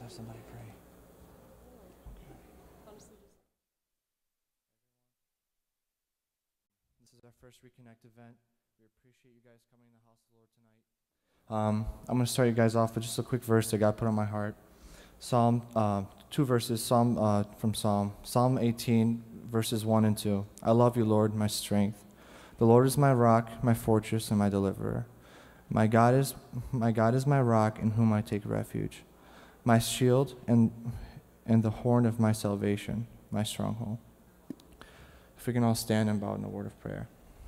have somebody pray. This is our first Reconnect event. We appreciate you guys coming to the house of the Lord tonight. I'm going to start you guys off with just a quick verse that God put on my heart. Two verses, from Psalm 18, verses 1 and 2. I love you, Lord, my strength. The Lord is my rock, my fortress, and my deliverer. My God is my rock in whom I take refuge, my shield and the horn of my salvation, my stronghold. If we can all stand and bow in a word of prayer.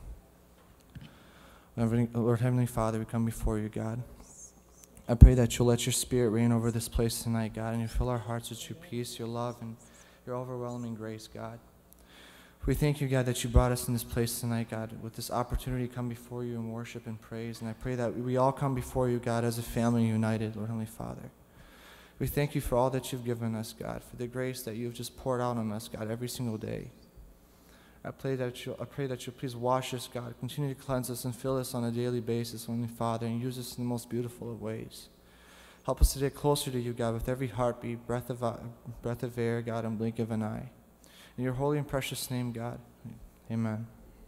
Lord Heavenly Father, we come before you, God. I pray that you'll let your Spirit reign over this place tonight, God, and you fill our hearts with your peace, your love, and your overwhelming grace, God. We thank you, God, that you brought us in this place tonight, God, with this opportunity to come before you and worship and praise. And I pray that we all come before you, God, as a family united, Lord Heavenly Father. We thank you for all that you've given us, God, for the grace that you've just poured out on us, God, every single day. I pray that you'll please wash us, God, continue to cleanse us and fill us on a daily basis, Heavenly Father, and use us in the most beautiful of ways. Help us to get closer to you, God, with every heartbeat, breath of air, God, and blink of an eye. In your holy and precious name, God, amen.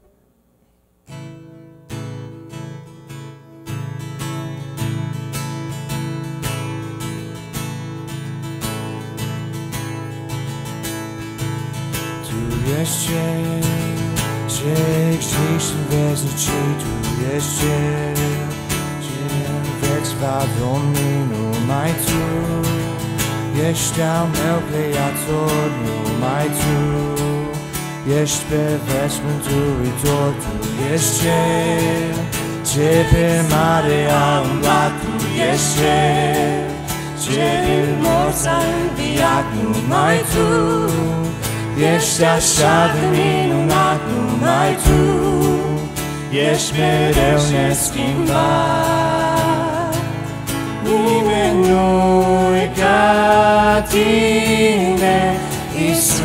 Tu jest Cień, Cień grzeszny wierzyci, Tu jest Cień, Cień wexpadony, no mai Tu. Ești al meu creator, numai Tu. Ești pe veci mântuitor, Tu ești Cel ce pe mare a umblat, Tu ești Cel ce din morți a înviat, numai Tu. Ești așa de minunat, numai Tu. Ești mereu neschimbat. Nimeni nu-i ca Tine, Iisus.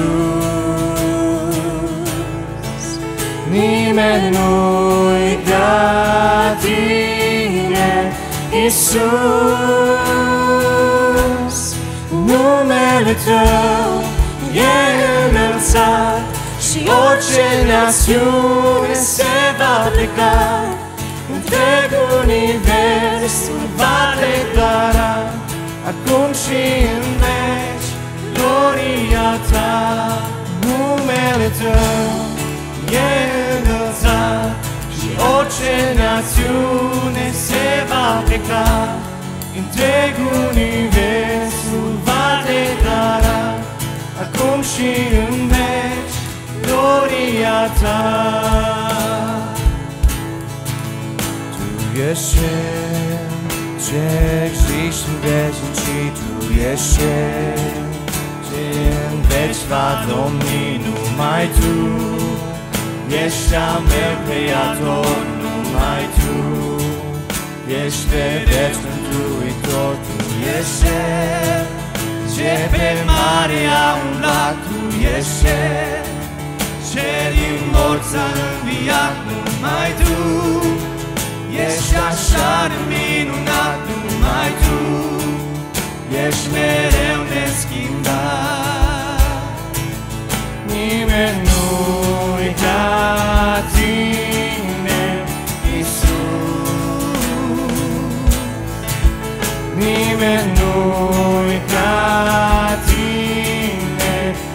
Nimeni nu-i ca Tine, Iisus. Numele Tău e înălțat și orice națiune se va pleca. Întreg universul va declara acum și în veci gloria Ta. Numele Tău e înălțat și orice națiune se va pleca. Întreg universul va declara acum și în veci gloria Ta. Tu ești Cel ce există în vecii, Tu ești Cel ce în veci va domni, numai Tu. Ești al meu creator, numai Tu. Ești pe veci mântuitor, Tu ești Cel ce pe mare a umblat, Tu ești Cel ce din morți a înviat, numai Tu. Ești așa de minunat, numai Tu. Ești mereu neschimbat. Nimeni nu-i ca Tine, Iisus. Nimeni nu-i ca Tine,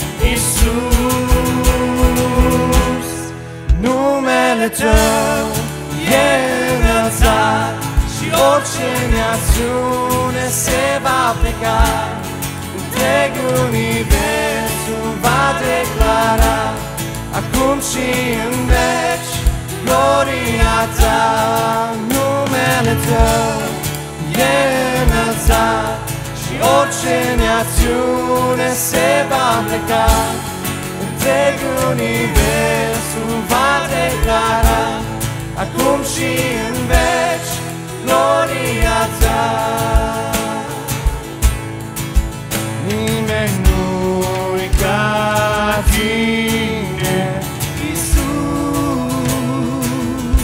Iisus. Numele Tău e înălțat și orice națiune se va pleca. Întreg universul va declara acum și în veci gloria Ta. Numele Tău e înălțat și orice națiune se va pleca. Întreg universul va declara acum și în veci gloria Ta. Nimeni nu-i ca Tine, Iisus.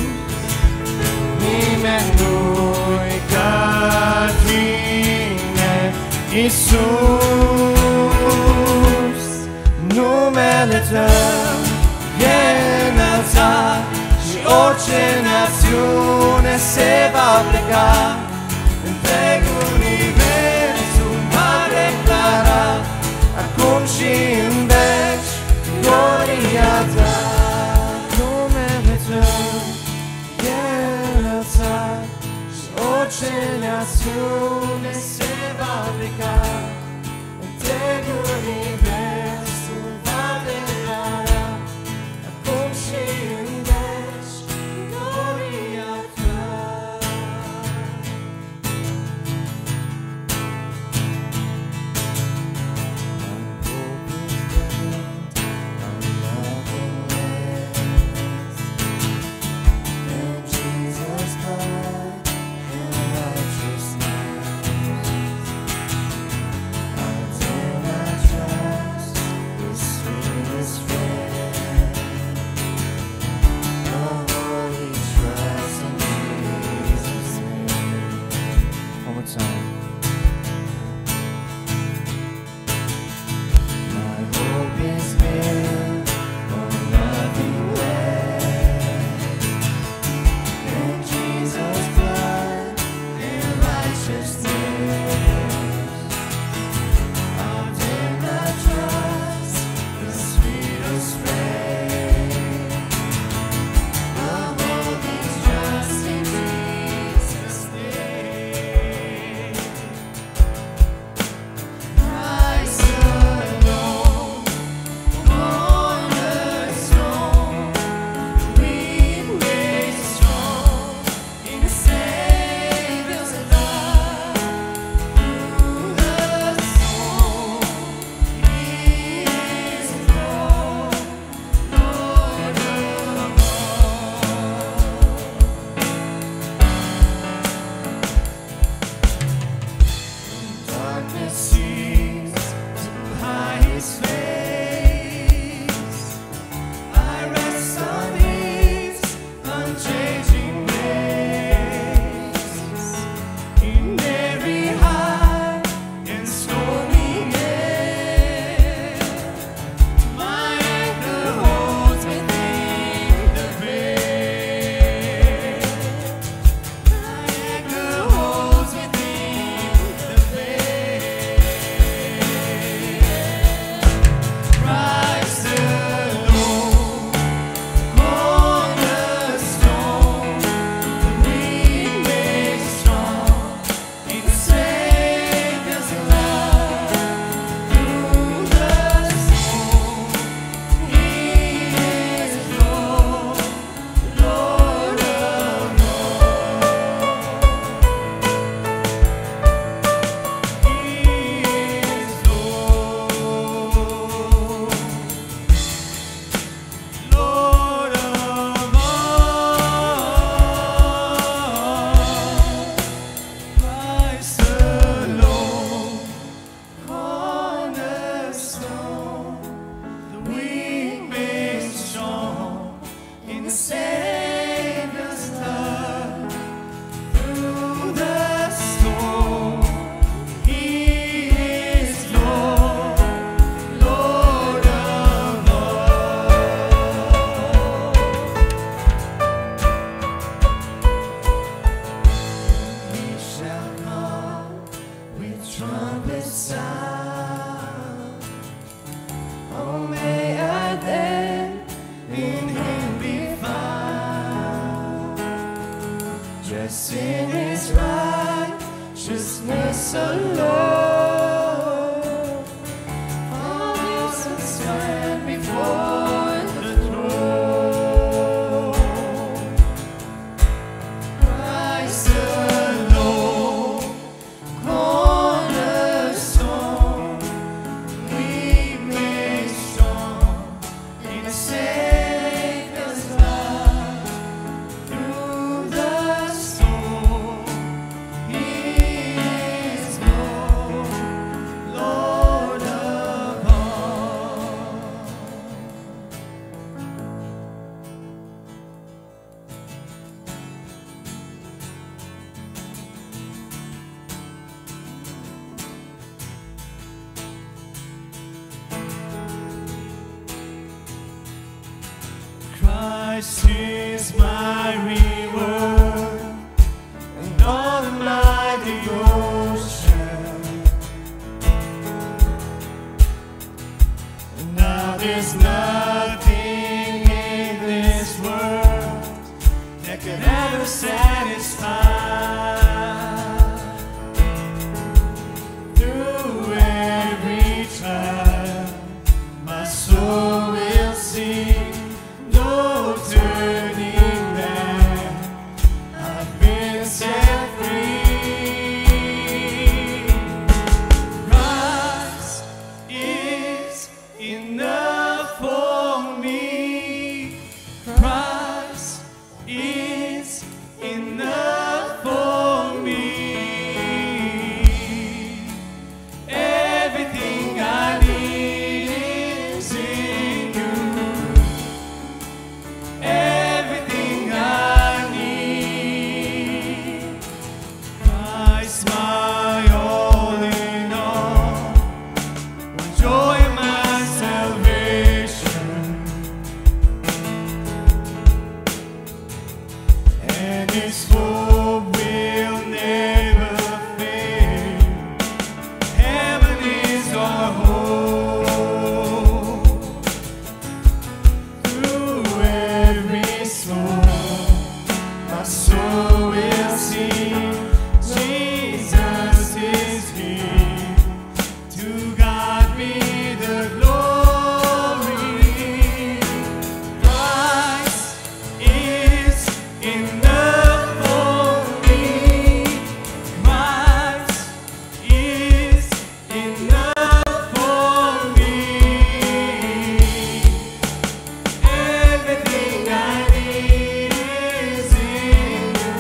Nimeni nu-i ca Tine, Iisus, numele Tău e înălțat și orice națiune se va pleca. Întreg universul va declara acum și în veci gloria Ta. Numele Tău e înălțat și orice națiune se va pleca. Întreg universul va declara acum și în veci gloria Ta. Christ is my reward and all of my devotion. And now there's nothing in this world that could ever satisfy. Through every trial, my soul will sing, no turning back. I've been set free. Christ is enough for me. Christ is enough for me. Everything I need is in you. Everything I need. Christ, my all in all, joy in my salvation, and His hope will never fail. Heaven is our home. Through every storm, my soul will sing, Jesus is here. To God be the glory. Christ is enough for me. Christ is enough for me. Everything I need is in you.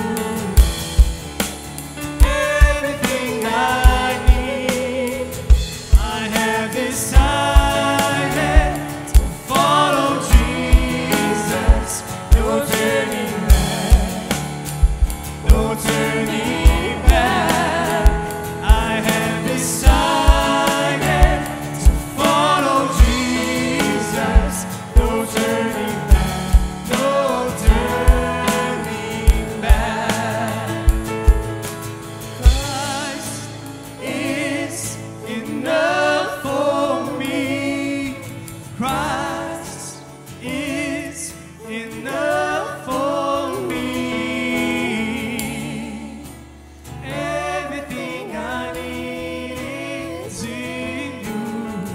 Everything I need. I have decided to follow Jesus. No turning back. No turning back. I have decided to follow Jesus. No turning back. No turning back. Christ is enough for me. Christ is enough for me. Everything I need is in you.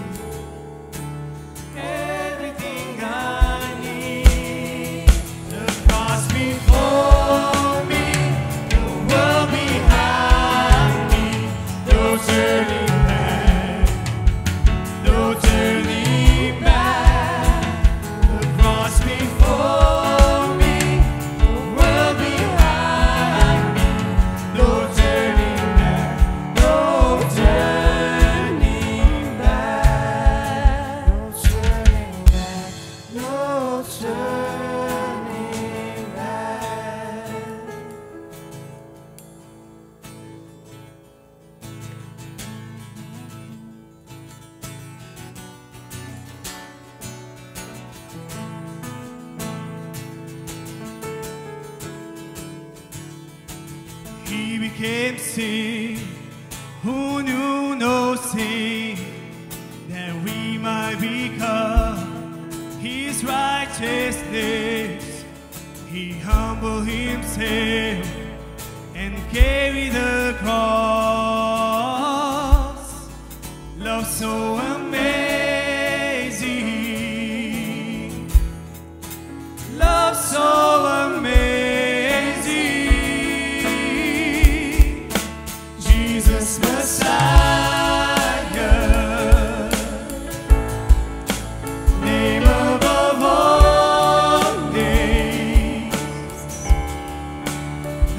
Everything I need. The cross before me, the world behind me. No turning back. No turning back. The cross before me, the world behind me. No turning back. No turning back. No turning back. No turning back. He became sin, who knew no sin, that we might become His righteousness. He humbled Himself and carried the cross. Love so amazing. Love so amazing. Jesus Messiah, name above all names.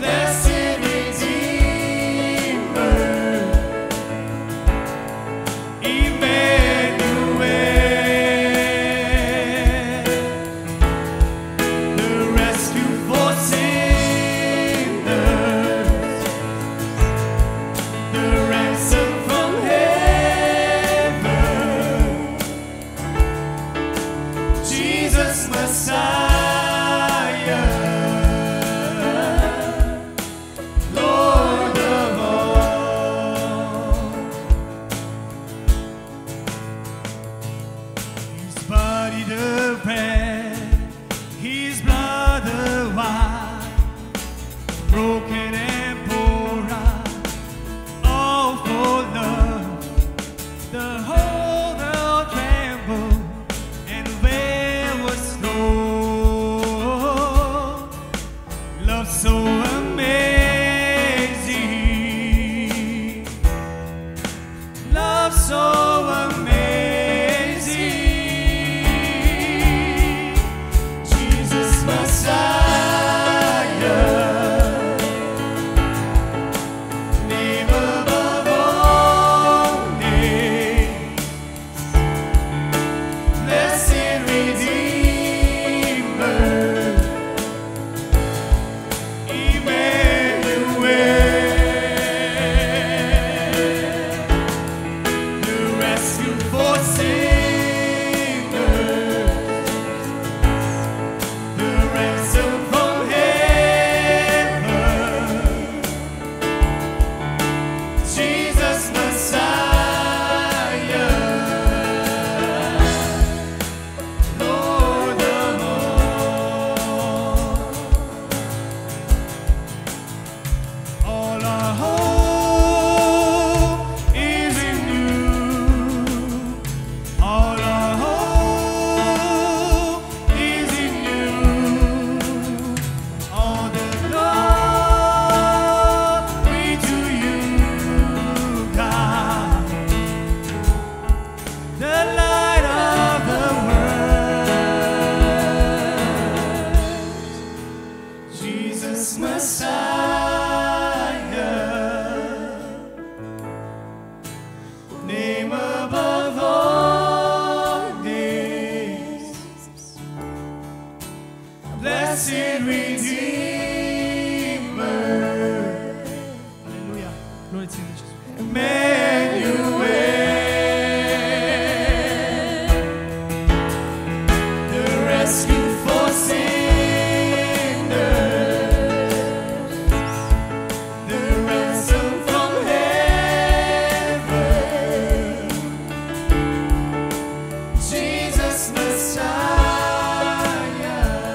broken and poured out, all for love. The whole world trembled and the veil was torn. Love so amazing, love so amazing. Jesus Messiah, name above all names, blessed Redeemer, Emmanuel, the rescue for sinners, the ransom from heaven, Jesus Messiah, Lord of all our hope is in you. All our hope is in you. All the glory to you, God, the light of the world, Jesus Messiah, name above all names, blessed Redeemer. Hallelujah. Glory to you, Jesus. Emmanuel, the rescue for sinners, the ransom from heaven, Jesus Messiah,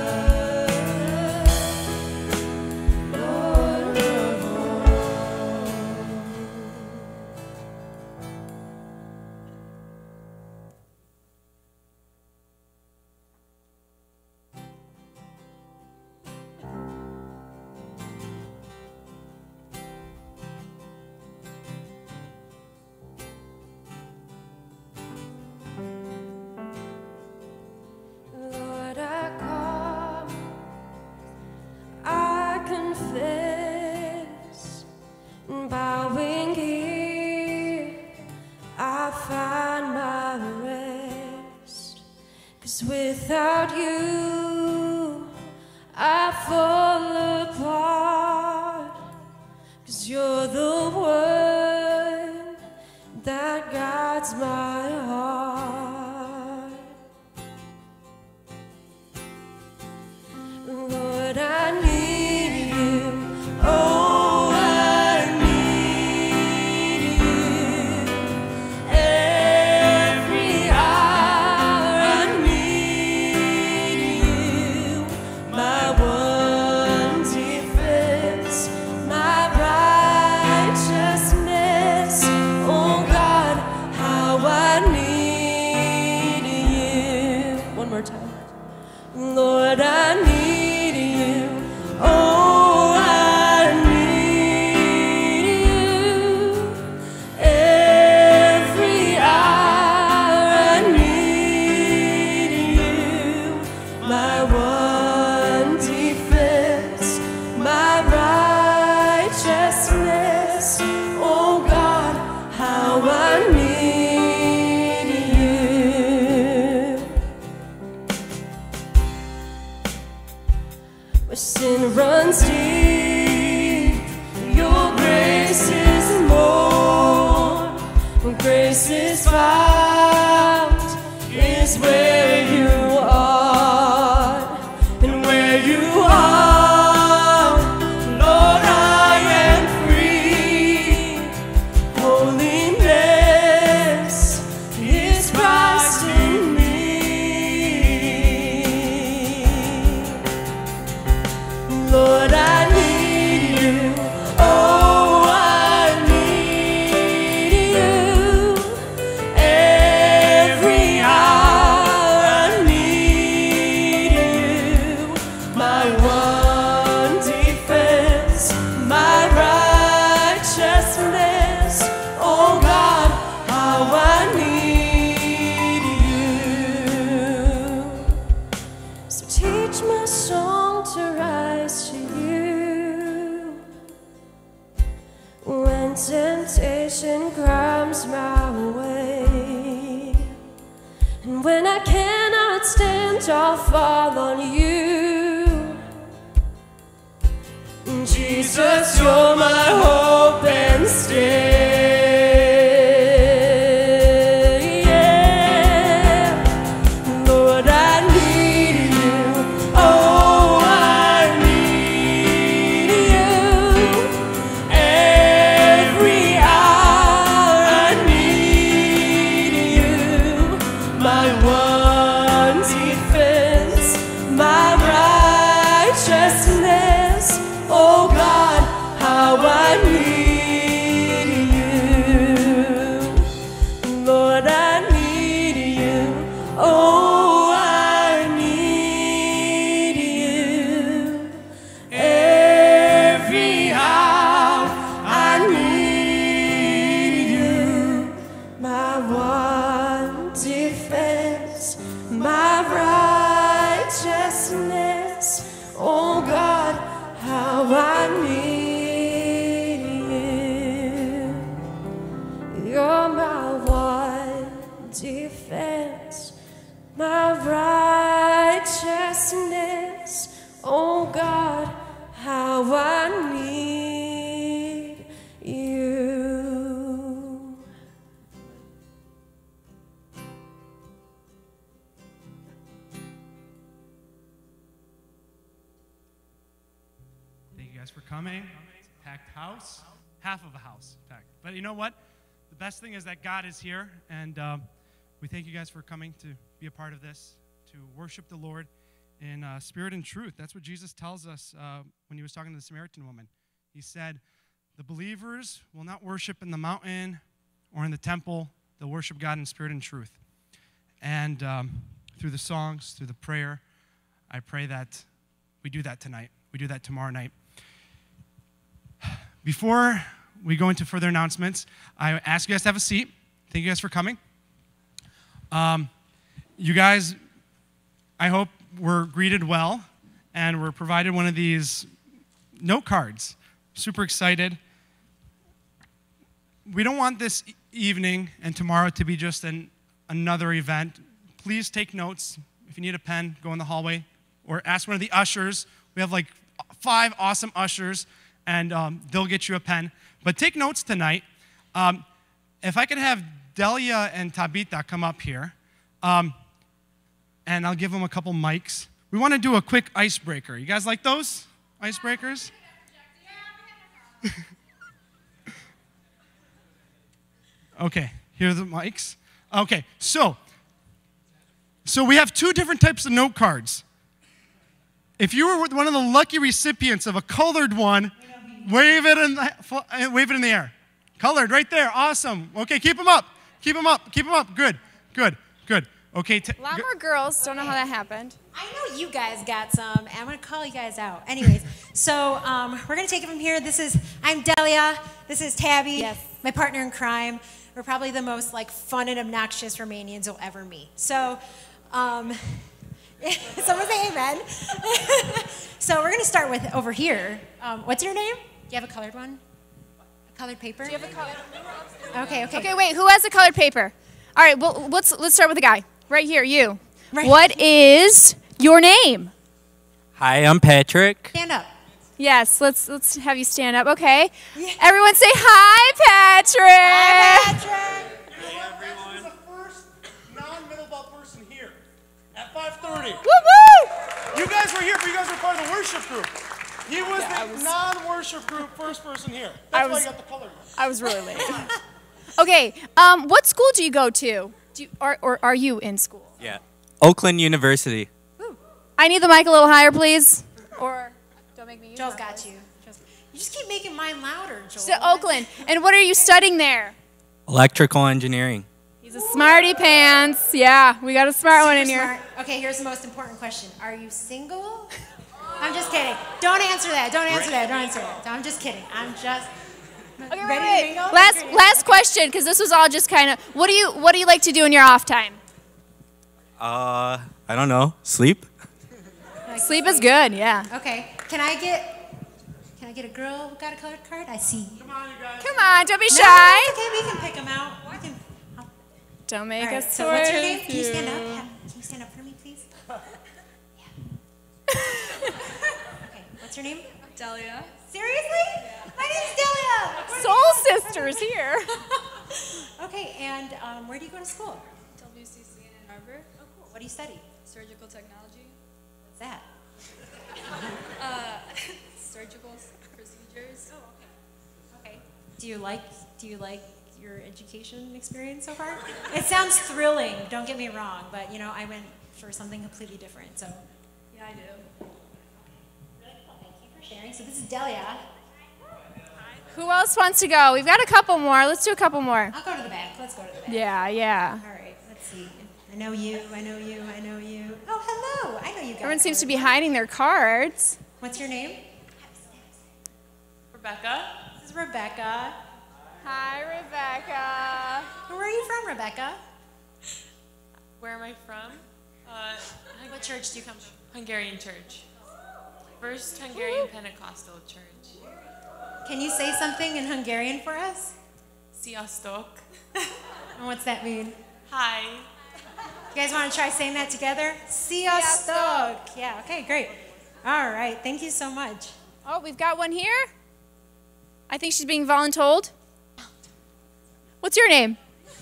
Lord of all. Lord, I come, I confess, bowing here, I find my rest. 'Cause without you, I fall apart. 'Cause you're the one that guides my heart. Lord, I need you. Oh, I need you. Every hour I need you. My one defense, my righteousness. Oh God, how I need you. One more time. Lord, I need you. Oh, I need you. Every hour I need you. My one defense, my righteousness. Oh God, how I need you. Where sin runs deep, your grace is more. When grace is found, is where you are. And where you are, Lord, I am free. Holiness is Christ in me. Lord, I need when temptation comes my way, and when I cannot stand, I'll fall on you. Jesus, you're my hope and stay. Yeah. Lord, I need you. Oh, I need you. Every hour I need you. My one defense, my righteousness. Oh God, how I need you. Lord, I need you. Oh, I need you. Every hour I need you. My one defense, my righteousness. Oh God, how I need you. You're my one defense, my righteousness. Oh God, how I need you. Thank you guys for coming. It's a packed house, half of a house packed. But you know what? The best thing is that God is here, and we thank you guys for coming to be a part of this, to worship the Lord in spirit and truth. That's what Jesus tells us when he was talking to the Samaritan woman. He said, the believers will not worship in the mountain or in the temple. They'll worship God in spirit and truth. And through the songs, through the prayer, I pray that we do that tonight. We do that tomorrow night. Before we go into further announcements, I ask you guys to have a seat. Thank you guys for coming. You guys, I hope, were greeted well and were provided one of these note cards. Super excited. We don't want this evening and tomorrow to be just another event. Please take notes. If you need a pen, go in the hallway or ask one of the ushers. We have like 5 awesome ushers, and they'll get you a pen. But take notes tonight. If I could have Delia and Tabitha come up here, and I'll give them a couple mics. We want to do a quick icebreaker. You guys like those icebreakers? Okay, here are the mics. Okay, so we have 2 different types of note cards. If you were one of the lucky recipients of a colored one, wave it in the air. Colored, right there. Awesome. Okay, keep them up. Keep them up. Keep them up. Good. Good. Good. Okay. A lot more girls. Don't know how that happened. I know you guys got some, and I'm going to call you guys out. Anyways, so we're going to take it from here. I'm Delia. This is Tabby, Yes. my partner in crime. We're probably the most fun and obnoxious Romanians you'll ever meet. So, someone say amen. So we're going to start with over here. What's your name? Do you have a colored one? A colored paper? Do you have a color? Okay. Okay, wait. Who has a colored paper? All right. Well, let's start with the guy right here. You. Right. What is your name? Hi, I'm Patrick. Stand up. Yes. Let's have you stand up. Okay. Yeah. Everyone say hi, Patrick. Patrick. Hey, everyone. This is the first non-middle belt person here at 5:30. Woo woo! You guys were here, but you guys were part of the worship group. He was the non-worship group first person here. That's why I got the color. I was really late. Okay. What school do you go to? Or are you in school? Yeah. Oakland University. Ooh. I need the mic a little higher, please. Or don't make me use Joel's my got voice. you. You just keep making mine louder, Joel. So Oakland. And what are you studying there? Electrical engineering. He's a smarty pants. Yeah, we got a smart one in Super here. smart. Okay, here's the most important question. Are you single? I'm just kidding. Don't answer that. Don't answer that. Don't answer that. I'm just kidding. I'm just... Okay, Ready to wait. mingle? Last question, because this was all just kind of. What do you like to do in your off time? I don't know. Sleep? Sleep is good. Yeah. Okay. Can I get I get a girl who got a colored card? I see. Come on, don't be No, shy. it's okay. We can pick them out. We can. Don't make All right. us So what's your name? swear Can you stand up? you. Can you stand up for me, please? Okay. What's your name? Delia. Seriously? My name's Delia. Soul sisters here. Okay. And where do you go to school? WCC in Ann Arbor. Oh, cool. What do you study? Surgical technology. What's that? Surgical procedures. Okay. Do you like your education experience so far? It sounds thrilling. Don't get me wrong, but you know I went for something completely different. So Yeah, I do. thank you for sharing. So this is Delia. Who else wants to go? We've got a couple more. Let's do a couple more. I'll go to the back. Let's go to the back. Yeah, yeah. All right. Let's see. I know you. I know you. I know you. Oh, hello. I know you guys. Everyone seems to be hiding their cards. What's your name? Rebecca. This is Rebecca. Hi, Rebecca. Where are you from, Rebecca? Where am I from? What church do you come from? Hungarian church. First Hungarian Pentecostal church. Can you say something in Hungarian for us? Sziasztok. And what's that mean? Hi. You guys want to try saying that together? Sziasztok. Yeah, okay, great. All right, thank you so much. Oh, we've got one here. I think she's being voluntold. What's your name?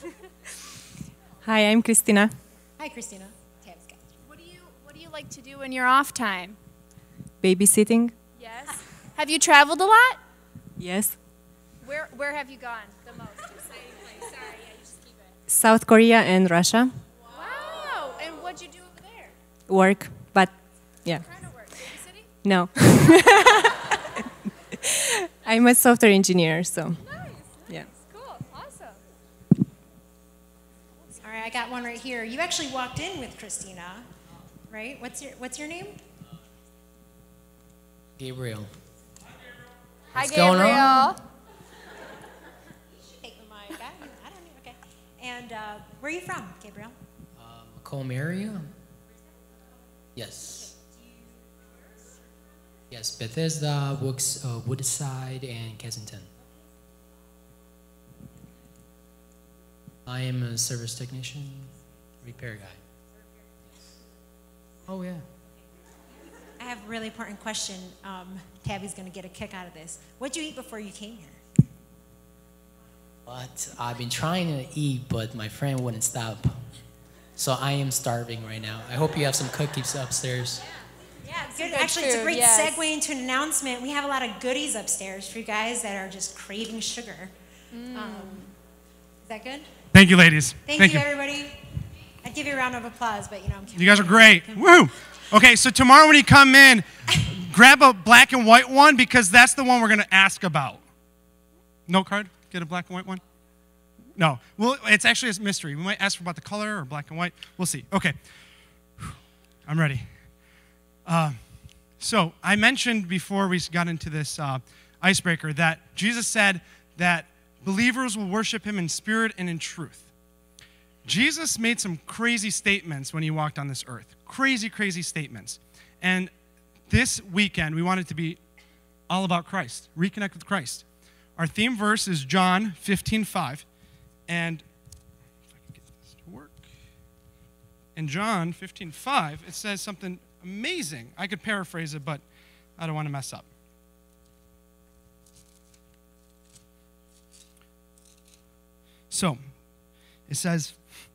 Hi, I'm Christina. Hi, Christina. Tab's got you. What do you like to do in your off time? Babysitting? Yes. Have you traveled a lot? Yes. Where have you gone the most? Exciting place. Sorry, yeah, you just keep it. South Korea and Russia. Wow. And what'd you do over there? Work, but yeah, What kind of work? Babysitting? no. I'm a software engineer, so Nice. yeah. Cool. Awesome. All right, I got one right here. You actually walked in with Christina, right? What's your name? Gabriel. Hi, What's going Gabriel. on? Take the mic. I don't know. Okay. And where are you from, Gabriel? Macomb area? Yes. Yes, Bethesda, Woodside, and Kensington. I am a service technician, repair guy. Oh, yeah. I have a really important question. Tabby's going to get a kick out of this. What'd you eat before you came here? But I've been trying to eat, but my friend wouldn't stop. So I am starving right now. I hope you have some cookies upstairs. Yeah, good. good Actually, it's a food, great yes. segue into an announcement. We have a lot of goodies upstairs for you guys that are just craving sugar. Is that good? Thank you, ladies. Thank you, everybody. I'd give you a round of applause, but you know I'm kidding. You guys are great. Woo! Okay, so tomorrow when you come in, grab a black and white one because that's the one we're going to ask about. No card? Get a black and white one? No. Well, it's actually a mystery. We might ask about the color or black and white. We'll see. Okay. I'm ready. So I mentioned before we got into this icebreaker that Jesus said that believers will worship him in spirit and in truth. Jesus made some crazy statements when he walked on this earth. Crazy, crazy statements. And this weekend, we want it to be all about Christ. Reconnect with Christ. Our theme verse is John 15:5. And if I can get this to work. In John 15:5, it says something amazing. I could paraphrase it, but I don't want to mess up. So, it says,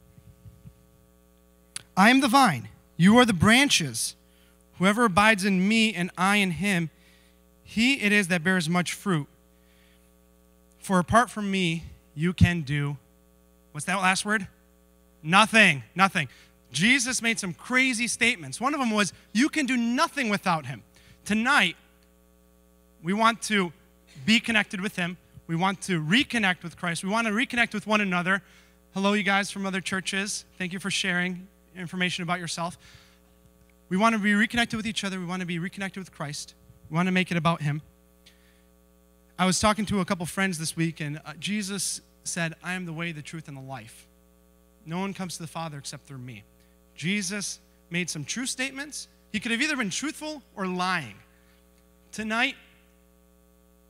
I am the vine, you are the branches. Whoever abides in me and I in him, he it is that bears much fruit. For apart from me, you can do, what's that last word? Nothing, nothing. Jesus made some crazy statements. One of them was, you can do nothing without him. Tonight, we want to be connected with him. We want to reconnect with Christ. We want to reconnect with one another. Hello, you guys from other churches. Thank you for sharing information about yourself. We want to be reconnected with each other. We want to be reconnected with Christ. We want to make it about him. I was talking to a couple friends this week, and Jesus said, I am the way, the truth, and the life. No one comes to the Father except through me. Jesus made some true statements. He could have either been truthful or lying. Tonight,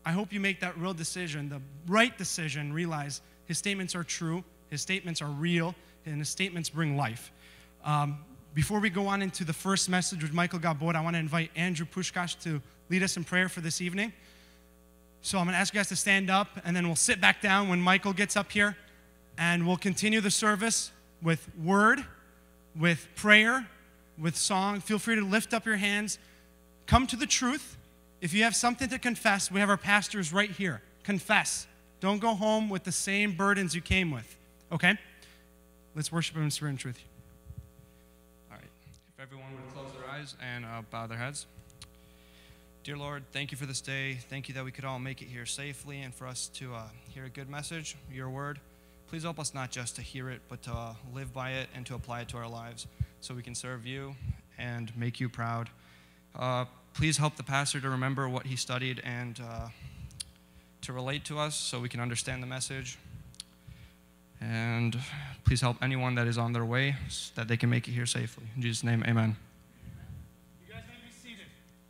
I hope you make that real decision, the right decision, realize his statements are true, his statements are real, and his statements bring life. Before we go on into the first message with Michael Gabor, I want to invite Andrew Pushkash to lead us in prayer for this evening. So I'm going to ask you guys to stand up, and then we'll sit back down when Michael gets up here, and we'll continue the service with word, with prayer, with song. Feel free to lift up your hands. Come to the truth. If you have something to confess, we have our pastors right here. Confess. Don't go home with the same burdens you came with, okay? Let's worship him in spirit and truth. All right. If everyone would close their eyes and bow their heads. Dear Lord, thank you for this day. Thank you that we could all make it here safely and for us to hear a good message, your word. Please help us not just to hear it, but to live by it and to apply it to our lives so we can serve you and make you proud. Please help the pastor to remember what he studied and to relate to us so we can understand the message. And please help anyone that is on their way so that they can make it here safely. In Jesus' name, amen. You guys may be seated.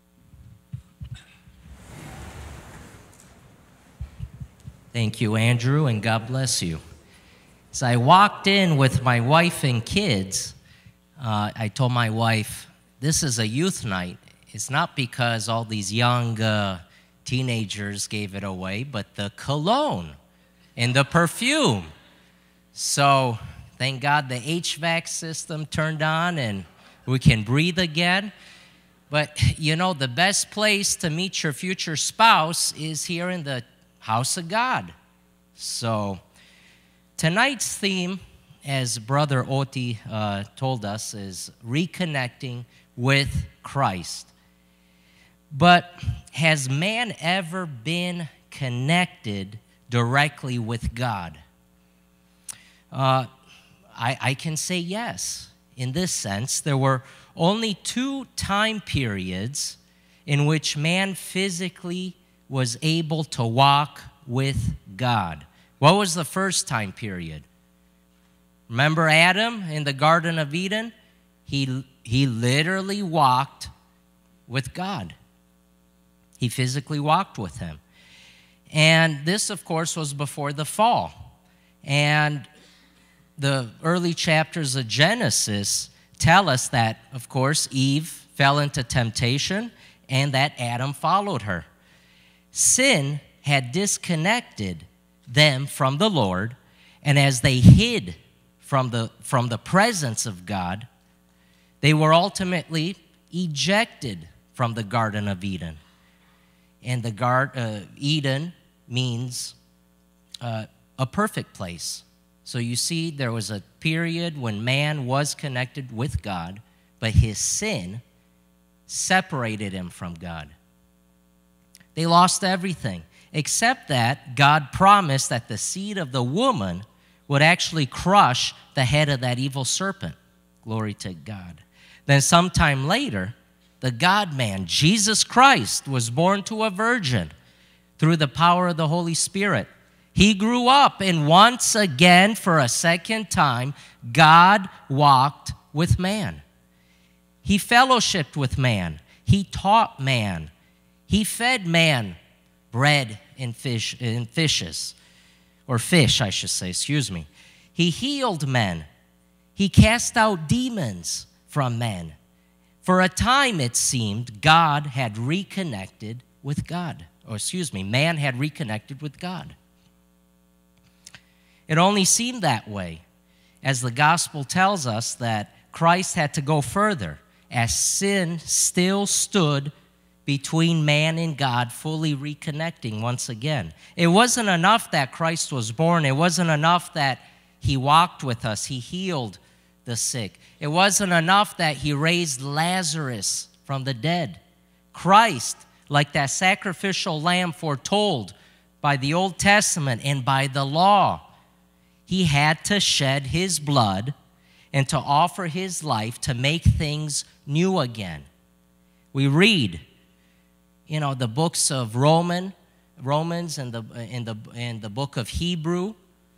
Thank you, Andrew, and God bless you. As I walked in with my wife and kids, I told my wife, this is a youth night. It's not because all these young teenagers gave it away, but the cologne and the perfume. So thank God the HVAC system turned on and we can breathe again. But you know, the best place to meet your future spouse is here in the house of God. So tonight's theme, as Brother Oti told us, is reconnecting with Christ. But has man ever been connected directly with God? I can say yes. In this sense, there were only 2 time periods in which man physically was able to walk with God. What was the first time period? Remember Adam in the Garden of Eden? He literally walked with God. He physically walked with him. And this, of course, was before the fall. And the early chapters of Genesis tell us that, of course, Eve fell into temptation and that Adam followed her. Sin had disconnected them from the Lord, and as they hid from the presence of God, they were ultimately ejected from the Garden of Eden. And the Eden means a perfect place. So you see, there was a period when man was connected with God, but his sin separated him from God. They lost everything, except that God promised that the seed of the woman would actually crush the head of that evil serpent. Glory to God. Then sometime later, the God-man, Jesus Christ, was born to a virgin through the power of the Holy Spirit. He grew up, and once again, for a second time, God walked with man. He fellowshiped with man. He taught man. He fed man bread and fishes, or fish, I should say, excuse me. He healed men. He cast out demons from men. For a time, it seemed, God had reconnected with God. Or excuse me, man had reconnected with God. It only seemed that way, as the gospel tells us that Christ had to go further, as sin still stood between man and God, fully reconnecting once again. It wasn't enough that Christ was born. It wasn't enough that he walked with us. He healed the sick. It wasn't enough that he raised Lazarus from the dead. Christ, like that sacrificial lamb foretold by the Old Testament and by the law, he had to shed his blood and to offer his life to make things new again. We read, you know, the books of Romans and the book of Hebrews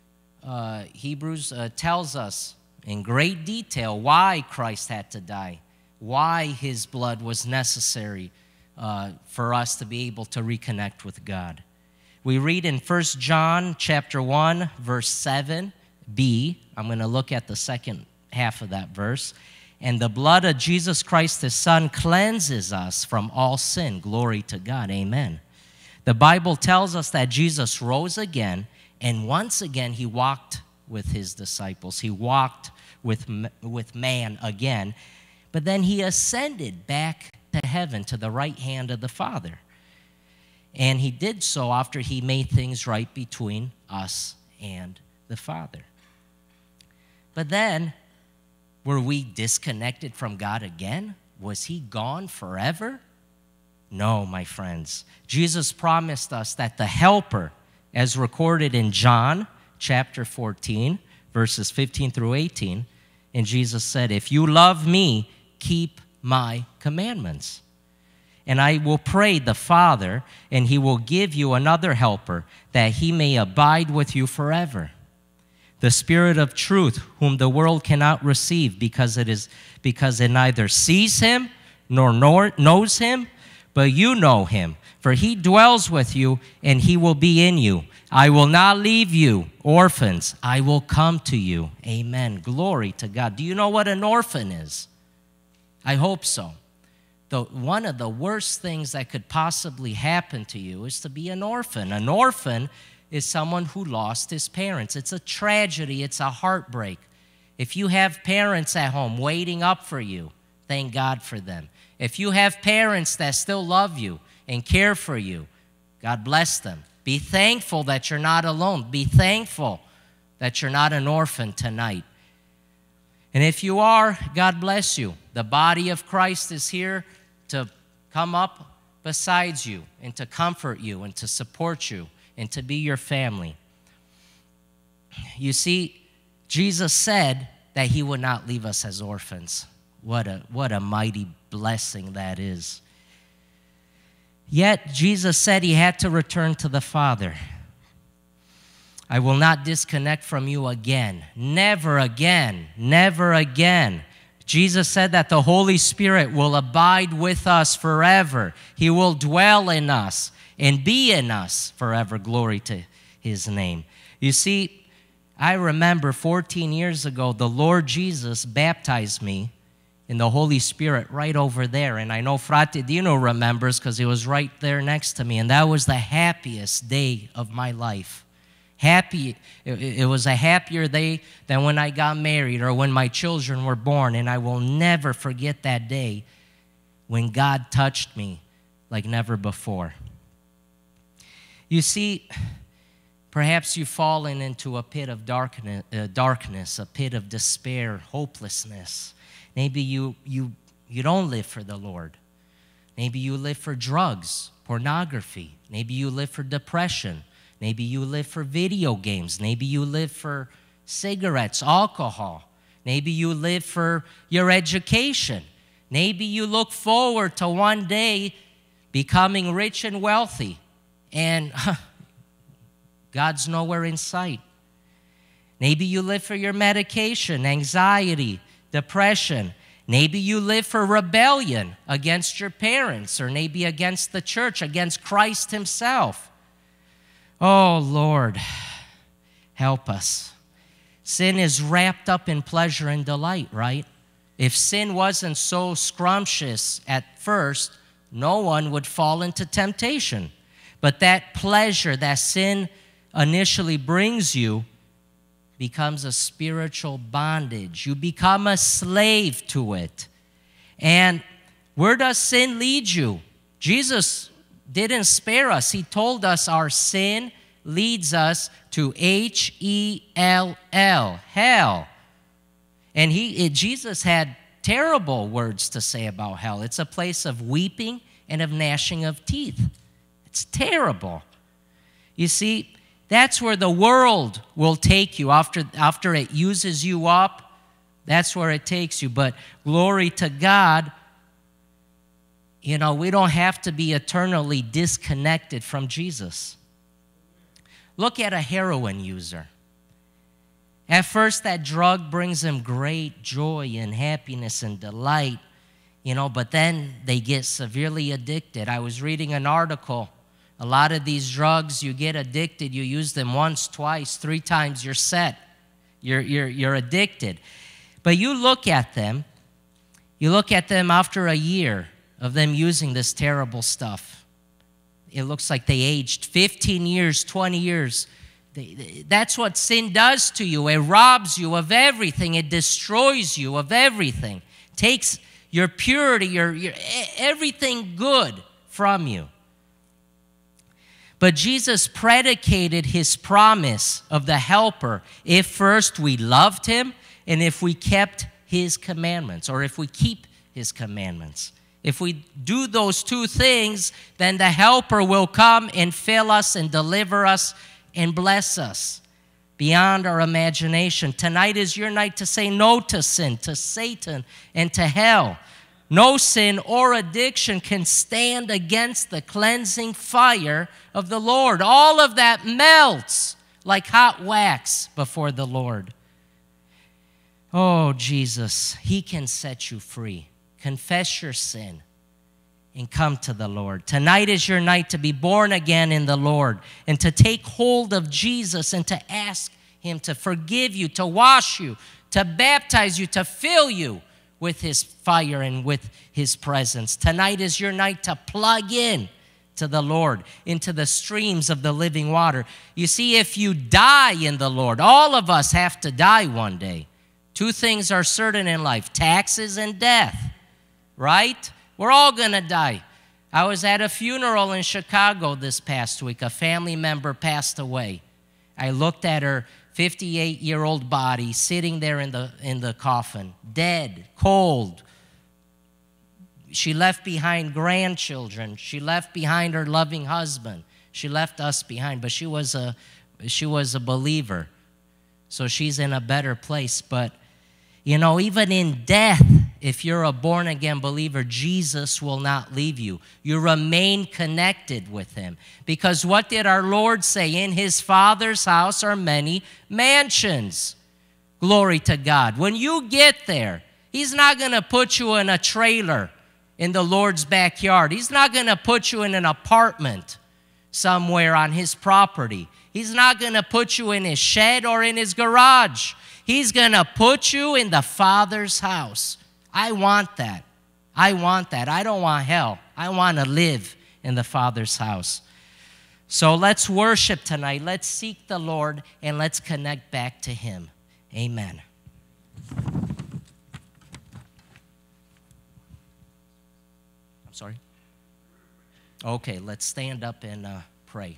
tells us in great detail why Christ had to die, why his blood was necessary for us to be able to reconnect with God. We read in 1 John chapter 1, verse 7b. I'm going to look at the second half of that verse. And the blood of Jesus Christ, his Son, cleanses us from all sin. Glory to God. Amen. The Bible tells us that Jesus rose again, and once again he walked with his disciples. He walked with man again. But then he ascended back to heaven, to the right hand of the Father. And he did so after he made things right between us and the Father. But then, were we disconnected from God again? Was he gone forever? No, my friends. Jesus promised us that the Helper, as recorded in John chapter 14, verses 15 through 18, and Jesus said, if you love me, keep my commandments. And I will pray the Father, and he will give you another helper, that he may abide with you forever. The Spirit of truth, whom the world cannot receive, because it neither sees him nor knows him, but you know him, for he dwells with you, and he will be in you. I will not leave you orphans. I will come to you. Amen. Glory to God. Do you know what an orphan is? I hope so. One of the worst things that could possibly happen to you is to be an orphan. An orphan is someone who lost his parents. It's a tragedy. It's a heartbreak. If you have parents at home waiting up for you, thank God for them. If you have parents that still love you and care for you, God bless them. Be thankful that you're not alone. Be thankful that you're not an orphan tonight. And if you are, God bless you. The body of Christ is here to come up beside you and to comfort you and to support you and to be your family. You see, Jesus said that he would not leave us as orphans. What a mighty blessing that is. Yet Jesus said he had to return to the Father. I will not disconnect from you again. Never again. Never again. Jesus said that the Holy Spirit will abide with us forever. He will dwell in us and be in us forever. Glory to his name. You see, I remember 14 years ago, the Lord Jesus baptized me in the Holy Spirit right over there. And I know Frate Dino remembers because he was right there next to me. And that was the happiest day of my life. Happy. It was a happier day than when I got married or when my children were born. And I will never forget that day when God touched me like never before. You see, perhaps you've fallen into a pit of darkness, a pit of despair, hopelessness. Maybe you don't live for the Lord. Maybe you live for drugs, pornography. Maybe you live for depression. Maybe you live for video games. Maybe you live for cigarettes, alcohol. Maybe you live for your education. Maybe you look forward to one day becoming rich and wealthy, and God's nowhere in sight. Maybe you live for your medication, anxiety, depression. Maybe you live for rebellion against your parents, or maybe against the church, against Christ himself. Oh, Lord, help us. Sin is wrapped up in pleasure and delight, right? If sin wasn't so scrumptious at first, no one would fall into temptation. But that pleasure that sin initially brings you becomes a spiritual bondage. You become a slave to it. And where does sin lead you? Jesus didn't spare us. He told us our sin leads us to H-E-L-L, hell. And Jesus had terrible words to say about hell. It's a place of weeping and of gnashing of teeth. It's terrible. You see, that's where the world will take you after it uses you up. That's where it takes you. But glory to God, you know, we don't have to be eternally disconnected from Jesus. Look at a heroin user. At first, that drug brings them great joy and happiness and delight, you know, but then they get severely addicted. I was reading an article A lot of these drugs, you get addicted, you use them once, twice, 3 times, you're set. You're addicted. But you look at them after a year of them using this terrible stuff. It looks like they aged 15 years, 20 years. That's what sin does to you. It robs you of everything. It destroys you of everything. Takes your purity, your everything good from you. But Jesus predicated his promise of the helper if first we loved him and if we kept his commandments, or if we keep his commandments. If we do those 2 things, then the helper will come and fill us and deliver us and bless us beyond our imagination. Tonight is your night to say no to sin, to Satan, and to hell. No sin or addiction can stand against the cleansing fire of the Lord. All of that melts like hot wax before the Lord. Oh, Jesus, he can set you free. Confess your sin and come to the Lord. Tonight is your night to be born again in the Lord and to take hold of Jesus and to ask him to forgive you, to wash you, to baptize you, to fill you with his fire and with his presence. Tonight is your night to plug in to the Lord, into the streams of the living water. You see, if you die in the Lord, all of us have to die one day. 2 things are certain in life, taxes and death, right? We're all going to die. I was at a funeral in Chicago this past week. A family member passed away. I looked at her 58-year-old body sitting there in the coffin, dead, cold. She left behind grandchildren. She left behind her loving husband. She left us behind, but she was a believer. So she's in a better place. But, you know, even in death, if you're a born-again believer, Jesus will not leave you. You remain connected with him. Because what did our Lord say? In his Father's house are many mansions. Glory to God. When you get there, he's not going to put you in a trailer in the Lord's backyard. He's not going to put you in an apartment somewhere on his property. He's not going to put you in his shed or in his garage. He's going to put you in the Father's house. I want that. I want that. I don't want hell. I want to live in the Father's house. So let's worship tonight. Let's seek the Lord and let's connect back to him. Amen. I'm sorry? Okay, let's stand up and pray.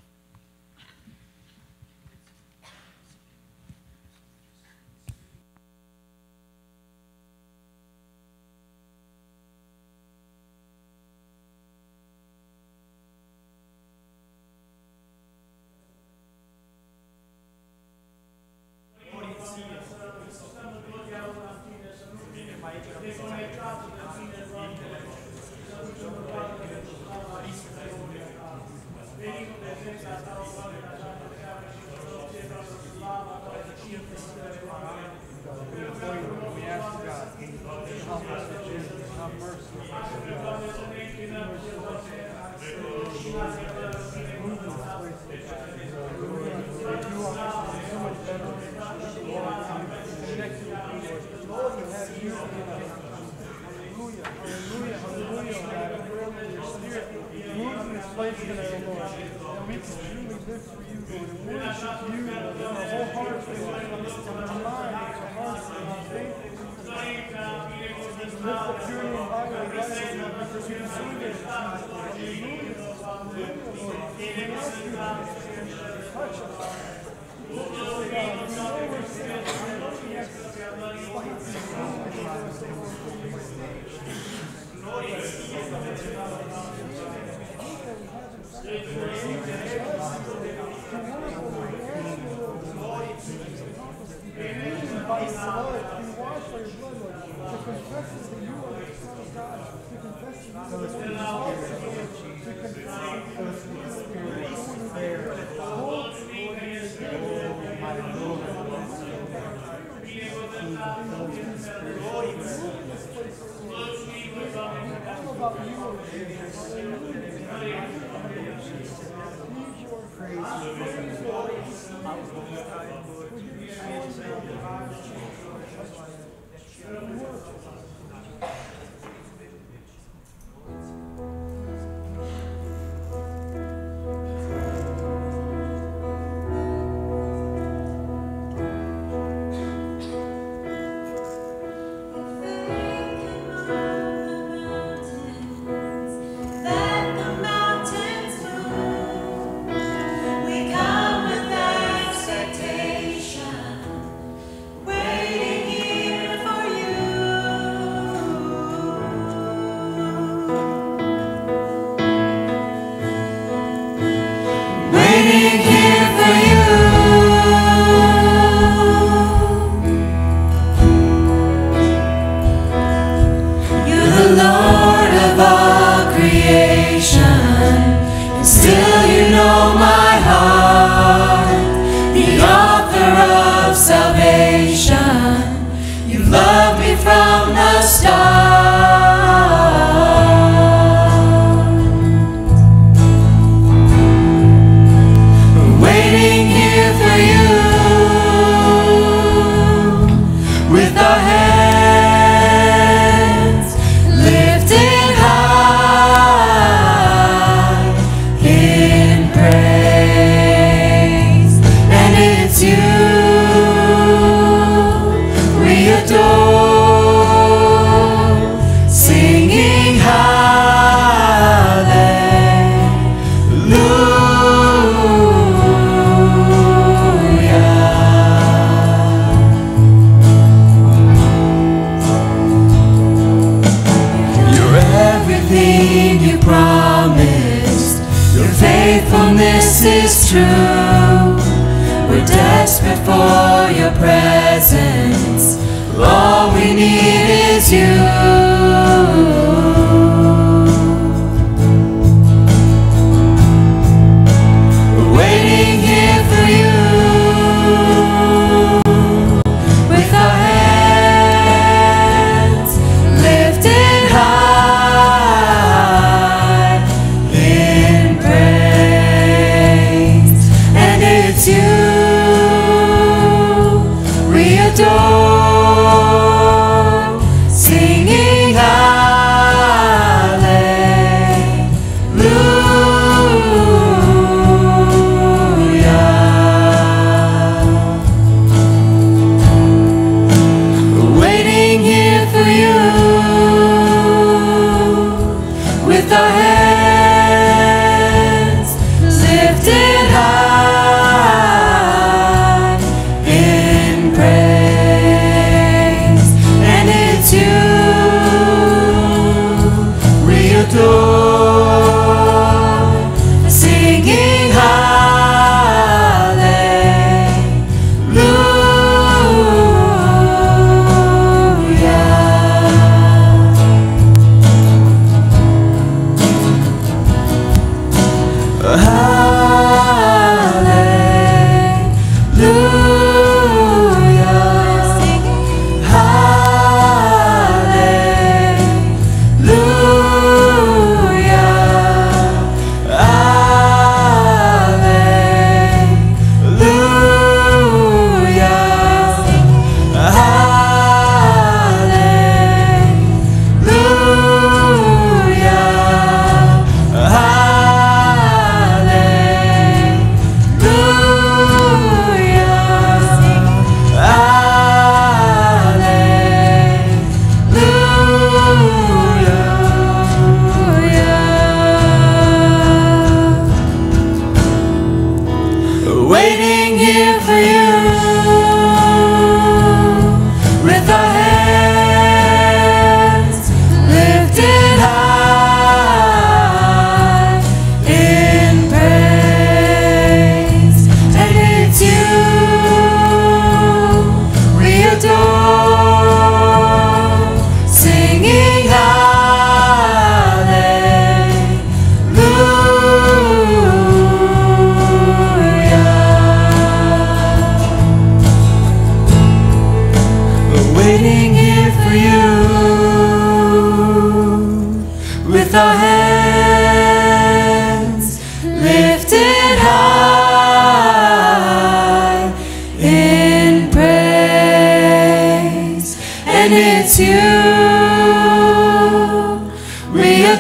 our hands lifted high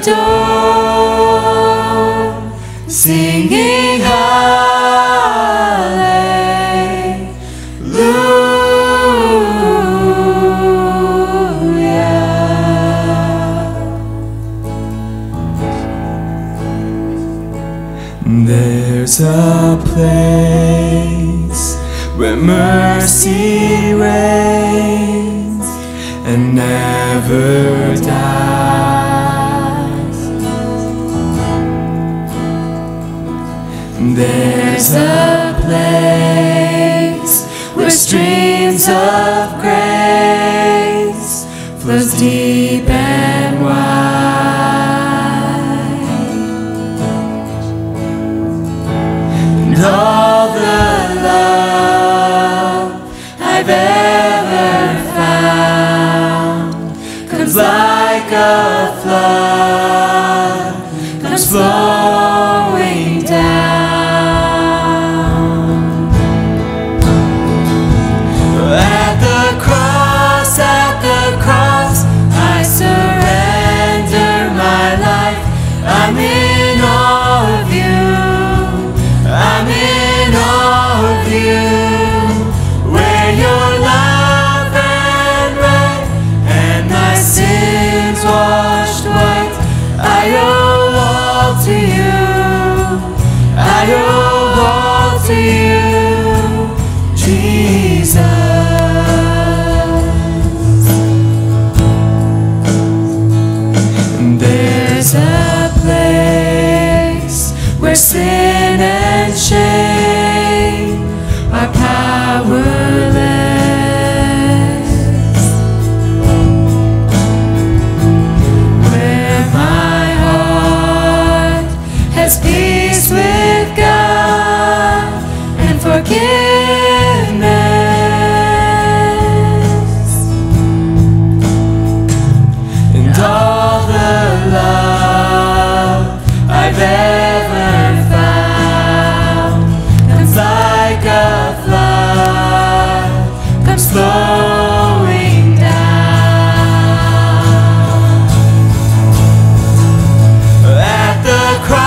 adore, singing There's a place where mercy reigns and never dies. There's a place where streams of grace flows deep and wide. All the love I've ever found comes like a flood, comes flowing down. At the cross, I surrender my life. I'm in awe of you. I'm in awe of you, where your love ran red and my sins washed white. I owe all to you. I owe all to you, Jesus. There's a place where sin and shame are powerless, where my heart has peace with God and forgiveness, and all the love I've ever found comes like a flood, comes flowing down. At the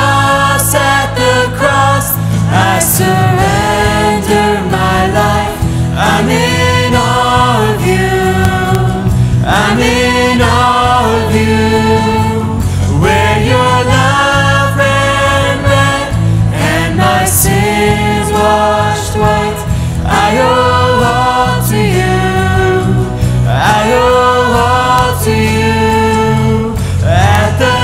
cross, I surrender my life. I'm in awe of you. I'm in awe of you, where your love ran red and my sins washed white. I owe all to you. I owe all to you. At the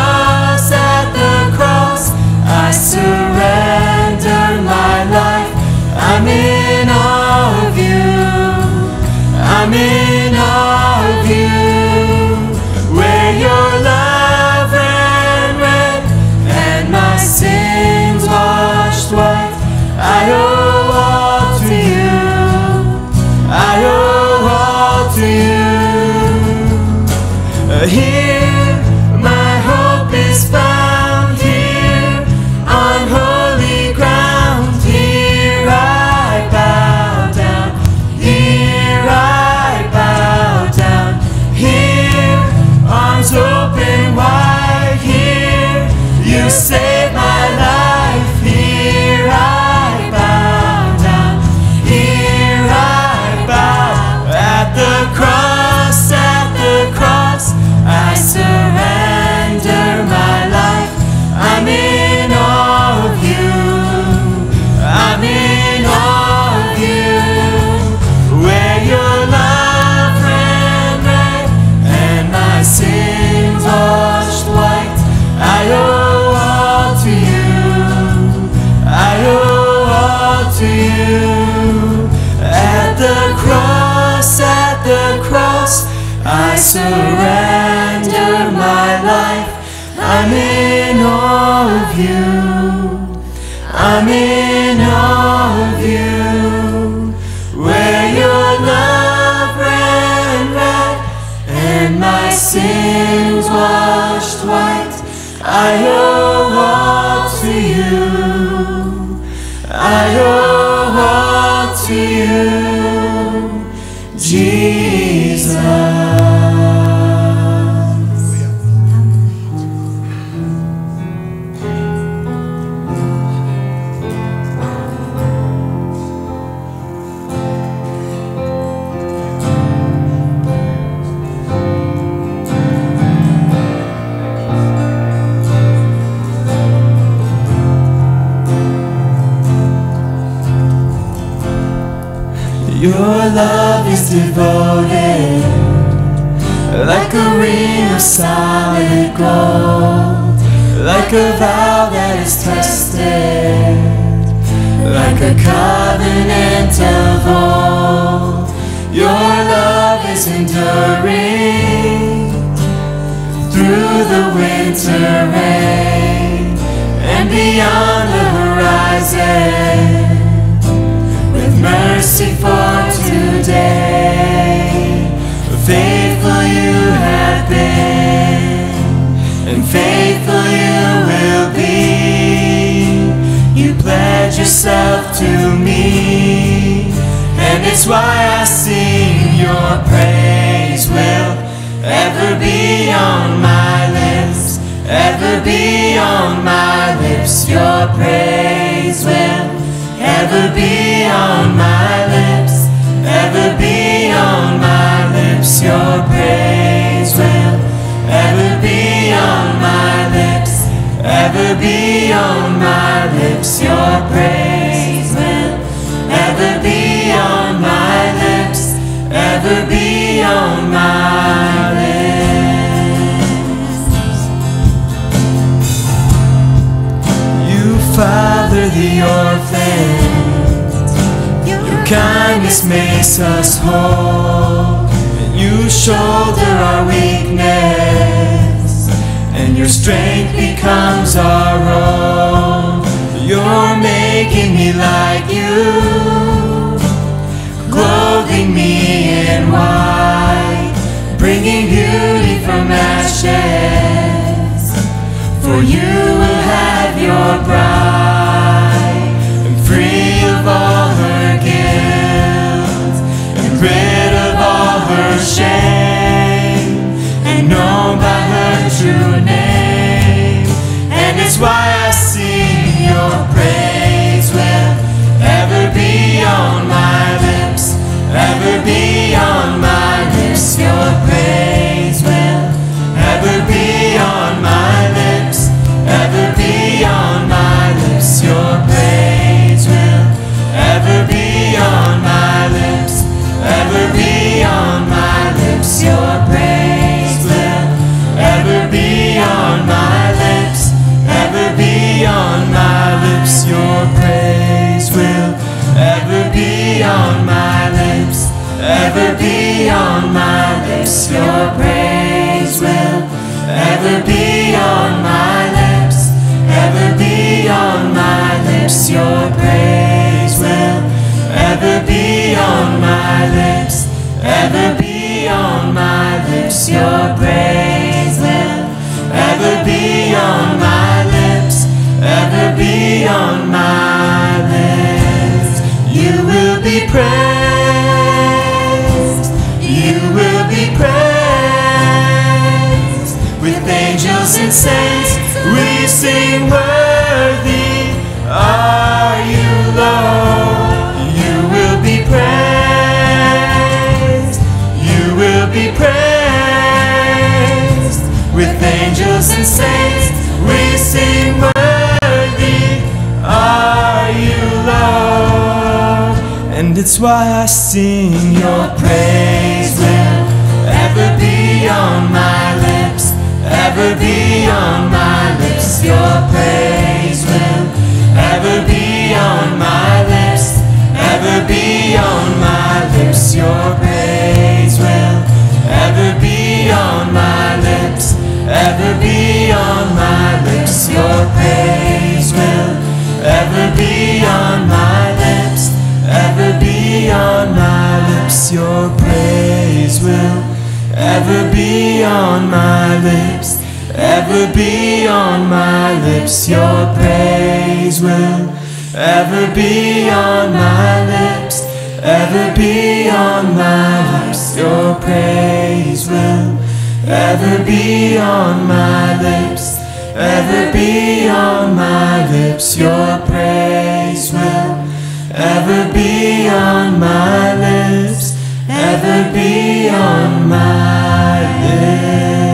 cross, I surrender my life. I'm in awe of you. I'm in awe of you, where your love ran red and my sins washed white. I owe all to you. I owe all to you. Here my hope is found, here on holy ground. Here I bow down. Here I bow down. Here arms open wide. Here you save my life. Here I bow down. Here I bow. At the cross, I surrender my life. I'm in awe of you. I'm in awe of you, where your love ran red and my sins washed white. I owe all to you. I owe all to you. At the cross, I surrender my life. I'm in awe of you. I'm in awe of you, where your love ran red and my sins washed white. I owe all to you. I owe all to you, Jesus. Your love is devoted, like a ring of solid gold, like a vow that is tested, like a covenant of old. Your love is enduring through the winter rain and beyond the horizon, with mercy for today. Faithful you have been, and faithful you will be. You pledge yourself to me, and it's why I sing. Your praise will ever be on my lips, ever be on my lips. Your praise will ever be on my lips, ever be on my lips. Your praise will ever be on my lips, ever be on my lips. Your praise will ever be on my lips, ever be on my lips. You father the orphans, your kindness makes us whole, and you shoulder our weakness, and your strength becomes our own. You're making me like you, clothing me in white, bringing beauty from ashes. For you will have your bride, and free of all her guilt, and rid of all her shame, and known by her true name. And it's why I sing. Your praise will ever be on my lips, ever be on my lips. Your praise will ever be on my lips, ever be on my lips. Your praise will ever be on my lips, ever be on my lips. Your praise will ever be on my lips, ever be on my lips. Your praise will ever be on my lips, ever be on my lips. Your praise will ever be on my lips, ever be on my lips. Your praise will ever be on my lips, ever be on my lips. Your praise will ever be on my lips, ever be on my lips. You will be praised, you will be praised. With angels and saints we sing, worthy are you, Lord. You will be praised, you will be praised. With angels and saints we sing, worthy are you, Lord. And it's why I sing. Your praise will ever be on my lips, ever be on my lips. Your praise will ever be on my lips, ever be on my lips. Your praise will ever be on my lips, ever be on my lips. Your praise will ever be on my lips, ever be on my lips. Your praise will ever be on my lips, ever be on my lips. Your praise will ever be on my lips, ever be on my lips. Your praise will ever be on my lips, ever be on my lips. Your praise will ever be on my lips, ever be on my lips.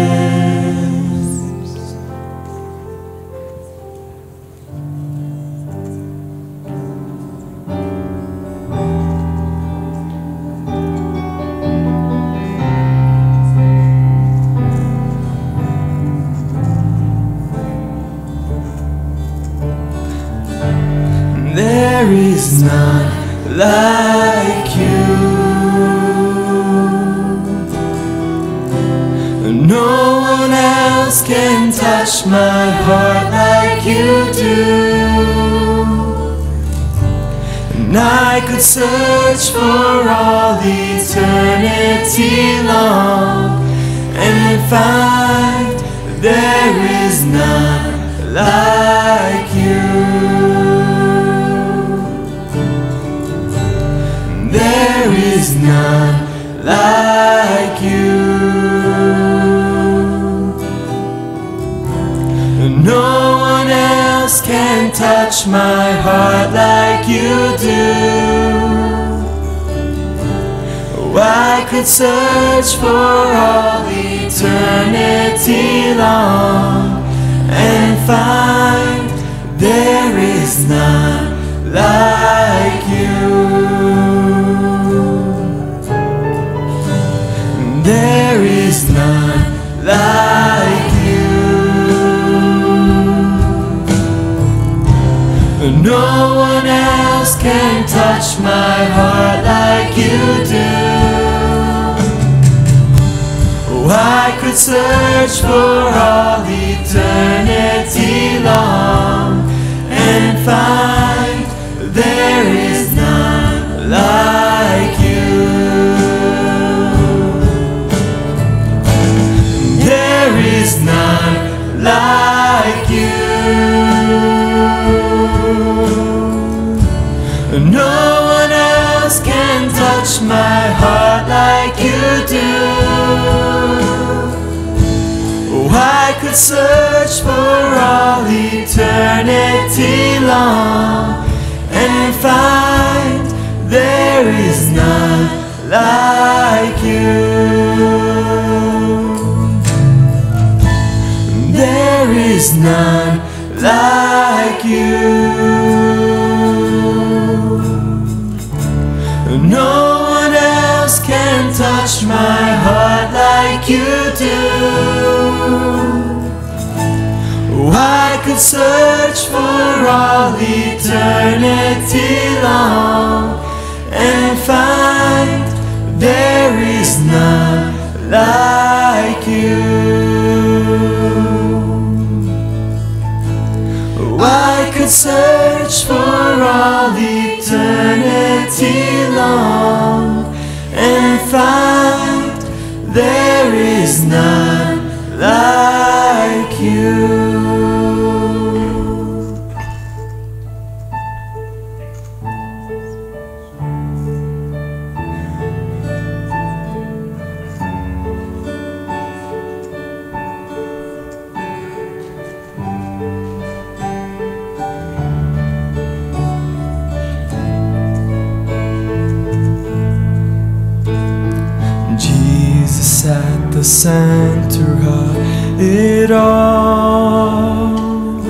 is none like you. No one else can touch my heart like you do. And I could search for all eternity long and find there is none like you. There is none like you. No one else can touch my heart like you do. Oh, I could search for all eternity long and find there is none like you. There is none like you. No one else can touch my heart like you do. Oh, I could search for all eternity long and find there is none like you. There is none like you. No one else can touch my heart like you do. Oh, I could search for all eternity long and find there is none like you. There is none like you. No one else can touch my heart like you do. Oh, I could search for all eternity long and find there is none like you. Oh, I could search for all eternity long and find there is none like you. At the center of it all.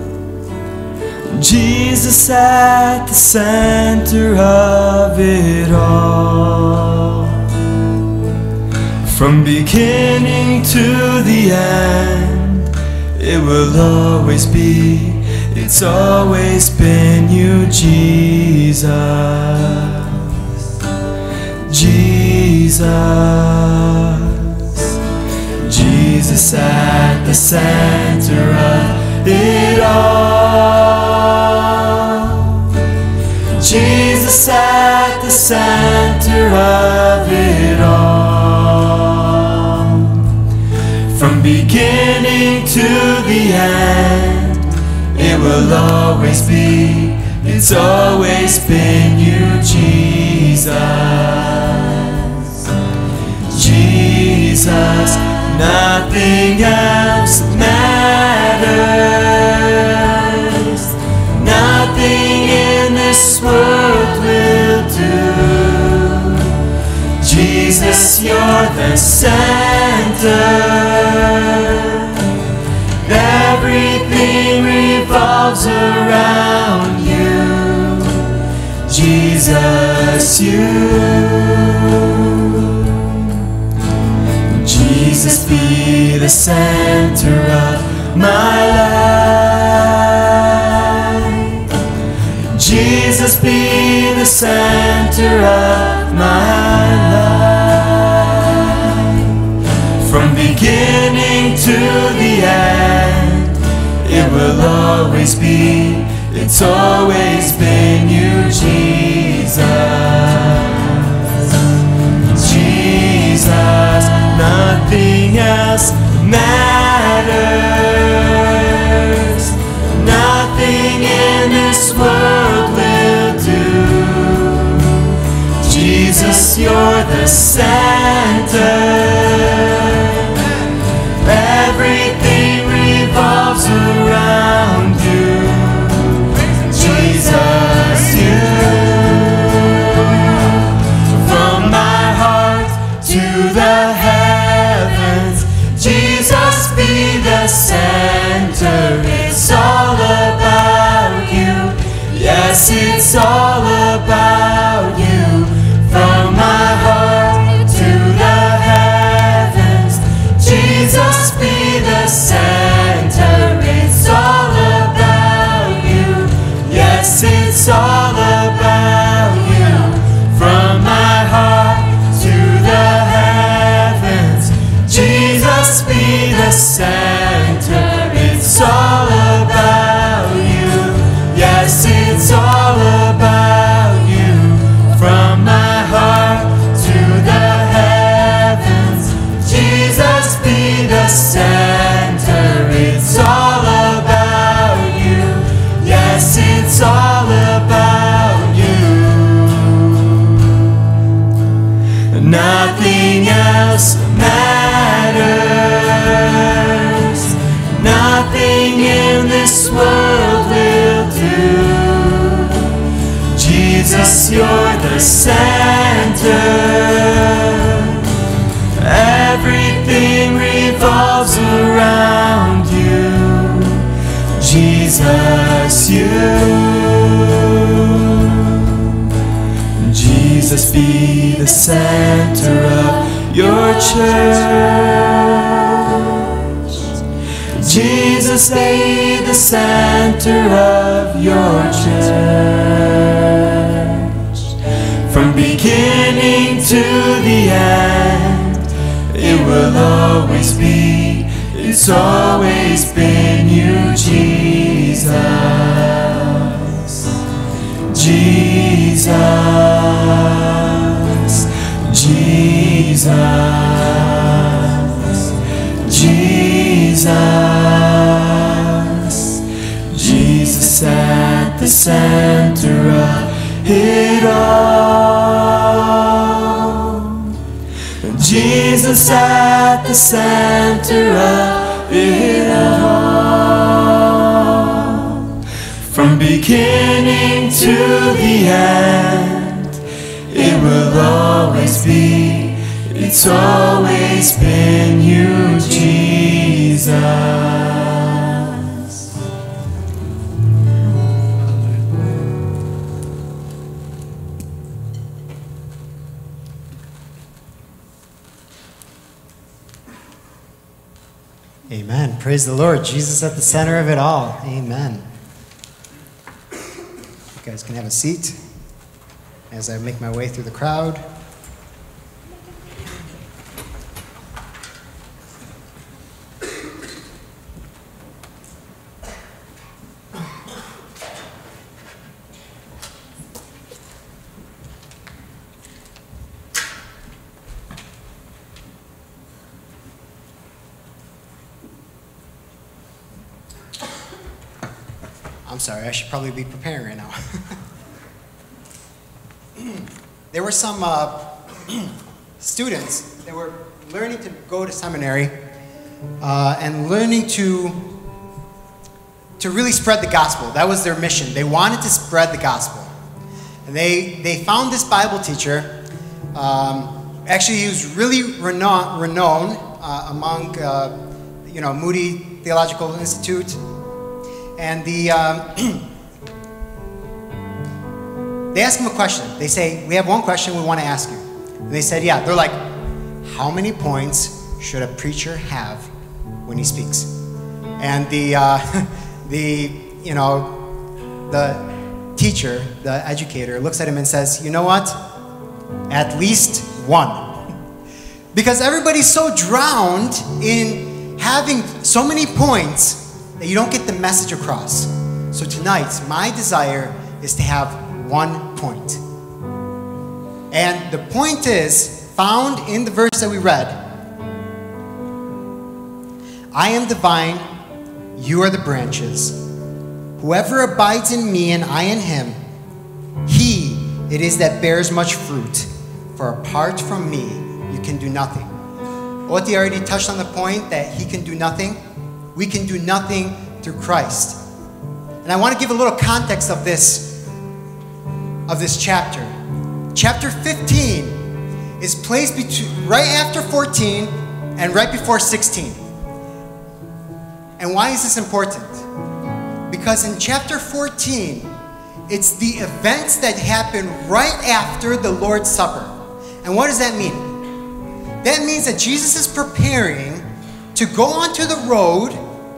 Jesus at the center of it all. From beginning to the end, it will always be, it's always been you, Jesus. Jesus at the center of it all. Jesus at the center of it all. From beginning to the end, it will always be, it's always been you, Jesus. Jesus, nothing else matters. Nothing in this world will do. Jesus, you're the center. Everything revolves around you. Jesus, Jesus, be the center of my life. Jesus, Jesus be the center of my life. From beginning to the end, it will always be, it's always been you, Jesus. Jesus, nothing else matters. Nothing in this world will do. Jesus, you're the center. Everything revolves around you. Jesus, you. From my heart to the heavens, Jesus be the center. It's all about you. Yes, it's all about you. From my heart to the heavens, Jesus be the center. It's all about you. Yes, it's all about you. From my heart to the heavens, Jesus be the center. It's all about you. Yes, it's all about you. From my heart to the heavens, Jesus be the center. It's all about you. Yes, it's all about you. Nothing else matters. Nothing in this world will do. Jesus, you're the center. Everything revolves around you. Jesus, you. Jesus, be the center of your church. Jesus, be the center of your church. From beginning to the end, it will always be, it's always been you, Jesus. Jesus, Jesus, Jesus, Jesus at the center of it all. Jesus at the center of it all. From beginning to the end, it will always be, it's always been you, Jesus. Amen. Praise the Lord. Jesus at the center of it all. Amen. You guys can have a seat as I make my way through the crowd. I'm sorry, I should probably be preparing right now. There were some students that were learning to go to seminary and learning to really spread the gospel. That was their mission. They wanted to spread the gospel. And they found this Bible teacher. Actually, he was really renowned among, Moody Theological Institute. And they asked him a question. They say, we have one question we want to ask you. And they said, yeah. They're like, how many points should a preacher have when he speaks? And the teacher, the educator, looks at him and says, you know what? At least one. Because everybody's so drowned in having so many points that you don't get the message across. So tonight, my desire is to have 1 point. And the point is found in the verse that we read. I am the vine, you are the branches. Whoever abides in me and I in him, he it is that bears much fruit. For apart from me, you can do nothing. Oti already touched on the point that he can do nothing. We can do nothing through Christ. And I want to give a little context of this chapter. Chapter 15 is placed right after 14 and right before 16. And why is this important? Because in chapter 14, it's the events that happen right after the Lord's Supper. And what does that mean? That means that Jesus is preparing to go onto the road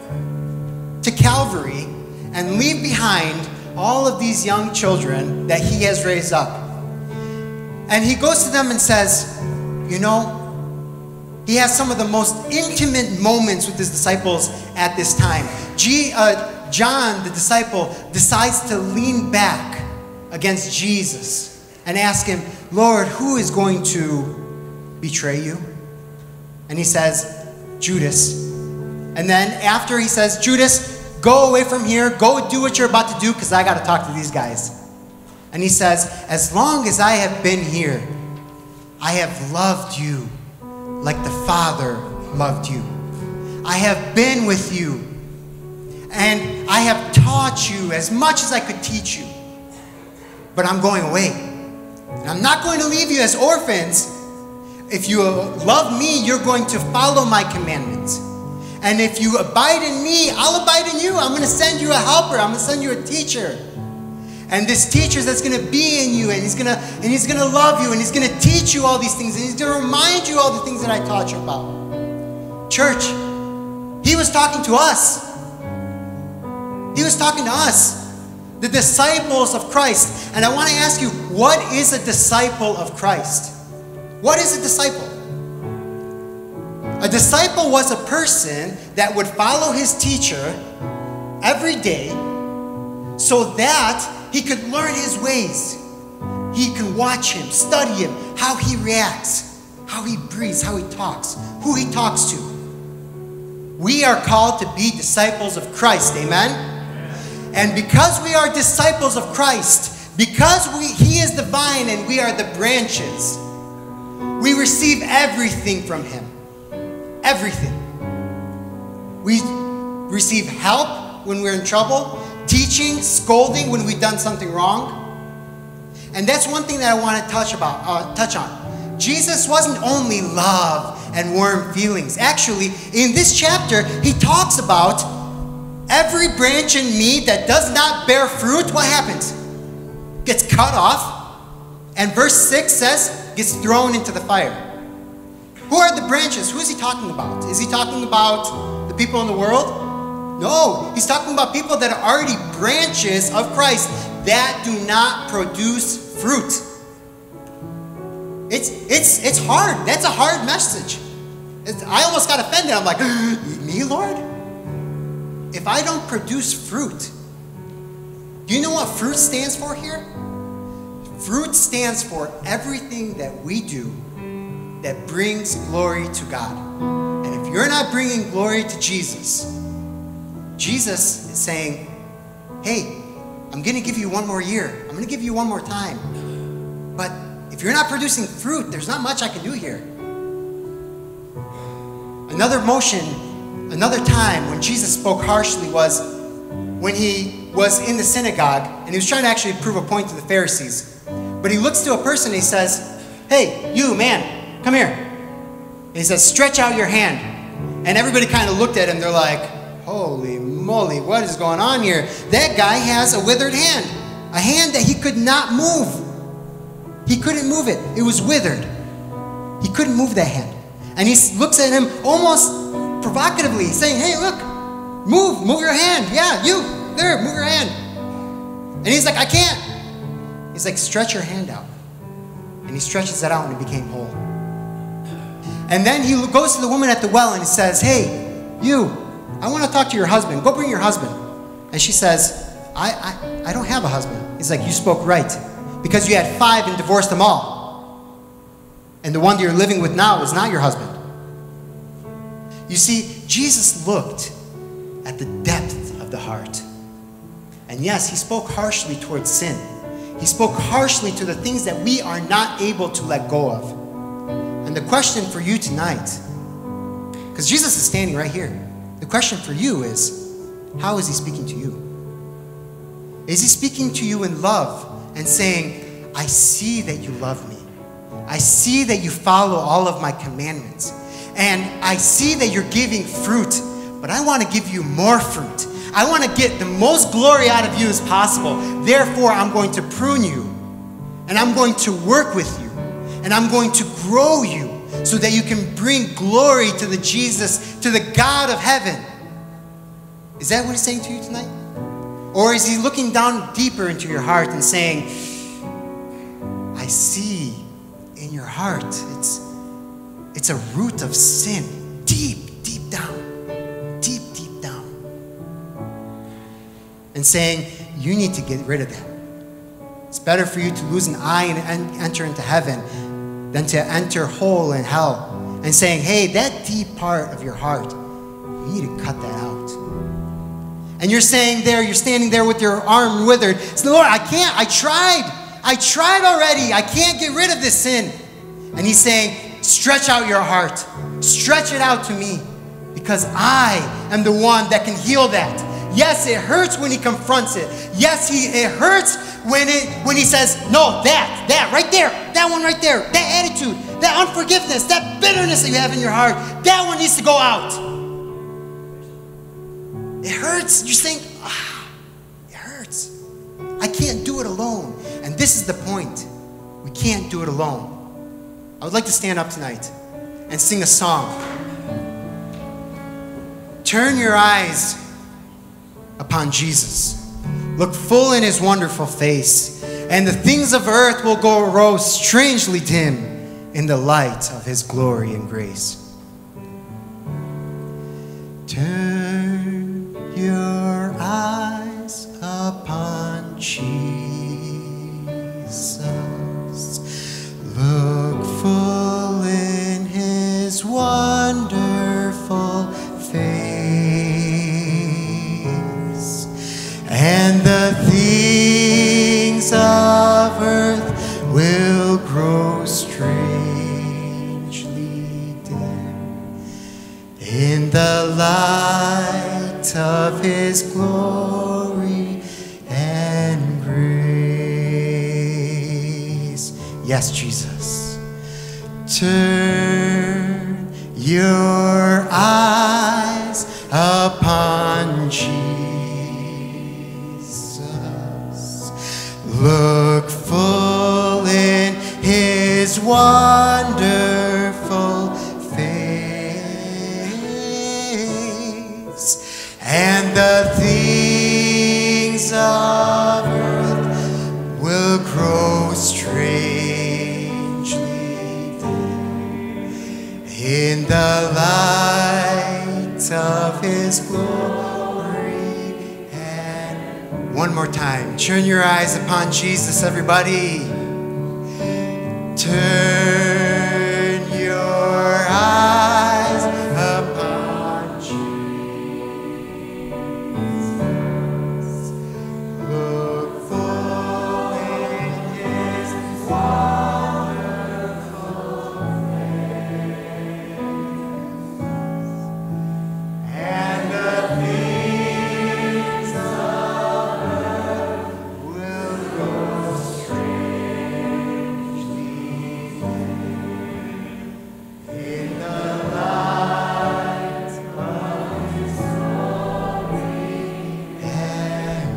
to Calvary and leave behind all of these young children that he has raised up. And he goes to them and says, you know, he has some of the most intimate moments with his disciples at this time. John, the disciple, decides to lean back against Jesus and ask him, Lord, who is going to betray you? And he says, Judas. And then after he says, Judas, go away from here, go do what you're about to do because I got to talk to these guys. And he says, as long as I have been here, I have loved you like the Father loved you. I have been with you. And I have taught you as much as I could teach you. But I'm going away. And I'm not going to leave you as orphans. If you love me, you're going to follow my commandments. And if you abide in me, I'll abide in you. I'm going to send you a helper. I'm going to send you a teacher. And this teacher that's going to be in you, and he's going to love you, and he's going to teach you all these things, and he's going to remind you all the things that I taught you about. Church, he was talking to us. He was talking to us, the disciples of Christ. And I want to ask you, what is a disciple of Christ? What is a disciple? A disciple was a person that would follow his teacher every day so that he could learn his ways. He can watch him, study him, how he reacts, how he breathes, how he talks, who he talks to. We are called to be disciples of Christ, amen? And because we are disciples of Christ, because he is the vine and we are the branches, we receive everything from him. Everything. We receive help when we're in trouble, teaching, scolding when we've done something wrong. And that's one thing that I want to touch on. Jesus wasn't only love and warm feelings. Actually, in this chapter, he talks about every branch in me that does not bear fruit, what happens? Gets cut off. And verse 6 says, gets thrown into the fire. Who are the branches? Who is he talking about? Is he talking about the people in the world? No, he's talking about people that are already branches of Christ that do not produce fruit. It's hard. That's a hard message. I almost got offended. I'm like, me, Lord? If I don't produce fruit, do you know what fruit stands for here? Fruit stands for everything that we do that brings glory to God. And if you're not bringing glory to Jesus, Jesus is saying, hey, I'm going to give you one more year. I'm going to give you one more time. But if you're not producing fruit, there's not much I can do here. Another time when Jesus spoke harshly was when he was in the synagogue and he was trying to actually prove a point to the Pharisees. But he looks to a person and he says, hey, you man, come here. And he says, stretch out your hand. And everybody kind of looked at him. They're like, holy moly, what is going on here? That guy has a withered hand. A hand that he could not move. He couldn't move it. It was withered. He couldn't move that hand. And he looks at him almost provocatively, saying, hey, look, move your hand. Yeah, you, there, move your hand. And he's like, I can't. He's like, stretch your hand out. And he stretches it out and he became whole. And then he goes to the woman at the well and he says, hey, you, I want to talk to your husband. Go bring your husband. And she says, I don't have a husband. He's like, you spoke right. Because you had 5 and divorced them all. And the one that you're living with now is not your husband. You see, Jesus looked at the depth of the heart. And yes, he spoke harshly towards sin. He spoke harshly to the things that we are not able to let go of. And the question for you tonight, because Jesus is standing right here, the question for you is, how is he speaking to you? Is he speaking to you in love and saying, I see that you love me. I see that you follow all of my commandments. And I see that you're giving fruit, but I want to give you more fruit. I want to get the most glory out of you as possible. Therefore, I'm going to prune you, and I'm going to work with you, and I'm going to grow you so that you can bring glory to the Jesus, to the God of heaven. Is that what he's saying to you tonight? Or is he looking down deeper into your heart and saying, I see in your heart, it's a root of sin, deep down, deep down. And saying, you need to get rid of that. It's better for you to lose an eye and enter into heaven than to enter whole in hell. And saying, hey, that deep part of your heart, you need to cut that out. And you're saying there, you're standing there with your arm withered. Say, Lord, I can't, I tried already. I can't get rid of this sin. And he's saying, stretch out your heart. Stretch it out to me, because I am the one that can heal that. Yes, it hurts when he confronts it. Yes, it hurts when he says, no, that right there, that one right there, that attitude, that unforgiveness, that bitterness that you have in your heart, that one needs to go out. It hurts. You're saying, it hurts. I can't do it alone. And this is the point. We can't do it alone. I would like to stand up tonight and sing a song. Turn your eyes upon Jesus. Look full in his wonderful face, and the things of earth will grow strangely dim in the light of his glory and grace. Turn your eyes upon Jesus. Look full in his wonderful face, and the things of earth will grow strangely dim in the light of his glory and grace. Yes, Jesus. Turn your eyes upon Jesus. Look full in his wonderful face, and the things of earth will grow strangely dim in the light of his glory. And one more time, turn your eyes upon Jesus, everybody. Turn your eyes upon Jesus. Look full in his wonderful face, and the things of earth will grow strangely in the light of his glory and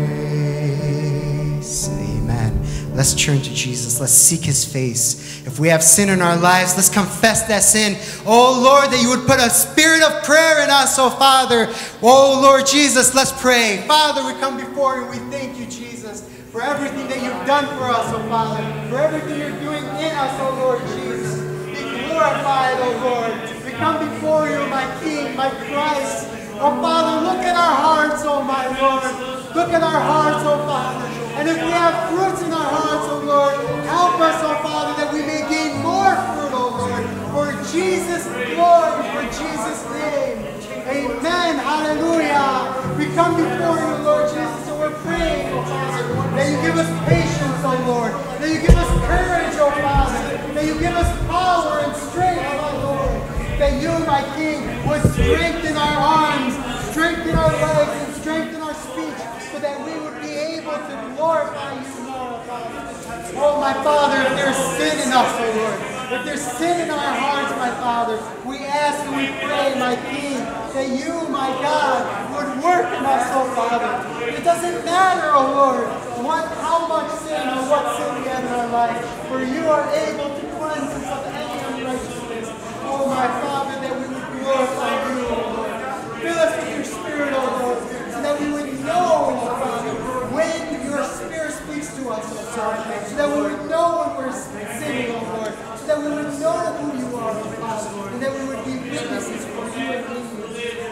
grace. Amen. Let's turn to Jesus. Let's seek his face. If we have sin in our lives, let's confess that sin. Oh Lord, that you would put a spirit of prayer in us, oh Father. Oh Lord Jesus, let's pray. Father, we come before you. We thank you, Jesus. for everything that you've done for us, oh Father, for everything you're doing in us, oh Lord Jesus. Be glorified, oh Lord. We come before you, my King, my Christ. Oh Father, look at our hearts, oh my Lord. Look at our hearts, oh Father. And if we have fruits in our hearts, oh Lord, help us, oh Father, that we may gain more fruit, oh Lord. For Jesus' glory, for Jesus' name. Amen. Hallelujah. We come before you, Lord Jesus, and we're praying, oh Father, that you give us patience, oh Lord. That you give us courage, oh Father. That you give us power and strength, oh Lord. That you, my King, would strengthen our arms, strengthen our legs, and strengthen our speech, so that we would be able to glorify you more, Father. Oh, my Father, if there's sin in us, oh Lord, if there's sin in our hearts, my Father, we ask and we pray, my King, that you, my God, would work in us, oh Father. It doesn't matter, oh Lord, how much sin or what sin we have in our life, for you are able to cleanse us of any unrighteousness. Oh, my Father, that we would glorify you, oh Lord. Fill us with your Spirit, oh Lord, so that we would know, oh Father, when your Spirit speaks to us, oh Lord, so that we would know when we're sinning, oh Lord, so that we would know who you are, oh Father, and that we would be witnesses for you and in you.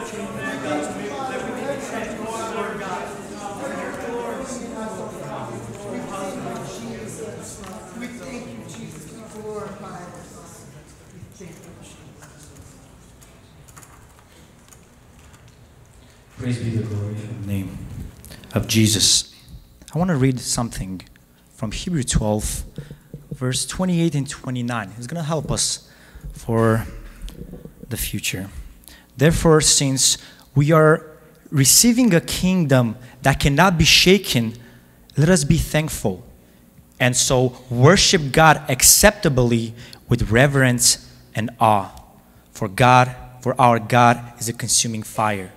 We thank you, Jesus. Be glorified. Praise be the glory in the name of Jesus. I want to read something from Hebrews 12, verse 28 and 29. It's going to help us for the future. Therefore, since we are receiving a kingdom that cannot be shaken, let us be thankful. And so worship God acceptably with reverence and awe. For our God is a consuming fire.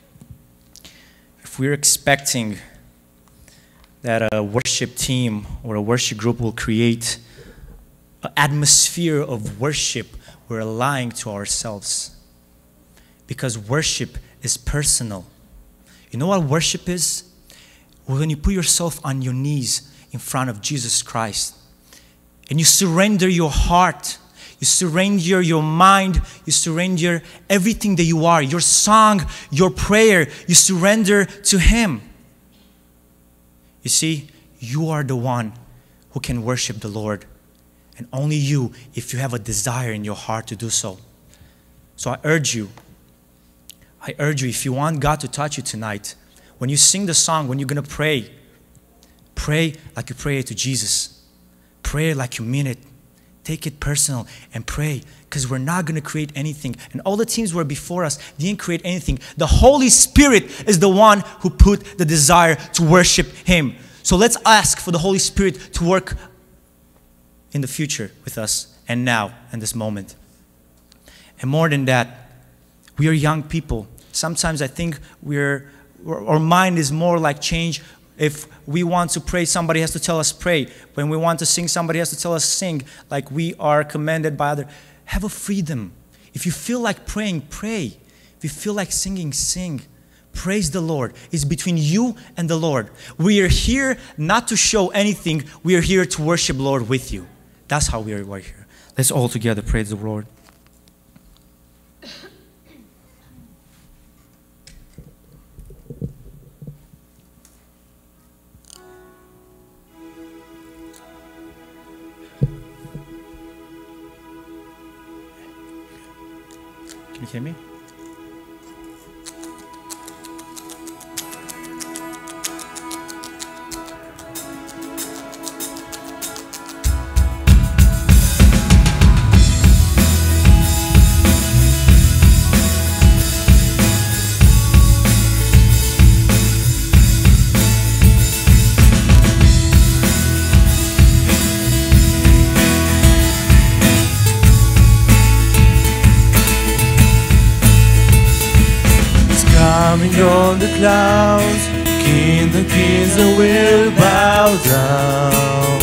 If we're expecting that a worship team or a worship group will create an atmosphere of worship, we're lying to ourselves. Because worship is personal. You know what worship is? When you put yourself on your knees in front of Jesus Christ and you surrender your heart, you surrender your mind, you surrender everything that you are, your song, your prayer, you surrender to Him. You see, you are the one who can worship the Lord, and only you if you have a desire in your heart to do so. So I urge you, if you want God to touch you tonight, when you sing the song, when you're going to pray, pray like you pray to Jesus. Pray like you mean it. Take it personal and pray, because we're not going to create anything. And all the teams were before us didn't create anything. The Holy Spirit is the one who put the desire to worship Him. So let's ask for the Holy Spirit to work in the future with us and now in this moment. And more than that, we are young people. Sometimes I think our mind is more like change. If we want to pray, somebody has to tell us pray. When we want to sing, somebody has to tell us sing, like we are commanded by others. Have a freedom. If you feel like praying, pray. If you feel like singing, sing. Praise the Lord. It's between you and the Lord. We are here not to show anything. We are here to worship the Lord with you. That's how we are here. Let's all together praise the Lord. Can you hear me? Coming on the clouds, King the kings will bow down.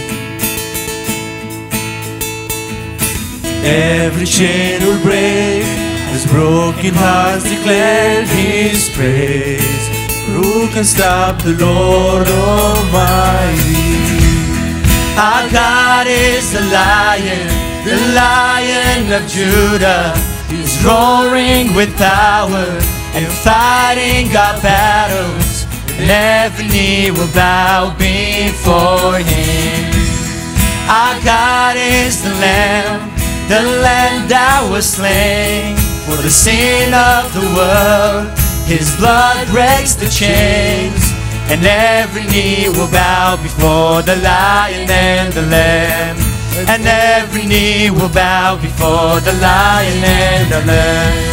Every chain will break as broken hearts declare His praise. Who can stop the Lord Almighty? Our God is the Lion of Judah. He's roaring with power and fighting our battles, and every knee will bow before Him. Our God is the Lamb that was slain for the sin of the world. His blood breaks the chains, and every knee will bow before the Lion and the Lamb. And every knee will bow before the Lion and the Lamb.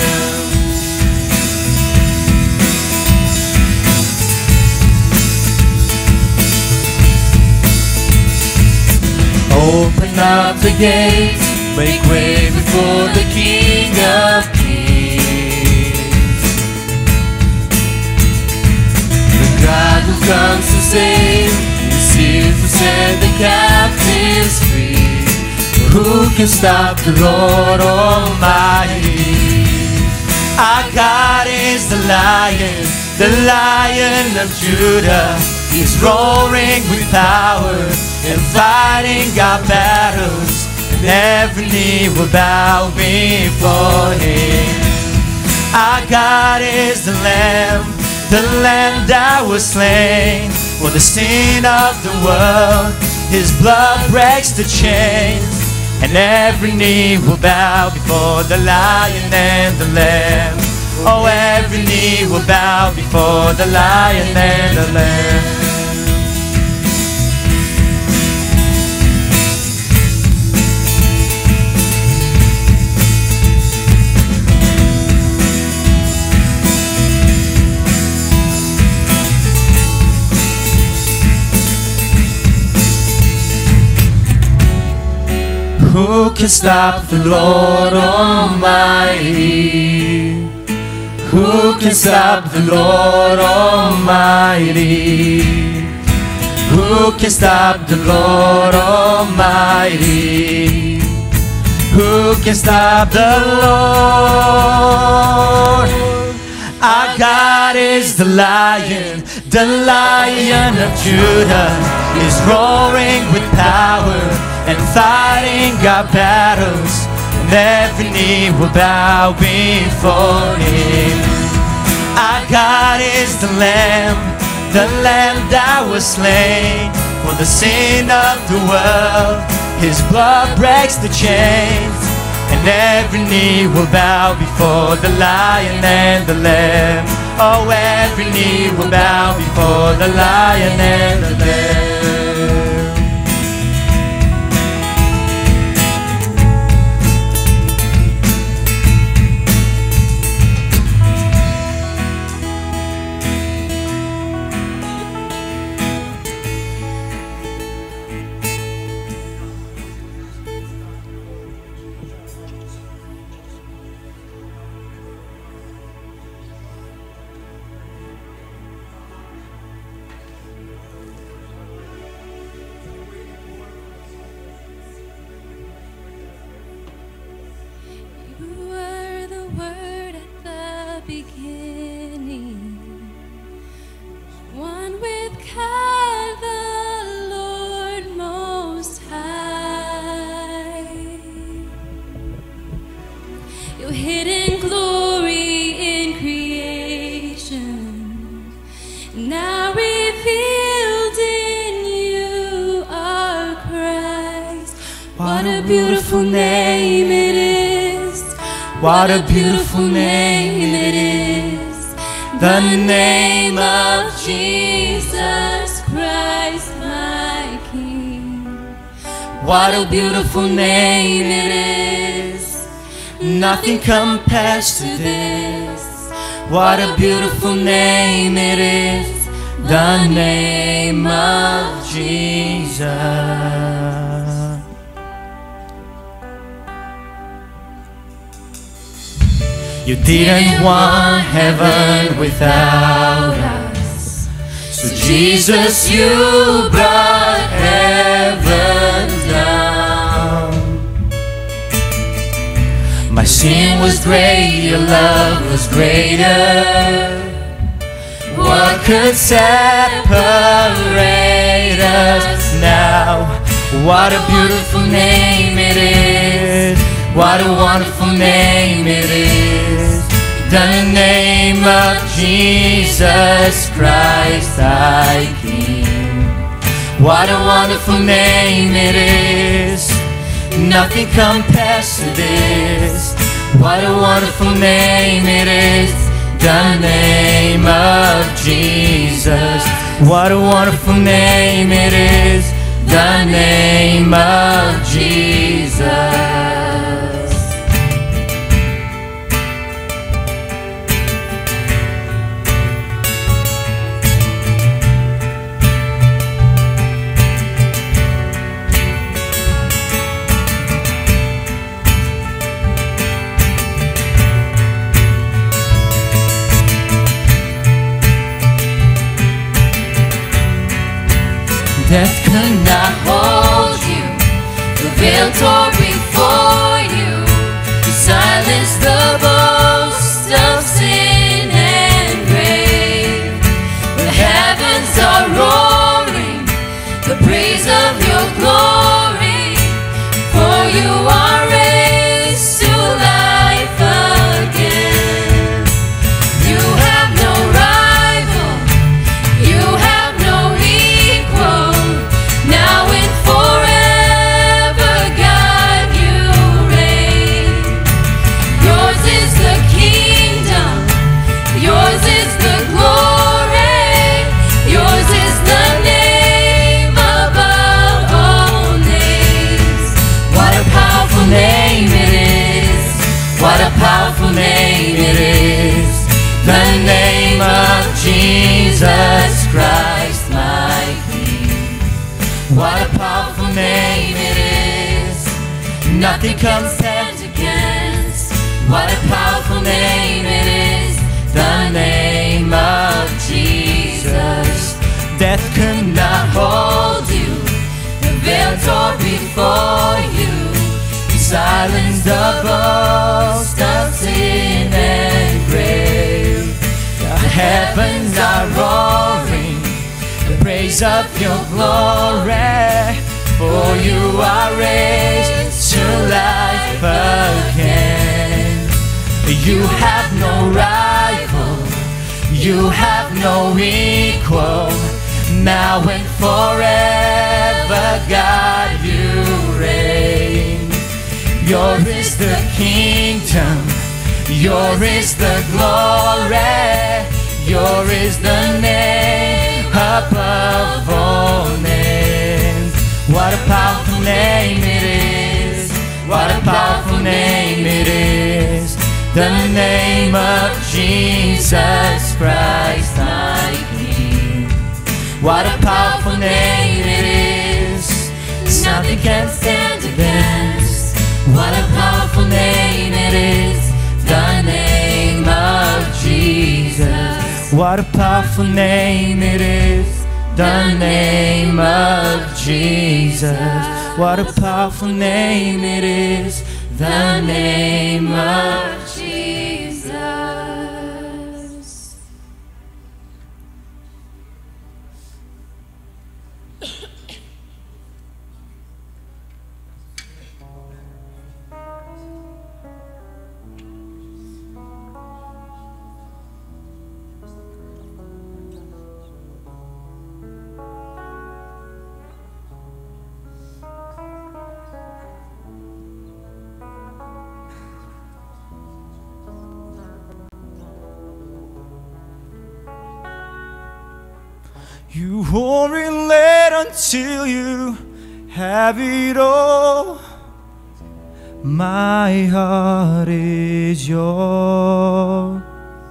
Open up the gates, make way before the King of Kings. The God who comes to save, He seeks to set the captives free. Who can stop the Lord Almighty? Our God is the Lion of Judah. He's roaring with power and fighting our battles, and every knee will bow before Him. Our God is the Lamb that was slain for the sin of the world. His blood breaks the chains, and every knee will bow before the Lion and the Lamb. Oh, every knee will bow before the Lion and the Lamb. Who can stop the Lord Almighty? Who can stop the Lord Almighty? Who can stop the Lord Almighty? Who can stop the Lord? Our God is the Lion of Judah. Is roaring with power and fighting our battles, and every knee will bow before Him. Our God is the Lamb that was slain for the sin of the world. His blood breaks the chains, and every knee will bow before the Lion and the Lamb. Oh, every knee will bow before the Lion and the Lamb. What a beautiful name it is, the name of Jesus Christ, my King. What a beautiful name it is, nothing compares to this. What a beautiful name it is, the name of Jesus. You didn't want heaven without us, so Jesus, you brought heaven down. My sin was great, your love was greater. What could separate us now? What a beautiful name it is. What a wonderful name it is. The name of Jesus Christ, thy King. What a wonderful name it is. Nothing compares to this. What a wonderful name it is. The name of Jesus. What a wonderful name it is. The name of Jesus. Death could not hold you. The veil tore before you. You silenced the boast of sin and grave. The heavens are roaring the praise of your glory. For you are raised to life again. You have no rival. You have no equal. Now and forever, God, you reign. Yours is the kingdom. Yours is the glory. Yours is the name above all names. What a powerful name it is. What a powerful name it is. The name of Jesus Christ, my King. What a powerful name it is. Nothing can stand against. What a powerful name it is. The name of Jesus. Death could not hold you. The veil tore before you. You silenced the boast of sin and grave. The heavens are roaring the praise of your glory. For you are raised to life again. You have no rival. You have no equal. Now and forever, God, you reign. Yours is the kingdom. Yours is the glory. Yours is the name above all names. What a powerful name it is. What a powerful name it is. The name of Jesus Christ, my King. What a powerful name it is. Nothing can stand against. What a powerful name it is. The name of Jesus. What a powerful name it is. The name of Jesus. What a powerful name it is. The name of Jesus. You won't relent until you have it all. My heart is yours.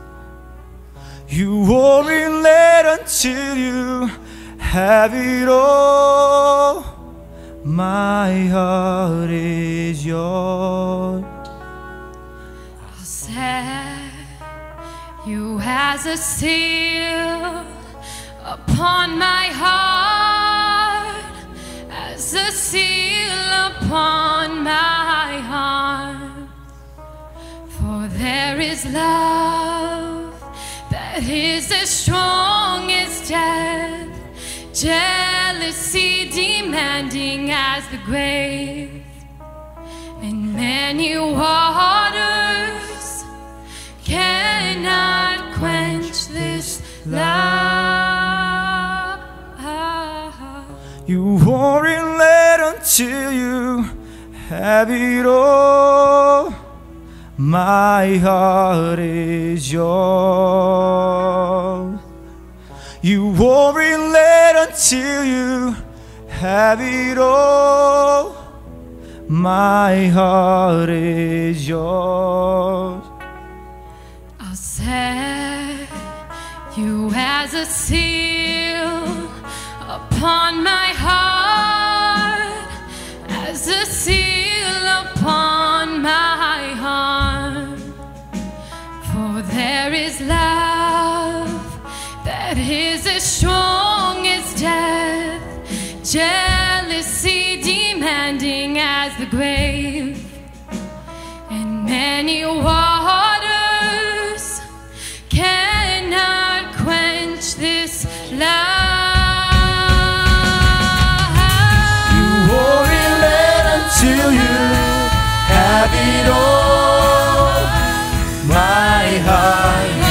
You won't relent until you have it all. My heart is yours. I'll set you as a seal upon my heart, as a seal upon my heart. For there is love that is as strong jealousy demanding as the grave, and many waters cannot quench this love. You won't relent until you have it all. My heart is yours. You won't relent until you have it all. My heart is yours. I'll set you as a seal upon my heart, as a seal upon my heart. For there is love that is as strong as death, jealousy demanding as the grave, and many waters cannot quench this love. You won't relent until you have it all. My heart is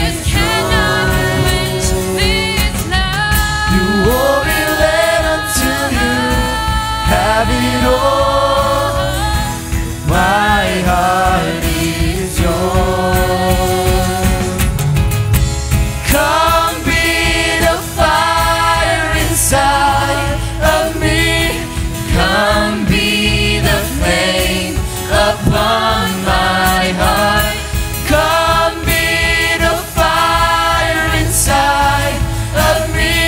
yours. You won't relent until you have it all. My heart is yours. Come be the fire inside of me. Come be the flame upon my heart. Come be the fire inside of me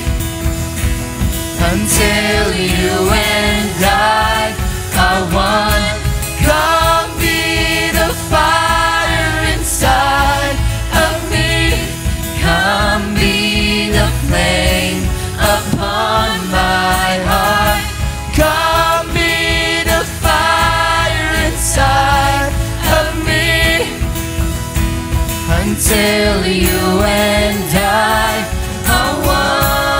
until you and I are one. Come be the fire inside of me. Come be the flame upon my heart. Come be the fire inside of me until you and I are one.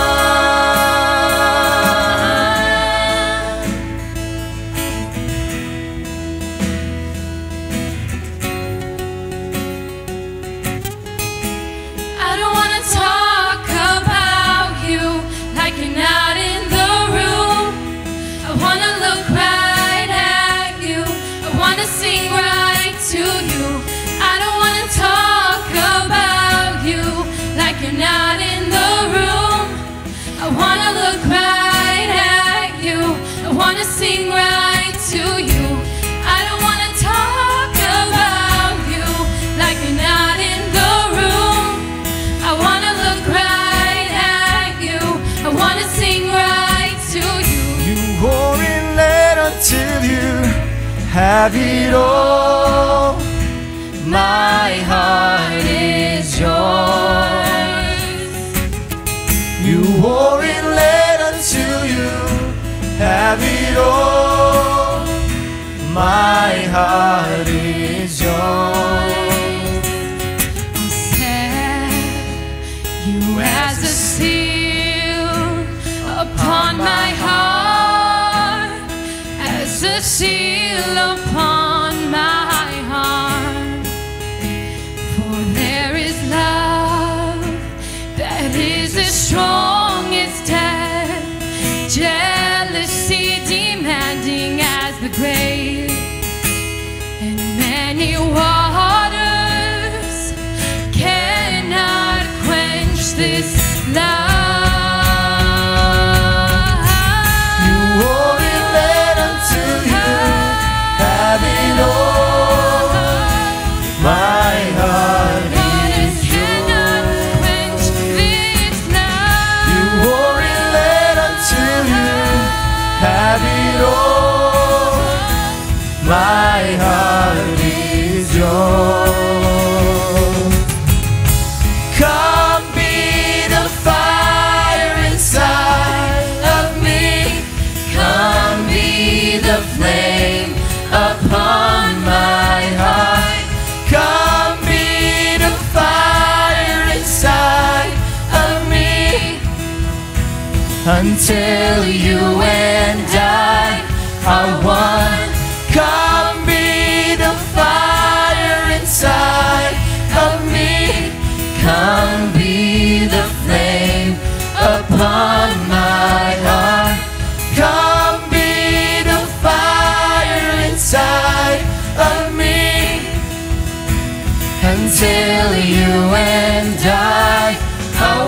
I don't want to talk about you like you're not in the room. I want to look right at you. I want to sing right to you. I don't want to talk about you like you're not in the room. I want to look right at you. I want to sing right to you. I don't want to talk about you like you're not in the room. I want to look right at you. I want to sing right to you. You won't relent until you have it all. My heart is yours. You won't relent until you have it all. My heart is yours. Set you as a seal upon my heart, as a seal upon my heart. For there is love that is as strong as death, jealousy demanding as the grave, and many waters cannot quench this love. You won't relent until you have it all. My heart is yours. You won't relent until you have it all. My heart is yours. Come be the fire inside of me. Come be the flame upon my heart. Come be the fire inside of me until you and I are one. Come be the fire inside of me. Come be the flame upon my heart. Come be the fire inside of me until you and I are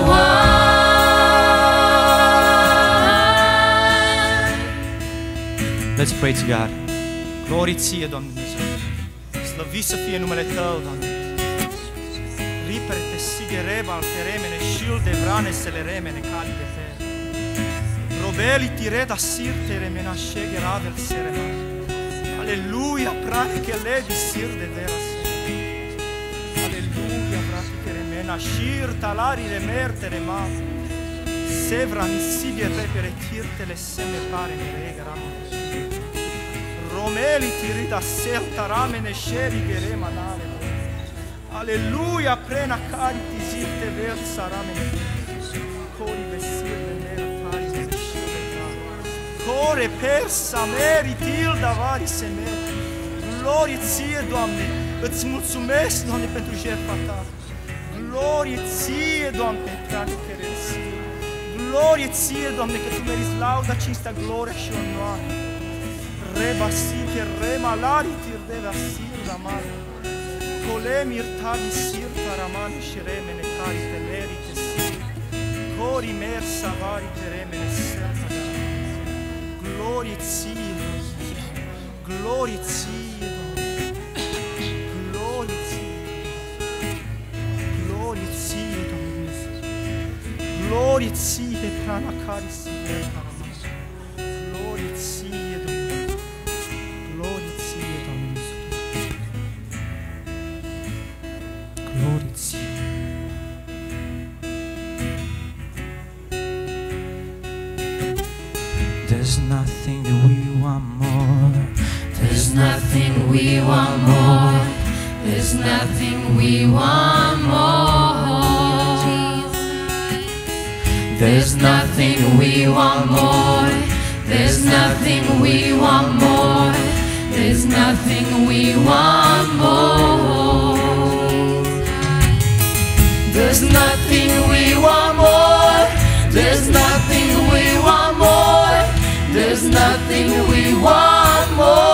one. Let's pray to God. Glorie ție, Doamne Dumnezeu. Slăvit să fie numele Tău, Doamne. Riperte sige rebal teremene shilde vrane sele remene cali de te. Robeli tireda sirte remena shege ravel serema. Alleluia, prane che ledi sir de veras. Alleluia, prane che remena shir talari remerte rema. Sevra mi sige repere tirtele seme pare ne regara. Romeli tirida selta ramene sheri gerema nale. Alleluia, prena canti zitte versa ramene. Cori vestir de mera pari de shireta. Core persa meri tilda vari semeri. Glorie ție, Doamne, îți mulțumesc, Doamne, pentru jertfa Ta. Glorie ție, Doamne, pentru căreție. Glorie ție, Doamne, că Tu meriți lauda, cinstea, gloria și onoare. Reba sike, rema lari tirdeva sirda mare. Colemir tavi sirta ramane și remene cari teleri te sir. Cori mersa vari te remene serta da. Glorie ție, glorie ție, glorie ție, glorie ție, Doamne. Glorie ție, prana cari sirta ramane. Glorie ție, Doamne. Glorie ție, Doamne. Glory to you. There's nothing that we want more. There's nothing we want more. There's nothing we want more. There's nothing we want more. There's nothing we want more. There's nothing we want more. There's nothing we want more. There's nothing we want more. There's nothing we want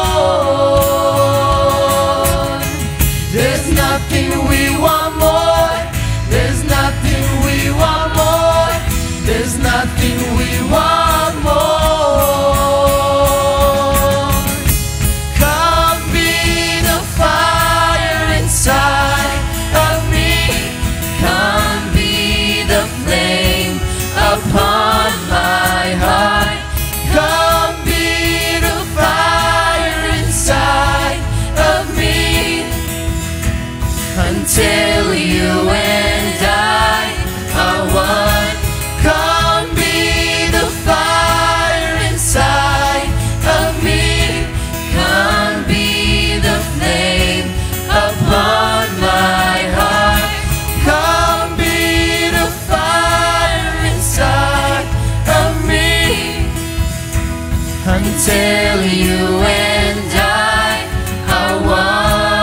more. There's nothing we want more. There's nothing we want more. There's nothing we want more. Come be the fire inside of me. Come be the flame upon my heart. Come be the fire inside of me until you and I are one. Come be the fire inside of me. Come be the flame upon my heart. Come be the fire inside of me until you and I are one.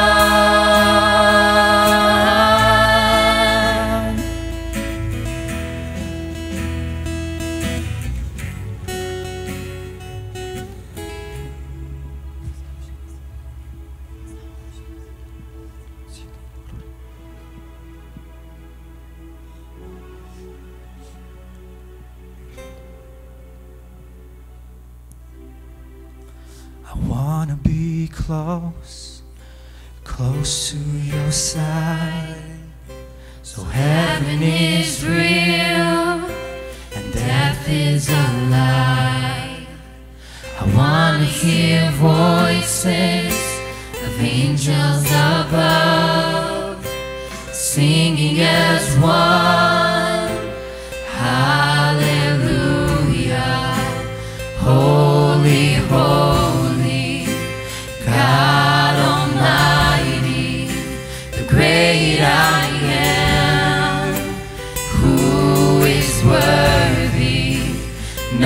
I wanna be close, close to your side. So heaven is real and death is a lie. I wanna hear voices of angels above, singing as one. Hallelujah. Holy, holy, God Almighty, the great I am, who is worthy.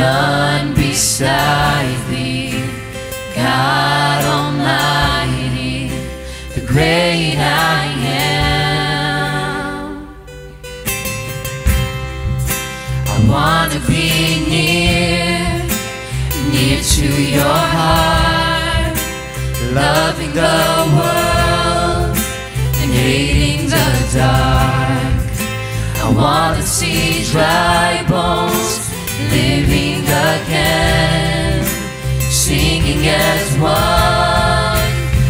to your heart, loving the world and hating the dark. I want to see dry bones living again, singing as one.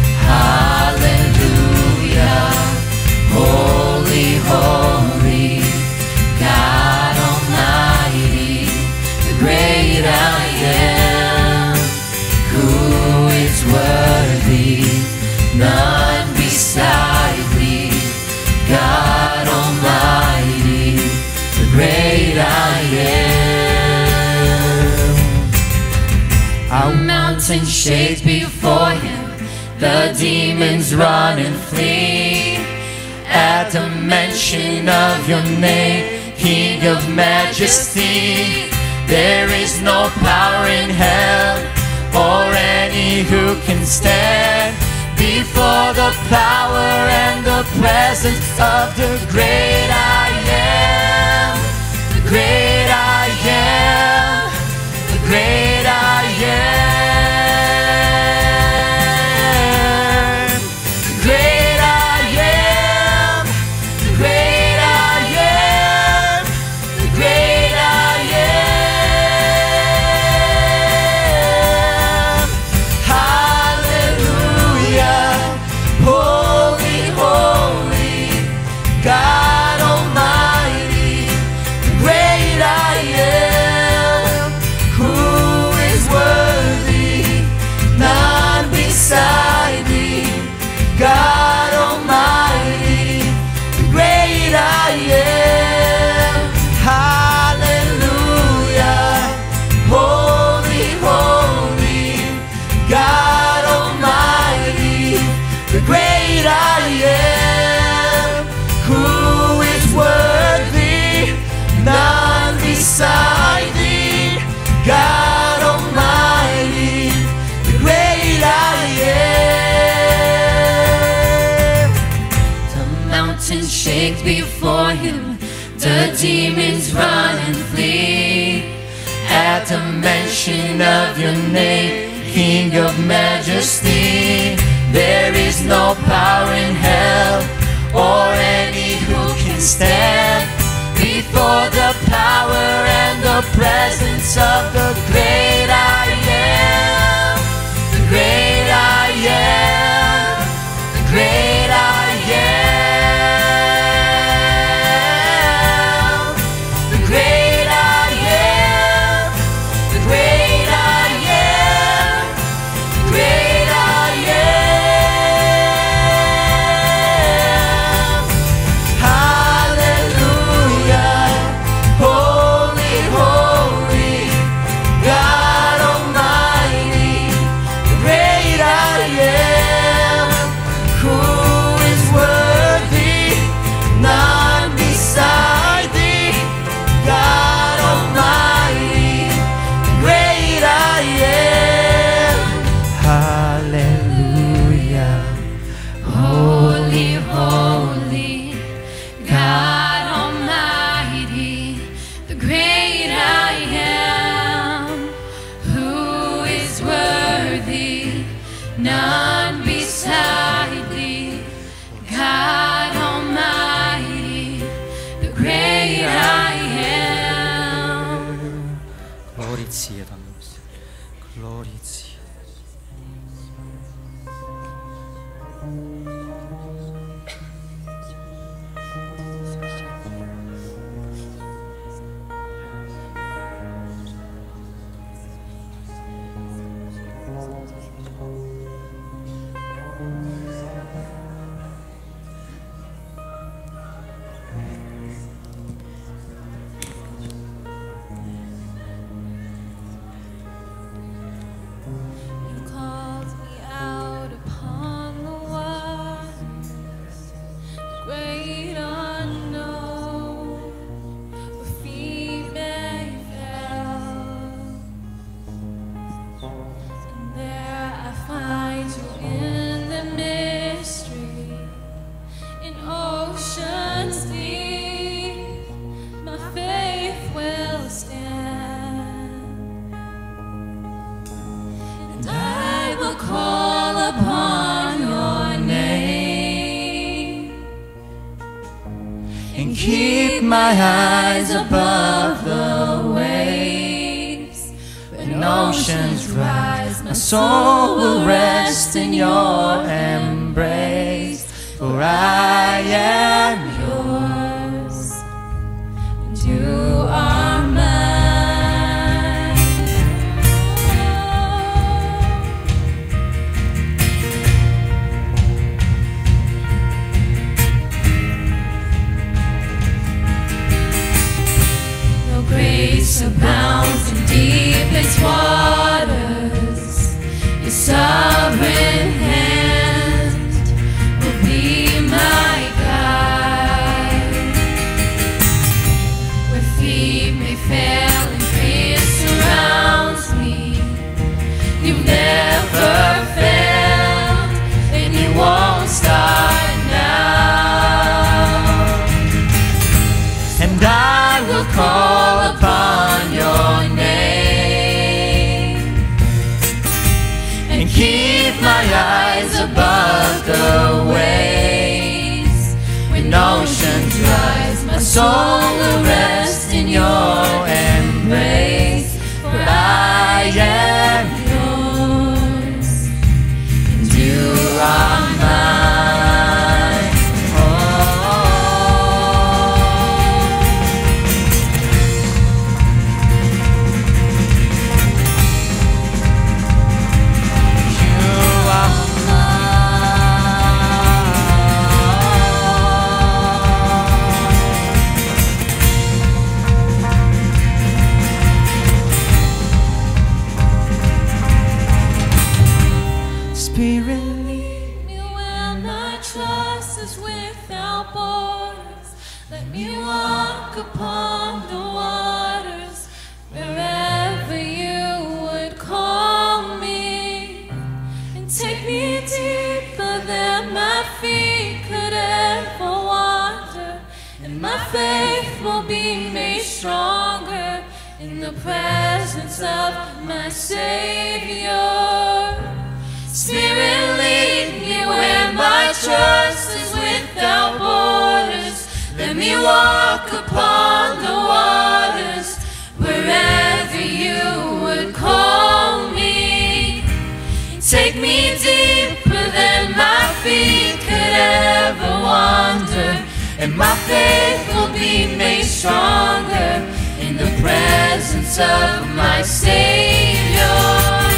Hallelujah, holy, holy, God Almighty, the great I am, who is worthy, none beside thee, God Almighty, the great I am. Our mountain shakes before him, the demons run and flee. At the mention of your name, King of majesty, there is no power in hell or any who can stand before the power and the presence of the great I am, the great I am, the great I am. Before him, the demons run and flee. At the mention of your name, King of majesty, there is no power in hell or any who can stand before the power and the presence of the great I am, the great I am, the great I am. and keep my eyes above the waves. When oceans rise, my soul will rest in your embrace. For I am yours, and you are mine. Your grace abounds in deepest waters. Your sovereign hand will be my guide. Where feet may fail and fear surrounds me, you've never failed, and you won't start now. And I will call upon your name and keep my eyes above the waves. When oceans rise, my soul will rest in your embrace. For I am yours, and you are mine. Oh, you are Spirit, lead me where my trust is without borders. Let me walk upon the waters wherever you would call me, and take me deeper than my feet could ever wander, and my faith will be made stronger in the presence of my Savior. Spirit, lead me where my trust is without borders. Let me walk upon the waters wherever you would call me. Take me deeper than my feet could ever wander, and my faith will be made stronger in the presence of my Savior.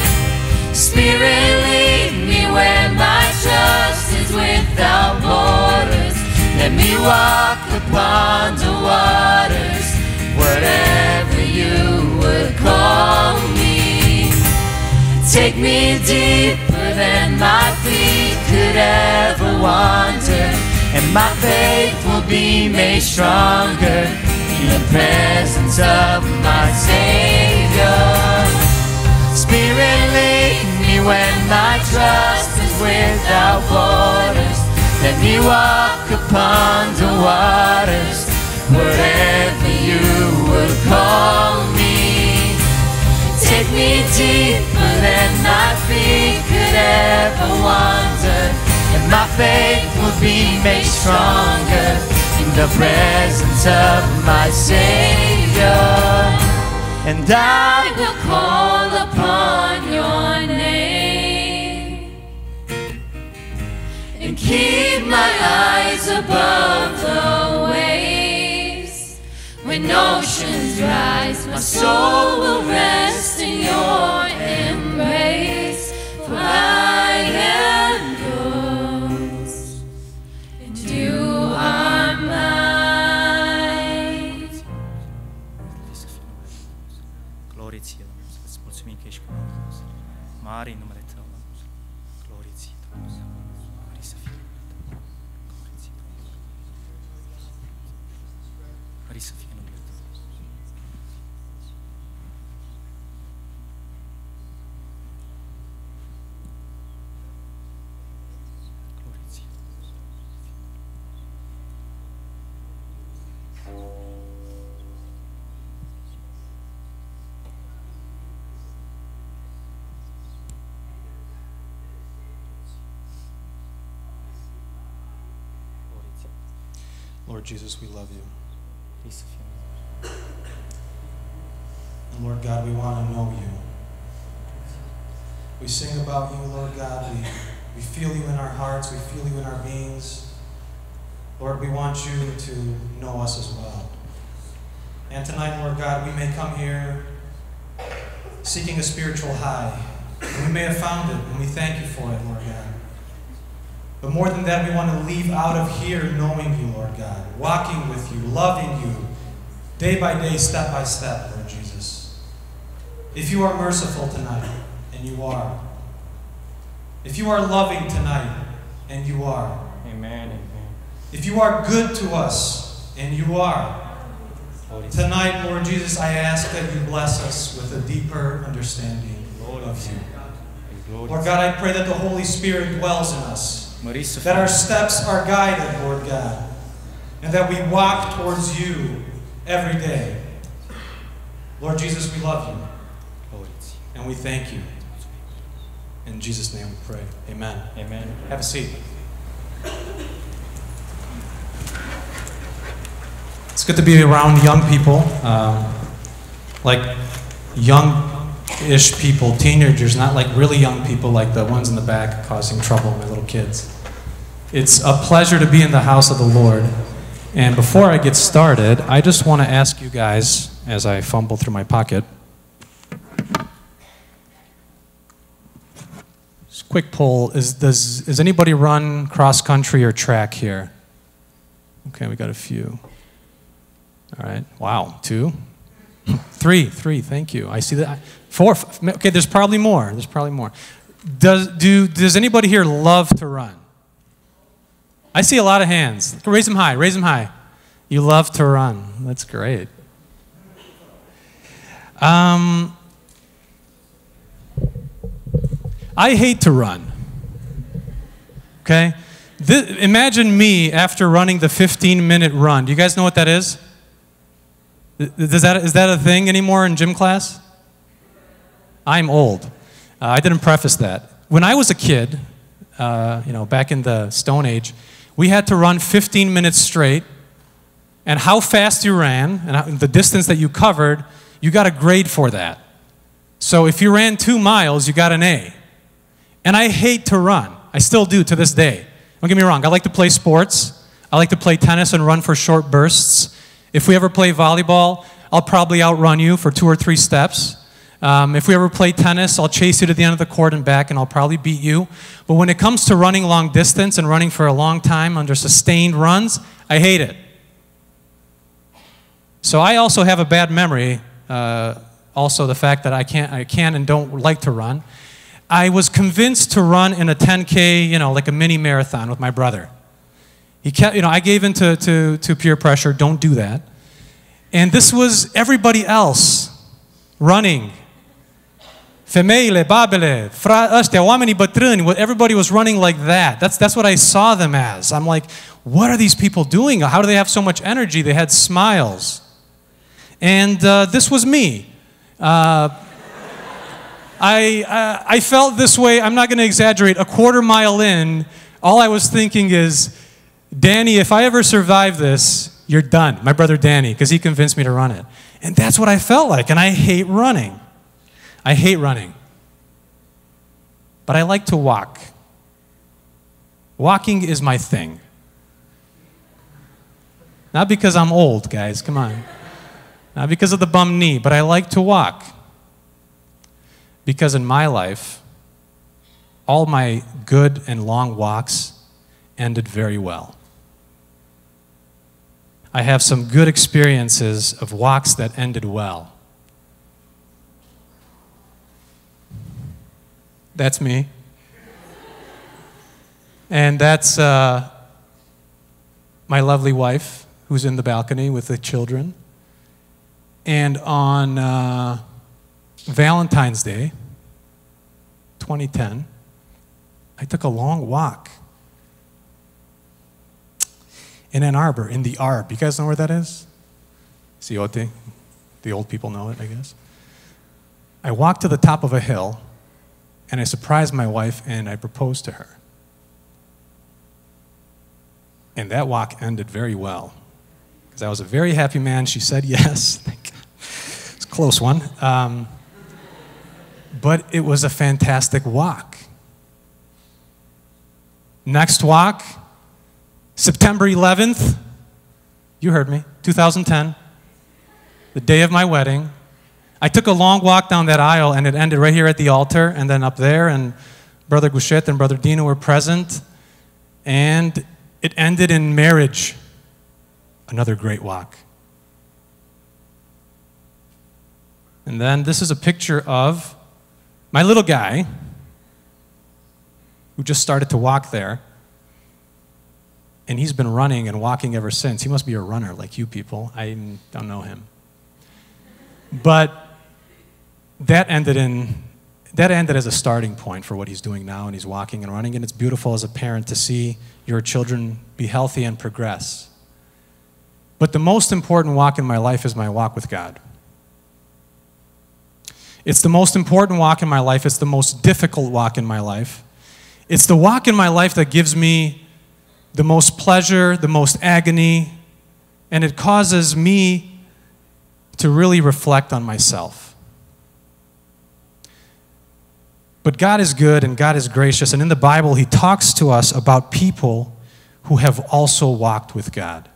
Spirit, lead me where my trust is without borders. Let me walk upon the waters wherever you would call me. Take me deeper than my feet could ever wander, and my faith will be made stronger in the presence of my Savior. Spirit, lead me when my trust is without borders. Let me walk upon the waters wherever you would call me. Take me deeper than my feet could ever wander, and my faith will be made stronger in the presence of my Savior. And I will call upon your name and keep my eyes above the waves. When oceans rise, my soul will rest in your embrace. For I am yours, and you are mine. Glorie ție, Domnul, îți mulțumim că ești cu noi, Domnul. Mare în numele Tău, Domnul. Glorie ție, Domnul. Mare să fie numele Tău. Glorie ție, Domnul. Mare să fie numele Tău. Glorie ție. Lord Jesus, we love you. And Lord God, we want to know you. We sing about you, Lord God. We feel you in our hearts. We feel you in our beings. Lord, we want you to know us as well. And tonight, Lord God, we may come here seeking a spiritual high. And we may have found it, and we thank you for it, Lord God. But more than that, we want to leave out of here knowing you, Lord God, walking with you, loving you, day by day, step by step, Lord Jesus. If you are merciful tonight, and you are. If you are loving tonight, and you are. Amen. Amen. If you are good to us, and you are. Tonight, Lord Jesus, I ask that you bless us with a deeper understanding of you. Lord God, I pray that the Holy Spirit dwells in us, that our steps are guided, Lord God, and that we walk towards you every day. Lord Jesus, we love you, and we thank you. In Jesus' name we pray. Amen. Amen. Have a seat. It's good to be around young people, like young-ish people, teenagers, not like really young people like the ones in the back causing trouble, my little kids. It's a pleasure to be in the house of the Lord. And before I get started, I just want to ask you guys, as I fumble through my pocket, just a quick poll, does anybody run cross-country or track here? Okay, we got a few. All right. Wow. 2, 3, thank you. I see that. 4, okay, there's probably more. There's probably more. Does anybody here love to run? I see a lot of hands. Raise them high, raise them high. You love to run. That's great. I hate to run. Okay? Imagine me after running the 15-minute run. Do you guys know what that is? Is that a thing anymore in gym class? I'm old. I didn't preface that. When I was a kid, back in the Stone Age, we had to run 15 minutes straight, and how fast you ran and the distance that you covered, you got a grade for that. So if you ran 2 miles, you got an A. And I hate to run. I still do to this day. Don't get me wrong. I like to play sports. I like to play tennis and run for short bursts. If we ever play volleyball, I'll probably outrun you for 2 or 3 steps. If we ever play tennis, I'll chase you to the end of the court and back, and I'll probably beat you. But when it comes to running long distance and running for a long time under sustained runs, I hate it. So I also have a bad memory, also the fact that I can and don't like to run. I was convinced to run in a 10K, like a mini marathon with my brother. He kept, I gave in to peer pressure, don't do that. And this was everybody else running. Femeile, babele, ăștia, oamenii bătrâni, everybody was running like that. That's what I saw them as. I'm like, what are these people doing? How do they have so much energy? They had smiles. And this was me. I felt this way, I'm not going to exaggerate, a quarter mile in, all I was thinking is, Danny, if I ever survive this, you're done. My brother Danny, because he convinced me to run it. And that's what I felt like, and I hate running. I hate running. But I like to walk. Walking is my thing. Not because I'm old, guys, come on. Not because of the bum knee, but I like to walk. Because in my life, all my good and long walks ended very well. I have some good experiences of walks that ended well. That's me. And that's my lovely wife, who's in the balcony with the children. And on Valentine's Day, 2010, I took a long walk in Ann Arbor, in the Arb. You guys know where that is? Siote. The old people know it, I guess. I walked to the top of a hill, and I surprised my wife, and I proposed to her. And that walk ended very well. Because I was a very happy man. She said yes. It's a close one. But it was a fantastic walk. Next walk, September 11th, you heard me, 2010, the day of my wedding. I took a long walk down that aisle, and it ended right here at the altar, and then up there, and Brother Gouchet and Brother Dino were present, and it ended in marriage. Another great walk. And then this is a picture of my little guy who just started to walk there. And he's been running and walking ever since. He must be a runner like you people. I don't know him. But that ended as a starting point for what he's doing now, and he's walking and running, and it's beautiful as a parent to see your children be healthy and progress. But the most important walk in my life is my walk with God. It's the most important walk in my life. It's the most difficult walk in my life. It's the walk in my life that gives me the most pleasure, the most agony, and it causes me to really reflect on myself. But God is good and God is gracious, and in the Bible, He talks to us about people who have also walked with God.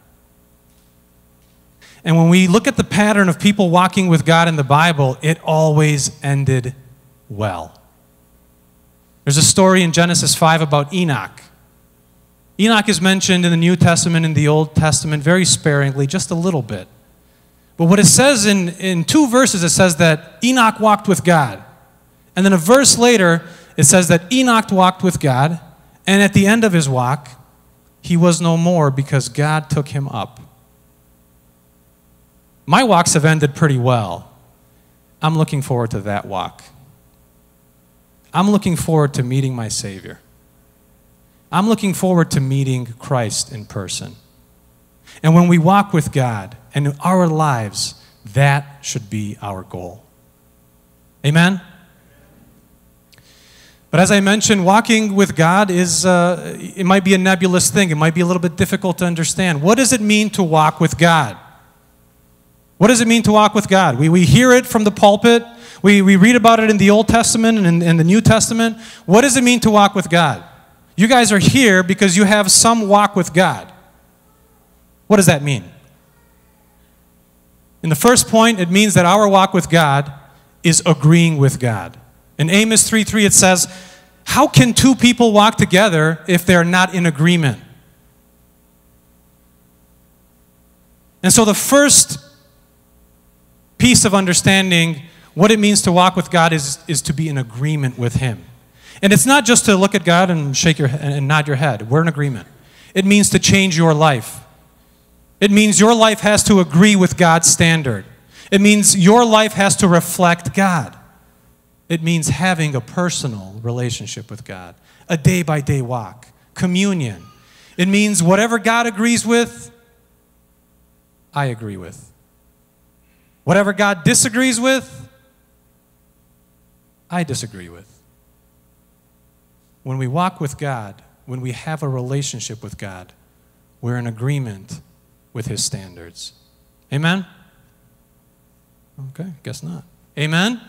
And when we look at the pattern of people walking with God in the Bible, it always ended well. There's a story in Genesis 5 about Enoch. Enoch is mentioned in the New Testament and the Old Testament very sparingly, just a little bit. But what it says in 2 verses, it says that Enoch walked with God. And then a verse later, it says that Enoch walked with God, and at the end of his walk, he was no more because God took him up. My walks have ended pretty well. I'm looking forward to that walk. I'm looking forward to meeting my Savior. I'm looking forward to meeting Christ in person. And when we walk with God and in our lives, that should be our goal. Amen? But as I mentioned, walking with God it might be a nebulous thing. It might be a little bit difficult to understand. What does it mean to walk with God? What does it mean to walk with God? We hear it from the pulpit. We read about it in the Old Testament and in the New Testament. What does it mean to walk with God? You guys are here because you have some walk with God. What does that mean? In the first point, it means that our walk with God is agreeing with God. In Amos 3:3 it says, how can two people walk together if they're not in agreement? And so the first piece of understanding what it means to walk with God is to be in agreement with Him. And it's not just to look at God and shake your head and nod your head. We're in agreement. It means to change your life. It means your life has to agree with God's standard. It means your life has to reflect God. It means having a personal relationship with God, a day-by-day walk, communion. It means whatever God agrees with, I agree with. Whatever God disagrees with, I disagree with. When we walk with God, when we have a relationship with God, we're in agreement with His standards. Amen? Okay, guess not. Amen?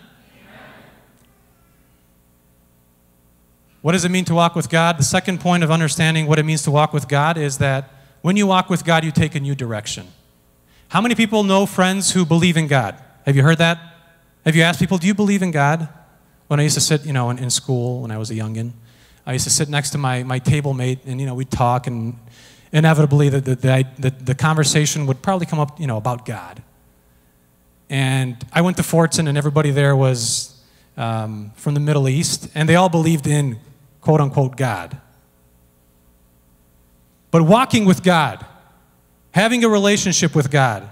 What does it mean to walk with God? The second point of understanding what it means to walk with God is that when you walk with God, you take a new direction. How many people know friends who believe in God? Have you heard that? Have you asked people, do you believe in God? When I used to sit, in school when I was a youngin', I used to sit next to my table mate, and we'd talk, and inevitably the conversation would probably come up, about God. And I went to Fortson, and everybody there was from the Middle East, and they all believed in quote-unquote God. But walking with God, having a relationship with God,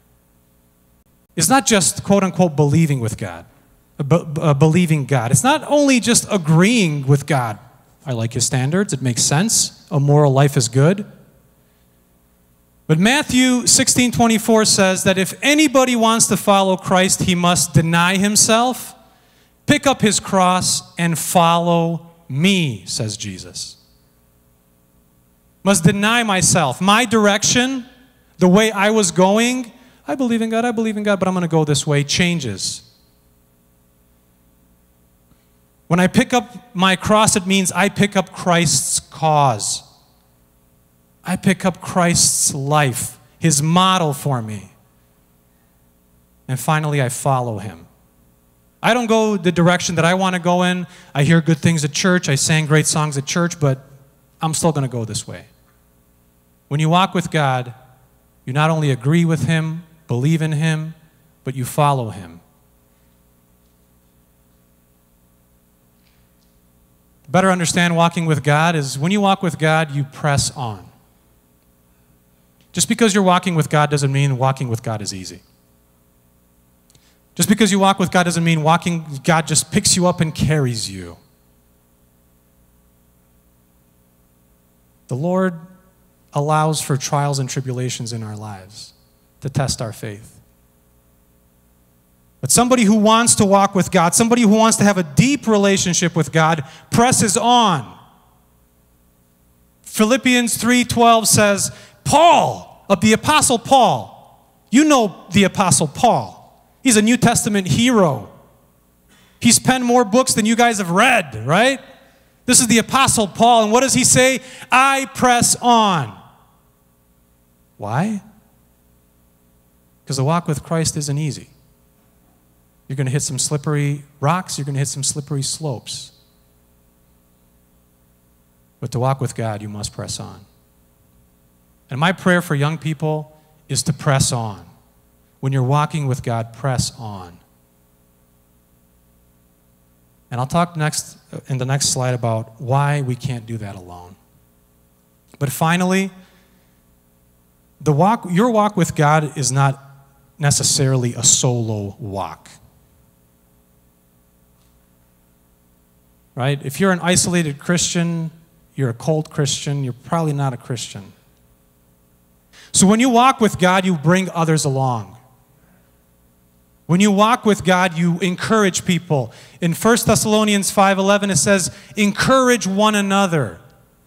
is not just quote-unquote believing with God, believing God. It's not only just agreeing with God. I like His standards. It makes sense. A moral life is good. But Matthew 16:24 says that if anybody wants to follow Christ, he must deny himself, pick up his cross, and follow me, says Jesus. Must deny myself. My direction, the way I was going, I believe in God, but I'm going to go this way, changes. When I pick up my cross, it means I pick up Christ's cause. I pick up Christ's life, his model for me. And finally, I follow him. I don't go the direction that I want to go in. I hear good things at church. I sang great songs at church, but I'm still going to go this way. When you walk with God, you not only agree with him, believe in him, but you follow him. To better understand walking with God is when you walk with God, you press on. Just because you're walking with God doesn't mean walking with God is easy. Just because you walk with God doesn't mean God just picks you up and carries you. The Lord allows for trials and tribulations in our lives to test our faith. But somebody who wants to walk with God, somebody who wants to have a deep relationship with God, presses on. Philippians 3:12 says, Paul, of the Apostle Paul. You know the Apostle Paul. He's a New Testament hero. He's penned more books than you guys have read, right? This is the Apostle Paul, and what does he say? I press on. Why? Because the walk with Christ isn't easy. You're going to hit some slippery rocks, you're going to hit some slippery slopes. But to walk with God, you must press on. And my prayer for young people is to press on. When you're walking with God, press on. And I'll talk next in the next slide about why we can't do that alone. But finally, your walk with God is not necessarily a solo walk. Right? If you're an isolated Christian, you're a cold Christian, you're probably not a Christian. So when you walk with God, you bring others along. When you walk with God, you encourage people. In 1 Thessalonians 5:11, it says, encourage one another.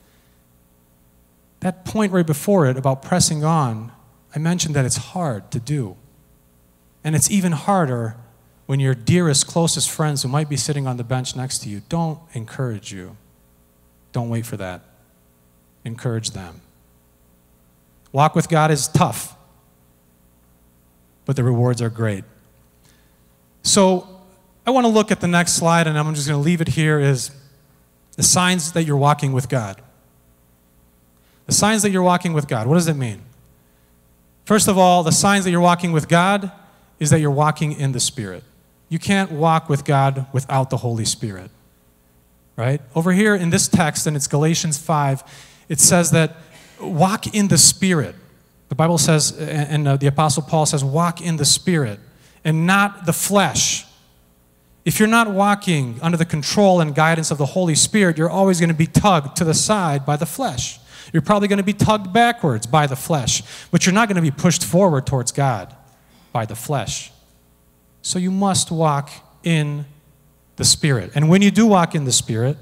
That point right before it about pressing on, I mentioned that it's hard to do. And it's even harder when your dearest, closest friends who might be sitting on the bench next to you don't encourage you. Don't wait for that. Encourage them. Walk with God is tough, but the rewards are great. So I want to look at the next slide, and I'm just going to leave it here, is the signs that you're walking with God. The signs that you're walking with God. What does it mean? First of all, the signs that you're walking with God is that you're walking in the Spirit. You can't walk with God without the Holy Spirit. Right? Over here in this text, and it's Galatians 5, it says that walk in the Spirit. The Bible says, and the Apostle Paul says, walk in the Spirit and not the flesh. If you're not walking under the control and guidance of the Holy Spirit, you're always going to be tugged to the side by the flesh. You're probably going to be tugged backwards by the flesh, but you're not going to be pushed forward towards God by the flesh. So you must walk in the Spirit. And when you do walk in the Spirit,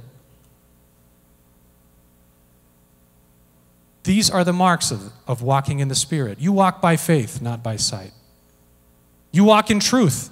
these are the marks of walking in the Spirit. You walk by faith, not by sight. You walk in truth.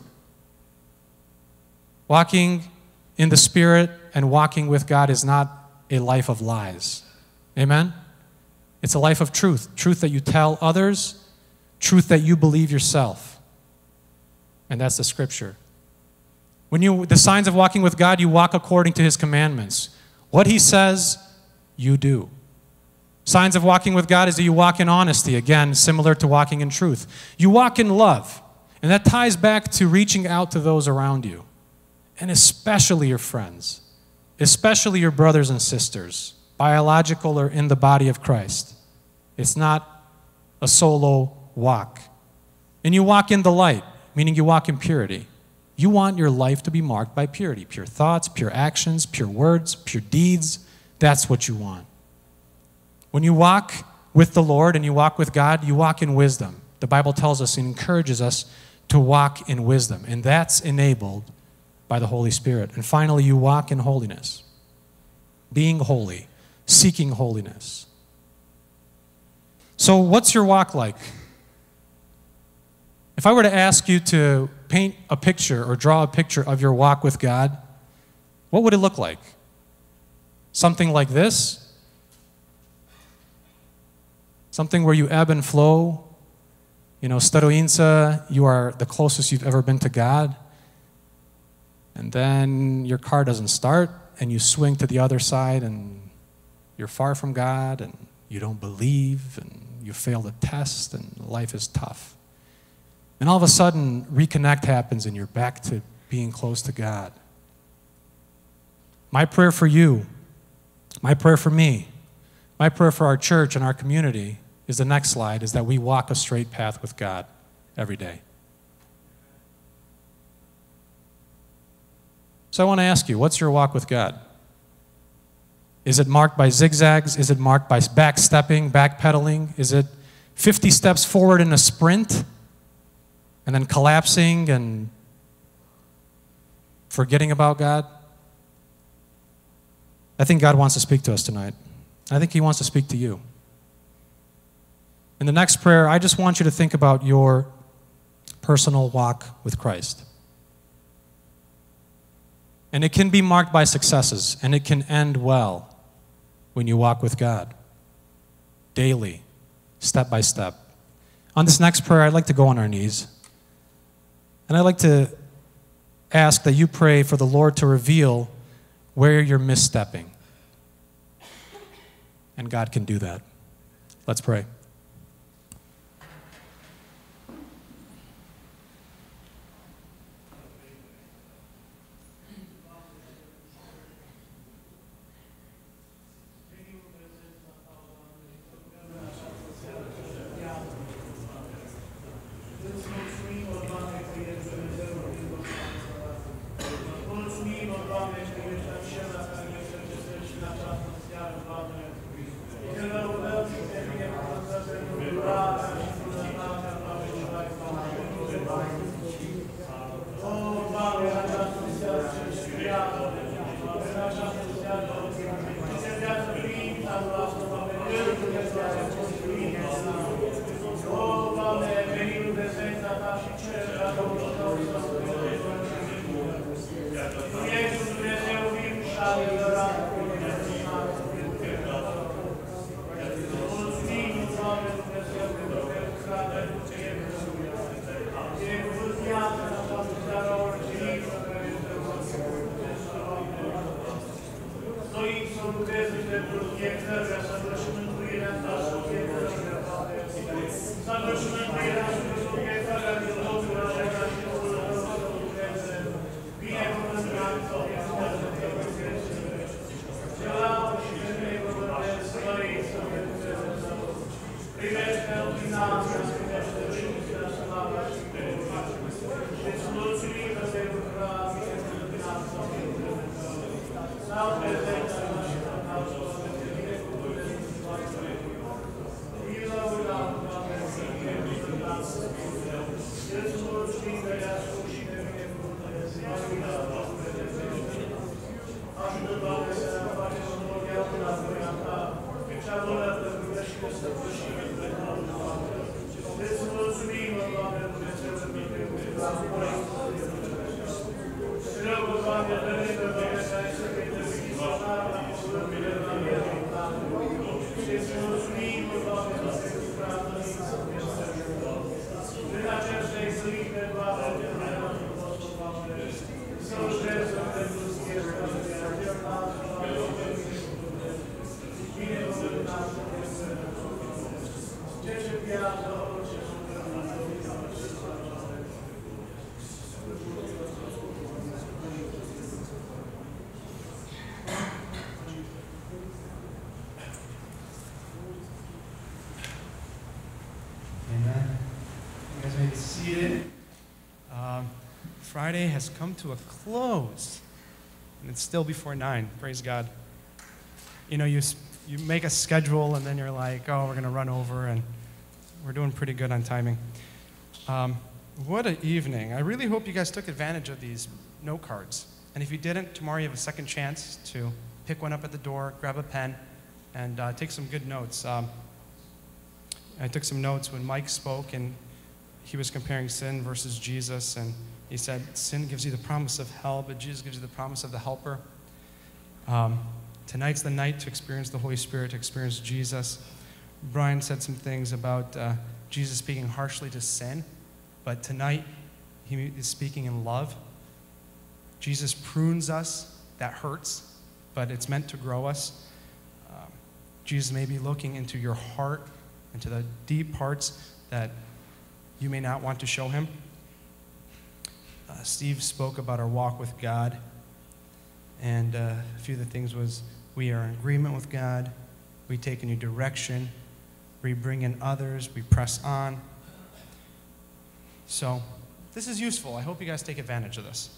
Walking in the Spirit and walking with God is not a life of lies. Amen? It's a life of truth. Truth that you tell others, truth that you believe yourself. And that's the Scripture. The signs of walking with God, you walk according to His commandments. What He says, you do. Signs of walking with God is that you walk in honesty. Again, similar to walking in truth. You walk in love. And that ties back to reaching out to those around you. And especially your friends. Especially your brothers and sisters. Biological or in the body of Christ. It's not a solo walk. And you walk in the light, meaning you walk in purity. You want your life to be marked by purity. Pure thoughts, pure actions, pure words, pure deeds. That's what you want. When you walk with the Lord and you walk with God, you walk in wisdom. The Bible tells us and encourages us to walk in wisdom. And that's enabled by the Holy Spirit. And finally, you walk in holiness. Being holy. Seeking holiness. So, what's your walk like? If I were to ask you to paint a picture or draw a picture of your walk with God, what would it look like? Something like this? Something where you ebb and flow? You know, Staroinsa, you are the closest you've ever been to God. And then your car doesn't start, and you swing to the other side, and you're far from God, and you don't believe, and you fail the test, and life is tough. And all of a sudden, reconnect happens, and you're back to being close to God. My prayer for you, my prayer for me, my prayer for our church and our community is the next slide, is that we walk a straight path with God every day. So I want to ask you, what's your walk with God? Is it marked by zigzags? Is it marked by backstepping, backpedaling? Is it 50 steps forward in a sprint and then collapsing and forgetting about God? I think God wants to speak to us tonight. I think He wants to speak to you. In the next prayer, I just want you to think about your personal walk with Christ. And it can be marked by successes, and it can end well when you walk with God, daily, step by step. On this next prayer, I'd like to go on our knees, and I'd like to ask that you pray for the Lord to reveal where you're misstepping. And God can do that. Let's pray. Friday has come to a close, and it's still before 9. Praise God. You know, you make a schedule, and then you're like, oh, we're going to run over, and we're doing pretty good on timing. What an evening. I really hope you guys took advantage of these note cards. And if you didn't, tomorrow you have a second chance to pick one up at the door, grab a pen, and take some good notes. I took some notes when Mike spoke, and he was comparing sin versus Jesus, and he said, sin gives you the promise of hell, but Jesus gives you the promise of the helper. Tonight's the night to experience the Holy Spirit, to experience Jesus. Brian said some things about Jesus speaking harshly to sin, but tonight he is speaking in love. Jesus prunes us. That hurts, but it's meant to grow us. Jesus may be looking into your heart, into the deep parts that you may not want to show him. Steve spoke about our walk with God, and a few of the things was we are in agreement with God, we take a new direction, we bring in others, we press on. So this is useful. I hope you guys take advantage of this.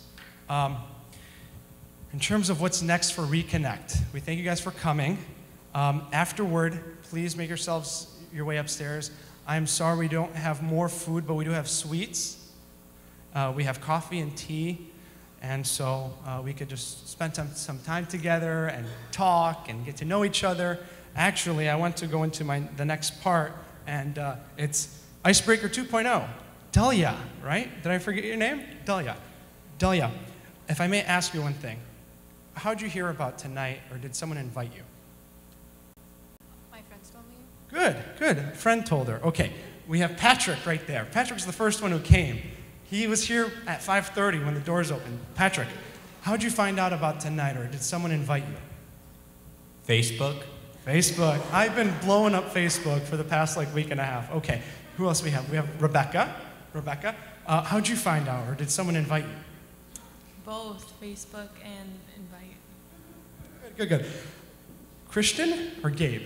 In terms of what's next for Reconnect, we thank you guys for coming. Afterward, please make yourselves your way upstairs. I'm sorry we don't have more food, but we do have sweets. We have coffee and tea, and so we could just spend some time together and talk and get to know each other. Actually, I want to go into the next part, and it's Icebreaker 2.0. Delia, right? Did I forget your name? Delia. Delia, if I may ask you one thing. How'd you hear about tonight, or did someone invite you? My friends told me. Good, good. A friend told her. Okay, we have Patrick right there. Patrick's the first one who came. He was here at 5:30 when the doors opened. Patrick, how'd you find out about tonight, or did someone invite you? Facebook. Facebook. I've been blowing up Facebook for the past week and a half. Okay, who else we have? We have Rebecca. Rebecca, how'd you find out, or did someone invite you? Both Facebook and invite. Good, good. Christian or Gabe?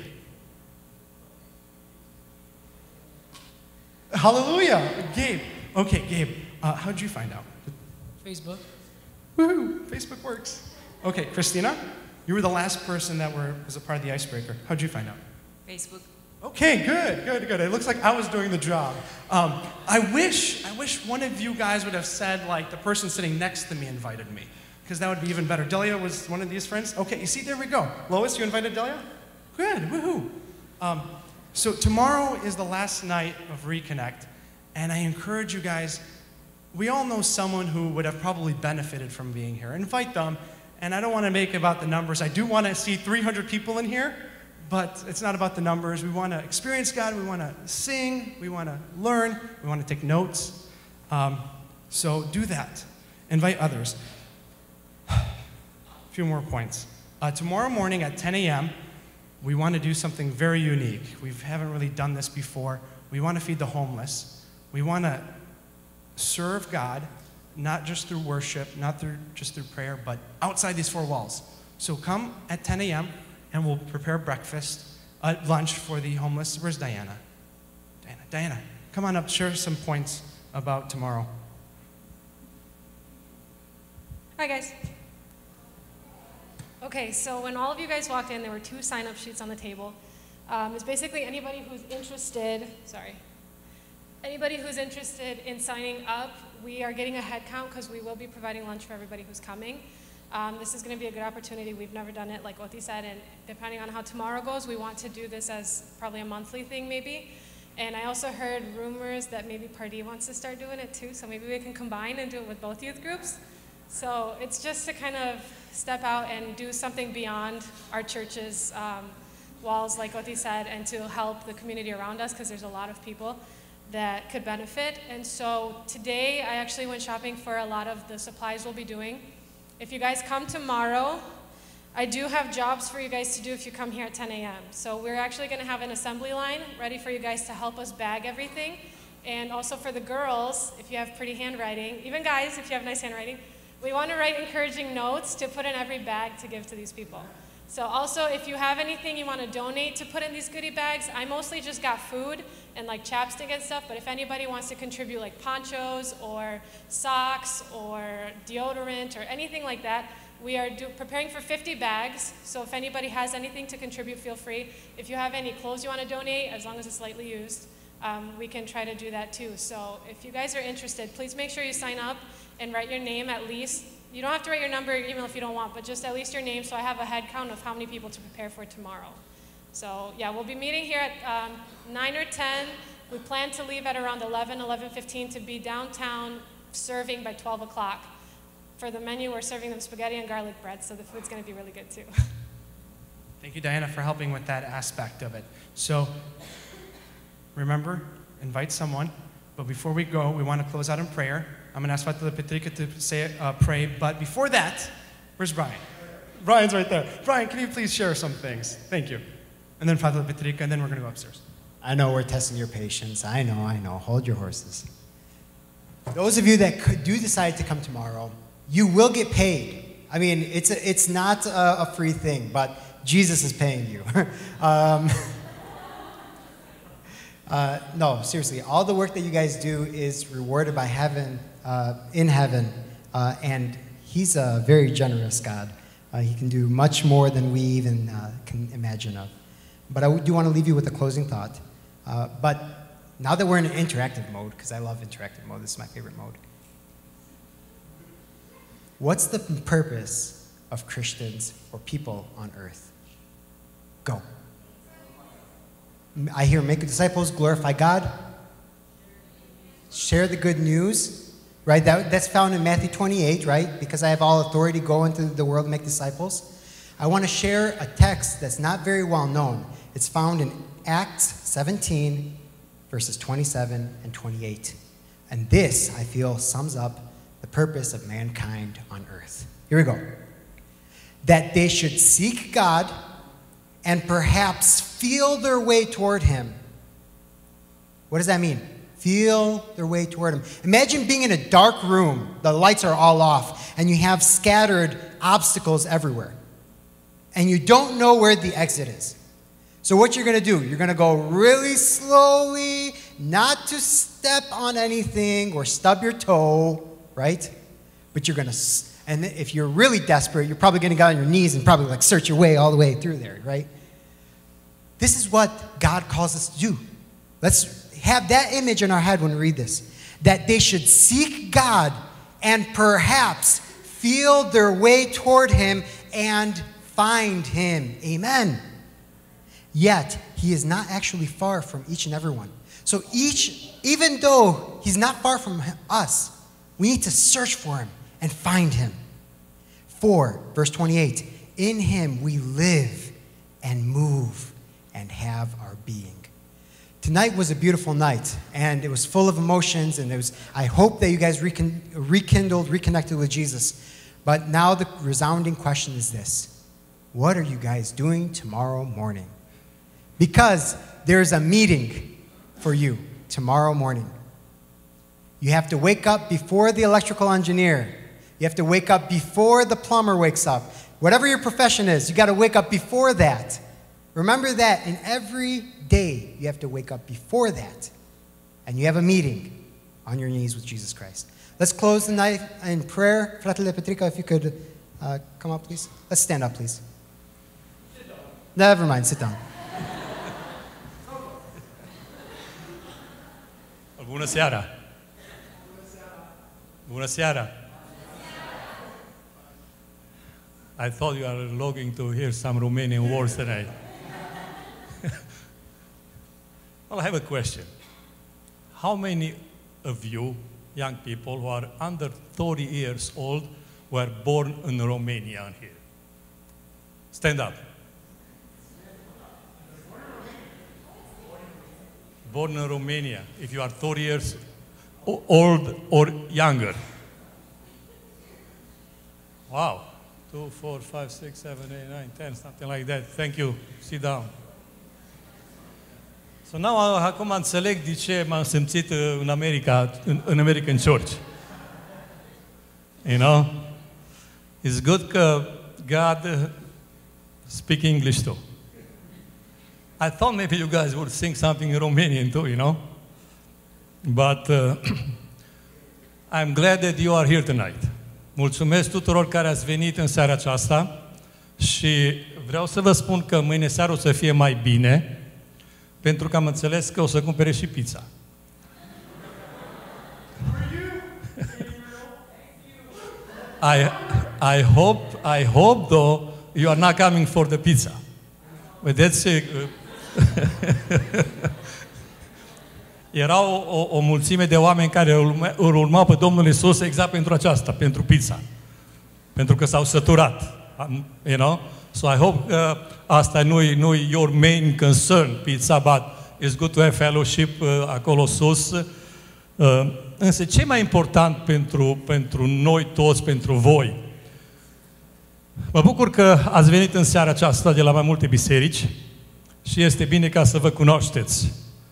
Hallelujah. Gabe. Okay, Gabe, how'd you find out? Facebook. Woohoo, Facebook works. Okay, Christina, you were the last person that was a part of the Icebreaker. How'd you find out? Facebook. Okay, good, good, good. It looks like I was doing the job. I wish one of you guys would have said, the person sitting next to me invited me, because that would be even better. Delia was one of these friends? Okay, you see, there we go. Lois, you invited Delia? Good, woohoo. So tomorrow is the last night of Reconnect, and I encourage you guys, we all know someone who would have probably benefited from being here. Invite them, and I don't want to make it about the numbers. I do want to see 300 people in here, but it's not about the numbers. We want to experience God. We want to sing. We want to learn. We want to take notes. So do that. Invite others. A few more points. Tomorrow morning at 10 a.m., we want to do something very unique. We haven't really done this before. We want to feed the homeless. We want to serve God, not just through worship, not just through prayer, but outside these four walls. So come at 10 a.m., and we'll prepare breakfast, lunch for the homeless. Where's Diana? Diana, come on up, share some points about tomorrow. Hi, guys. Okay, so when all of you guys walked in, there were 2 sign-up sheets on the table. It's basically anybody who's interested, anybody who's interested in signing up. We are getting a head count because we will be providing lunch for everybody who's coming. This is going to be a good opportunity. We've never done it, like Oti said, and depending on how tomorrow goes, we want to do this as probably a monthly thing maybe. And I also heard rumors that maybe Pardee wants to start doing it too, so maybe we can combine and do it with both youth groups. So it's just to kind of step out and do something beyond our church's walls, like Oti said, and to help the community around us, because there's a lot of people that could benefit. And so today I actually went shopping for a lot of the supplies we'll be doing. If you guys come tomorrow, I do have jobs for you guys to do if you come here at 10 a.m. So we're actually going to have an assembly line ready for you guys to help us bag everything. And also for the girls, if you have pretty handwriting, even guys, if you have nice handwriting, we want to write encouraging notes to put in every bag to give to these people. So also, if you have anything you want to donate to put in these goodie bags, I mostly just got food and chapstick and stuff, but if anybody wants to contribute ponchos or socks or deodorant or anything like that, we are preparing for 50 bags, so if anybody has anything to contribute, feel free. If you have any clothes you want to donate, as long as it's lightly used, we can try to do that too. So if you guys are interested, please make sure you sign up and write your name at least. You don't have to write your number or email if you don't want, but just at least your name so I have a head count of how many people to prepare for tomorrow. So yeah, we'll be meeting here at 9 or 10. We plan to leave at around 11:15 to be downtown serving by 12 o'clock. For the menu, we're serving them spaghetti and garlic bread, so the food's going to be really good too. Thank you, Diana, for helping with that aspect of it. So remember, invite someone. But before we go, we want to close out in prayer. I'm going to ask Father Petrica to say pray. But before that, where's Brian? Brian's right there. Brian, can you please share some things? Thank you. And then Father Petrica, and then we're going to go upstairs. I know we're testing your patience. I know. Hold your horses. Those of you that do decide to come tomorrow, you will get paid. I mean, it's not a free thing, but Jesus is paying you. No, seriously, all the work that you guys do is rewarded by heaven, in heaven, and He's a very generous God. He can do much more than we even can imagine of. But I do want to leave you with a closing thought. But now that we're in an interactive mode, because I love interactive mode, this is my favorite mode. What's the purpose of Christians or people on earth? Go. I hear make disciples, glorify God, share the good news, right? That's found in Matthew 28, right? Because I have all authority, go into the world and make disciples. I want to share a text that's not very well known. It's found in Acts 17, verses 27 and 28. And this, I feel, sums up the purpose of mankind on earth. Here we go. That they should seek God and perhaps feel their way toward Him. What does that mean? Feel their way toward Him. Imagine being in a dark room, the lights are all off, and you have scattered obstacles everywhere. And you don't know where the exit is. So what you're going to do, you're going to go really slowly, not to step on anything or stub your toe, right? But you're going to, and if you're really desperate, you're probably going to get on your knees and probably like search your way all the way through there, right? This is what God calls us to do. Let's have that image in our head when we read this. That they should seek God and perhaps feel their way toward Him and find Him. Amen. Yet, He is not actually far from each and every one. So even though He's not far from us, we need to search for Him and find Him. For, verse 28, in Him we live and move and have our being. Tonight was a beautiful night, and it was full of emotions, and I hope that you guys reconnected with Jesus. But now the resounding question is this: what are you guys doing tomorrow morning? Because there's a meeting for you tomorrow morning. You have to wake up before the electrical engineer. You have to wake up before the plumber wakes up. Whatever your profession is, you got to wake up before that. Remember that in every day, you have to wake up before that. And you have a meeting on your knees with Jesus Christ. Let's close the night in prayer. Fratelli Petrica, if you could come up, please. Let's stand up, please. Never mind, sit down. Bună seara! Bună seara! I thought you are longing to hear some Romanian words tonight. Well, I have a question. How many of you, young people who are under 30 years old, were born in Romania in here? Stand up. Born in Romania, if you are 30 years old or younger. Wow. 2, 4, 5, 6, 7, 8, 9, 10, something like that. Thank you. Sit down. So now, acum înțeleg de ce m-am simțit în America, în American Church. You know? It's good că God speak English too. I thought maybe you guys would sing something in Romanian too, you know? But I'm glad that you are here tonight. Mulțumesc tuturor care ați venit în seara aceasta și vreau să vă spun că mâine seară o să fie mai bine, pentru că am înțeles că o să cumpere și pizza. I hope though you are not coming for the pizza. Vedeți? Era o mulțime de oameni care îl urmau pe Domnul Iisus exact pentru aceasta, pentru pizza. Pentru că s-au săturat. You know? So I hope asta nu e your main concern, pizza, but it's good to have fellowship acolo sus. Însă ce mai important pentru noi toți, pentru voi? Mă bucur că ați venit în seara aceasta de la mai multe biserici și este bine ca să vă cunoașteți.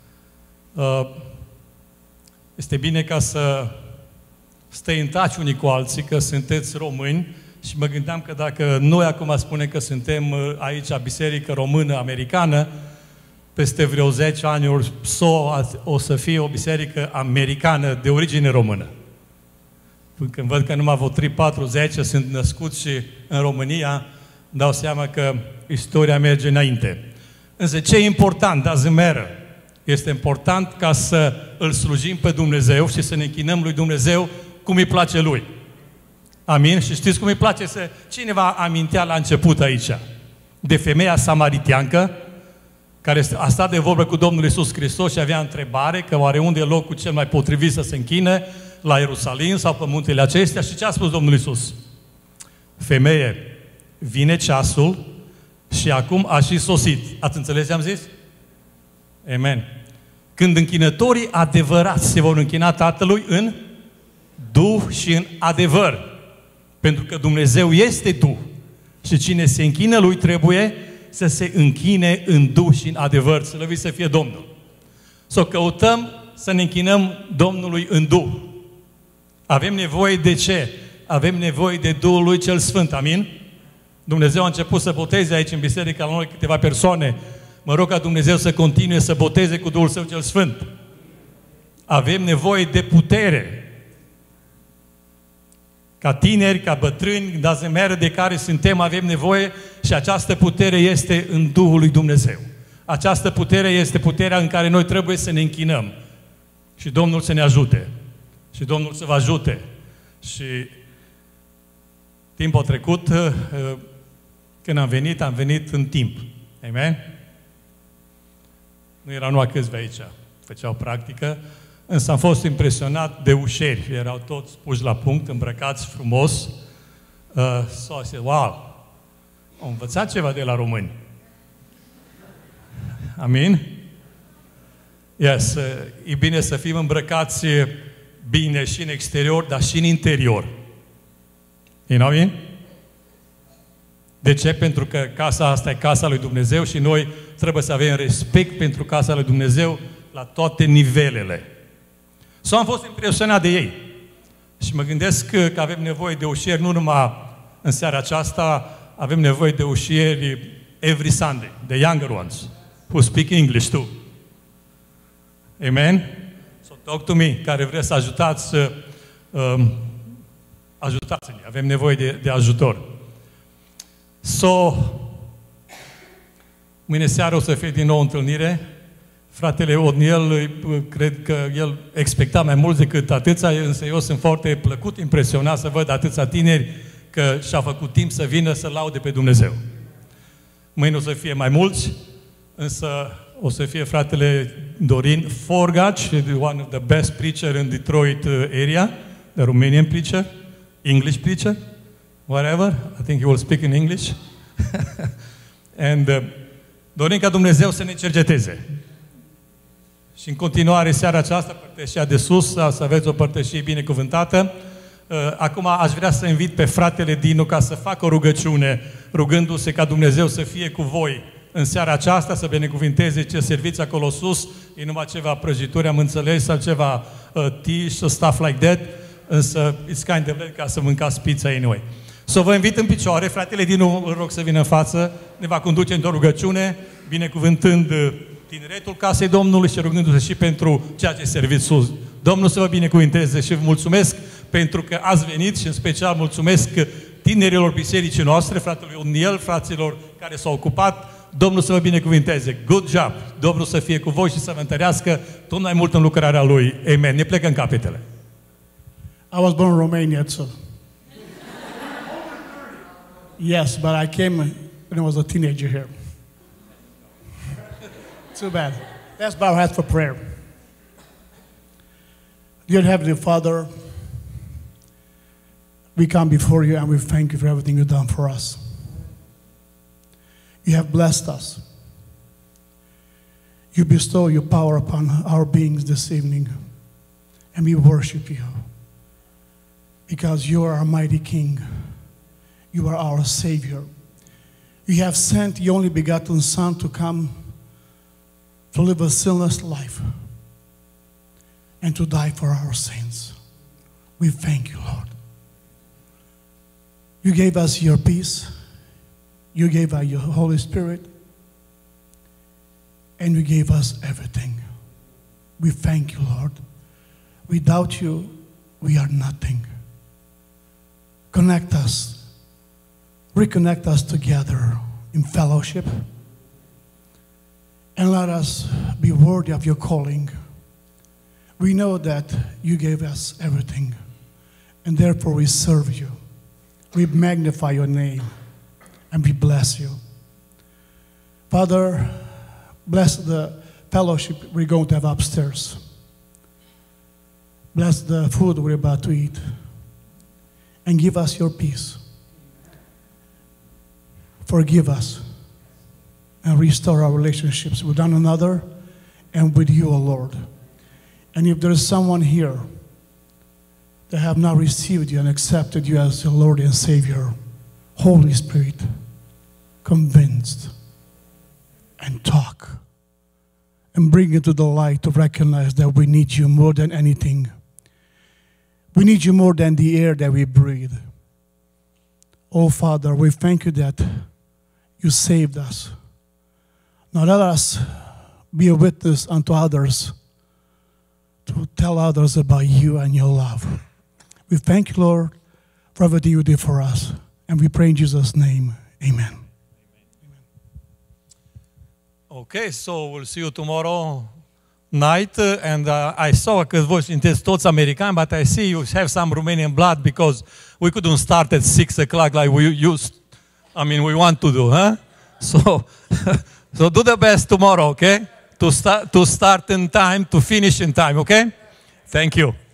Este bine ca să stay in touch unii cu alții, că sunteți români și mă gândeam că dacă noi acum spunem că suntem aici biserică română-americană, peste vreo 10 ani o să fie o biserică americană de origine română. Când văd că numai vreo 3, 4, 10 sunt născuți în România, îmi dau seama că istoria merge înainte. Însă ce e important, doesn't matter. Este important ca să îl slujim pe Dumnezeu și să ne închinăm lui Dumnezeu cum îi place lui. Amin? Și știți cum îi place să... Cineva amintea la început aici de femeia samariteancă care a stat de vorbă cu Domnul Iisus Hristos și avea întrebare că oare unde e locul cel mai potrivit să se închine, la Ierusalim sau pe muntele acestea, și ce a spus Domnul Iisus? Femeie, vine ceasul și acum a și sosit. Ați înțeles ce am zis? Amen. Când închinătorii adevărați se vor închina Tatălui în Duh și în adevăr. Pentru că Dumnezeu este Duh. Și cine se închină Lui trebuie să se închine în Duh și în adevăr. Slăvit să fie Domnul. Să căutăm să ne închinăm Domnului în Duh. Avem nevoie de ce? Avem nevoie de Duhul Lui Cel Sfânt. Amin? Dumnezeu a început să boteze aici în biserică la noi câteva persoane. Mă rog ca Dumnezeu să continue să boteze cu Duhul Său Cel Sfânt. Avem nevoie de putere. Ca tineri, ca bătrâni, doesn't matter de care suntem, avem nevoie și această putere este în Duhul lui Dumnezeu. Această putere este puterea în care noi trebuie să ne închinăm. Și Domnul să ne ajute. Și Domnul să vă ajute. Și timpul trecut, când am venit în timp. Amen? Nu erau numai câțiva aici. Făceau practică. Însă am fost impresionat de ușeri. Erau toți puși la punct, îmbrăcați frumos. S-au zis, wow! Am învățat ceva de la români. Amin? Yes, e bine să fim îmbrăcați bine și în exterior, dar și în interior. You know what I mean? De ce? Pentru că casa asta e casa lui Dumnezeu și noi trebuie să avem respect pentru casa lui Dumnezeu la toate nivelele. So am fost impresionat de ei. Și mă gândesc că avem nevoie de ușieri nu numai în seara aceasta, avem nevoie de ușieri every Sunday, the younger ones, who speak English too. Amen? So talk to me, care vreți să ajutați, ajutați-ne, avem nevoie de ajutor. So, mâine seară o să fie din nou o întâlnire. Fratele Odniel, cred că el expecta mai mult decât atâția, însă eu sunt foarte plăcut, impresionat să văd atâția tineri că și-a făcut timp să vină să laude pe Dumnezeu. Mâine o să fie mai mulți, însă o să fie fratele Dorin Forgaci, one of the best preacher in Detroit area, the Romanian preacher, English preacher, whatever. I think he will speak in English. And dorim ca Dumnezeu să ne cerceteze. Și în continuare, seara aceasta, părtășia de sus, să aveți o părtășie binecuvântată. Acum aș vrea să invit pe fratele Dinu ca să facă o rugăciune, rugându-se ca Dumnezeu să fie cu voi în seara aceasta, să binecuvinteze ce serviți acolo sus. E numai ceva prăjituri, am înțeles, sau ceva tea și stuff like that, însă it's kind of late ca să mâncați pizza anyway. Să vă invit în picioare, fratele Dinu, îl rog să vină în față, ne va conduce într-o rugăciune, binecuvântând tineretul casei Domnului și rugându-se și pentru ceea ce serviți sus. Domnul să vă binecuvinteze și vă mulțumesc pentru că ați venit și în special mulțumesc tinerilor bisericii noastre, fratelui Odniel, fraților care s-au ocupat. Domnul să vă binecuvinteze. Good job! Domnul să fie cu voi și să vă întărească tot mai mult în lucrarea Lui. Amen. Ne plecăm capetele. I was born in Romania, so. Yes, but I came when I was a teenager here. Too bad. Let's bow our heads for prayer. Dear Heavenly Father, we come before you and we thank you for everything you've done for us. You have blessed us. You bestow your power upon our beings this evening, and we worship you because you are our mighty King. You are our Savior. You have sent your only begotten Son to come to live a sinless life and to die for our sins. We thank you, Lord. You gave us your peace. You gave us your Holy Spirit. And you gave us everything. We thank you, Lord. Without you, we are nothing. Connect us. Reconnect us together in fellowship. And let us be worthy of your calling. We know that you gave us everything. And therefore we serve you. We magnify your name. And we bless you. Father, bless the fellowship we're going to have upstairs. Bless the food we're about to eat. And give us your peace. Forgive us. And restore our relationships with one another and with you, O Lord. And if there is someone here that have not received you and accepted you as your Lord and Savior, Holy Spirit, convinced and talk and bring it to the light to recognize that we need you more than anything. We need you more than the air that we breathe. Oh, Father, we thank you that you saved us. Now let us be a witness unto others to tell others about you and your love. We thank you, Lord, for everything you did for us. And we pray in Jesus' name. Amen. Okay, so we'll see you tomorrow night. And I saw că voi sunteți toți americani, but I see you have some Romanian blood because we couldn't start at 6 o'clock like we used. I mean, we want to do, huh? So do the best tomorrow, okay? To start in time, to finish in time, okay? Thank you.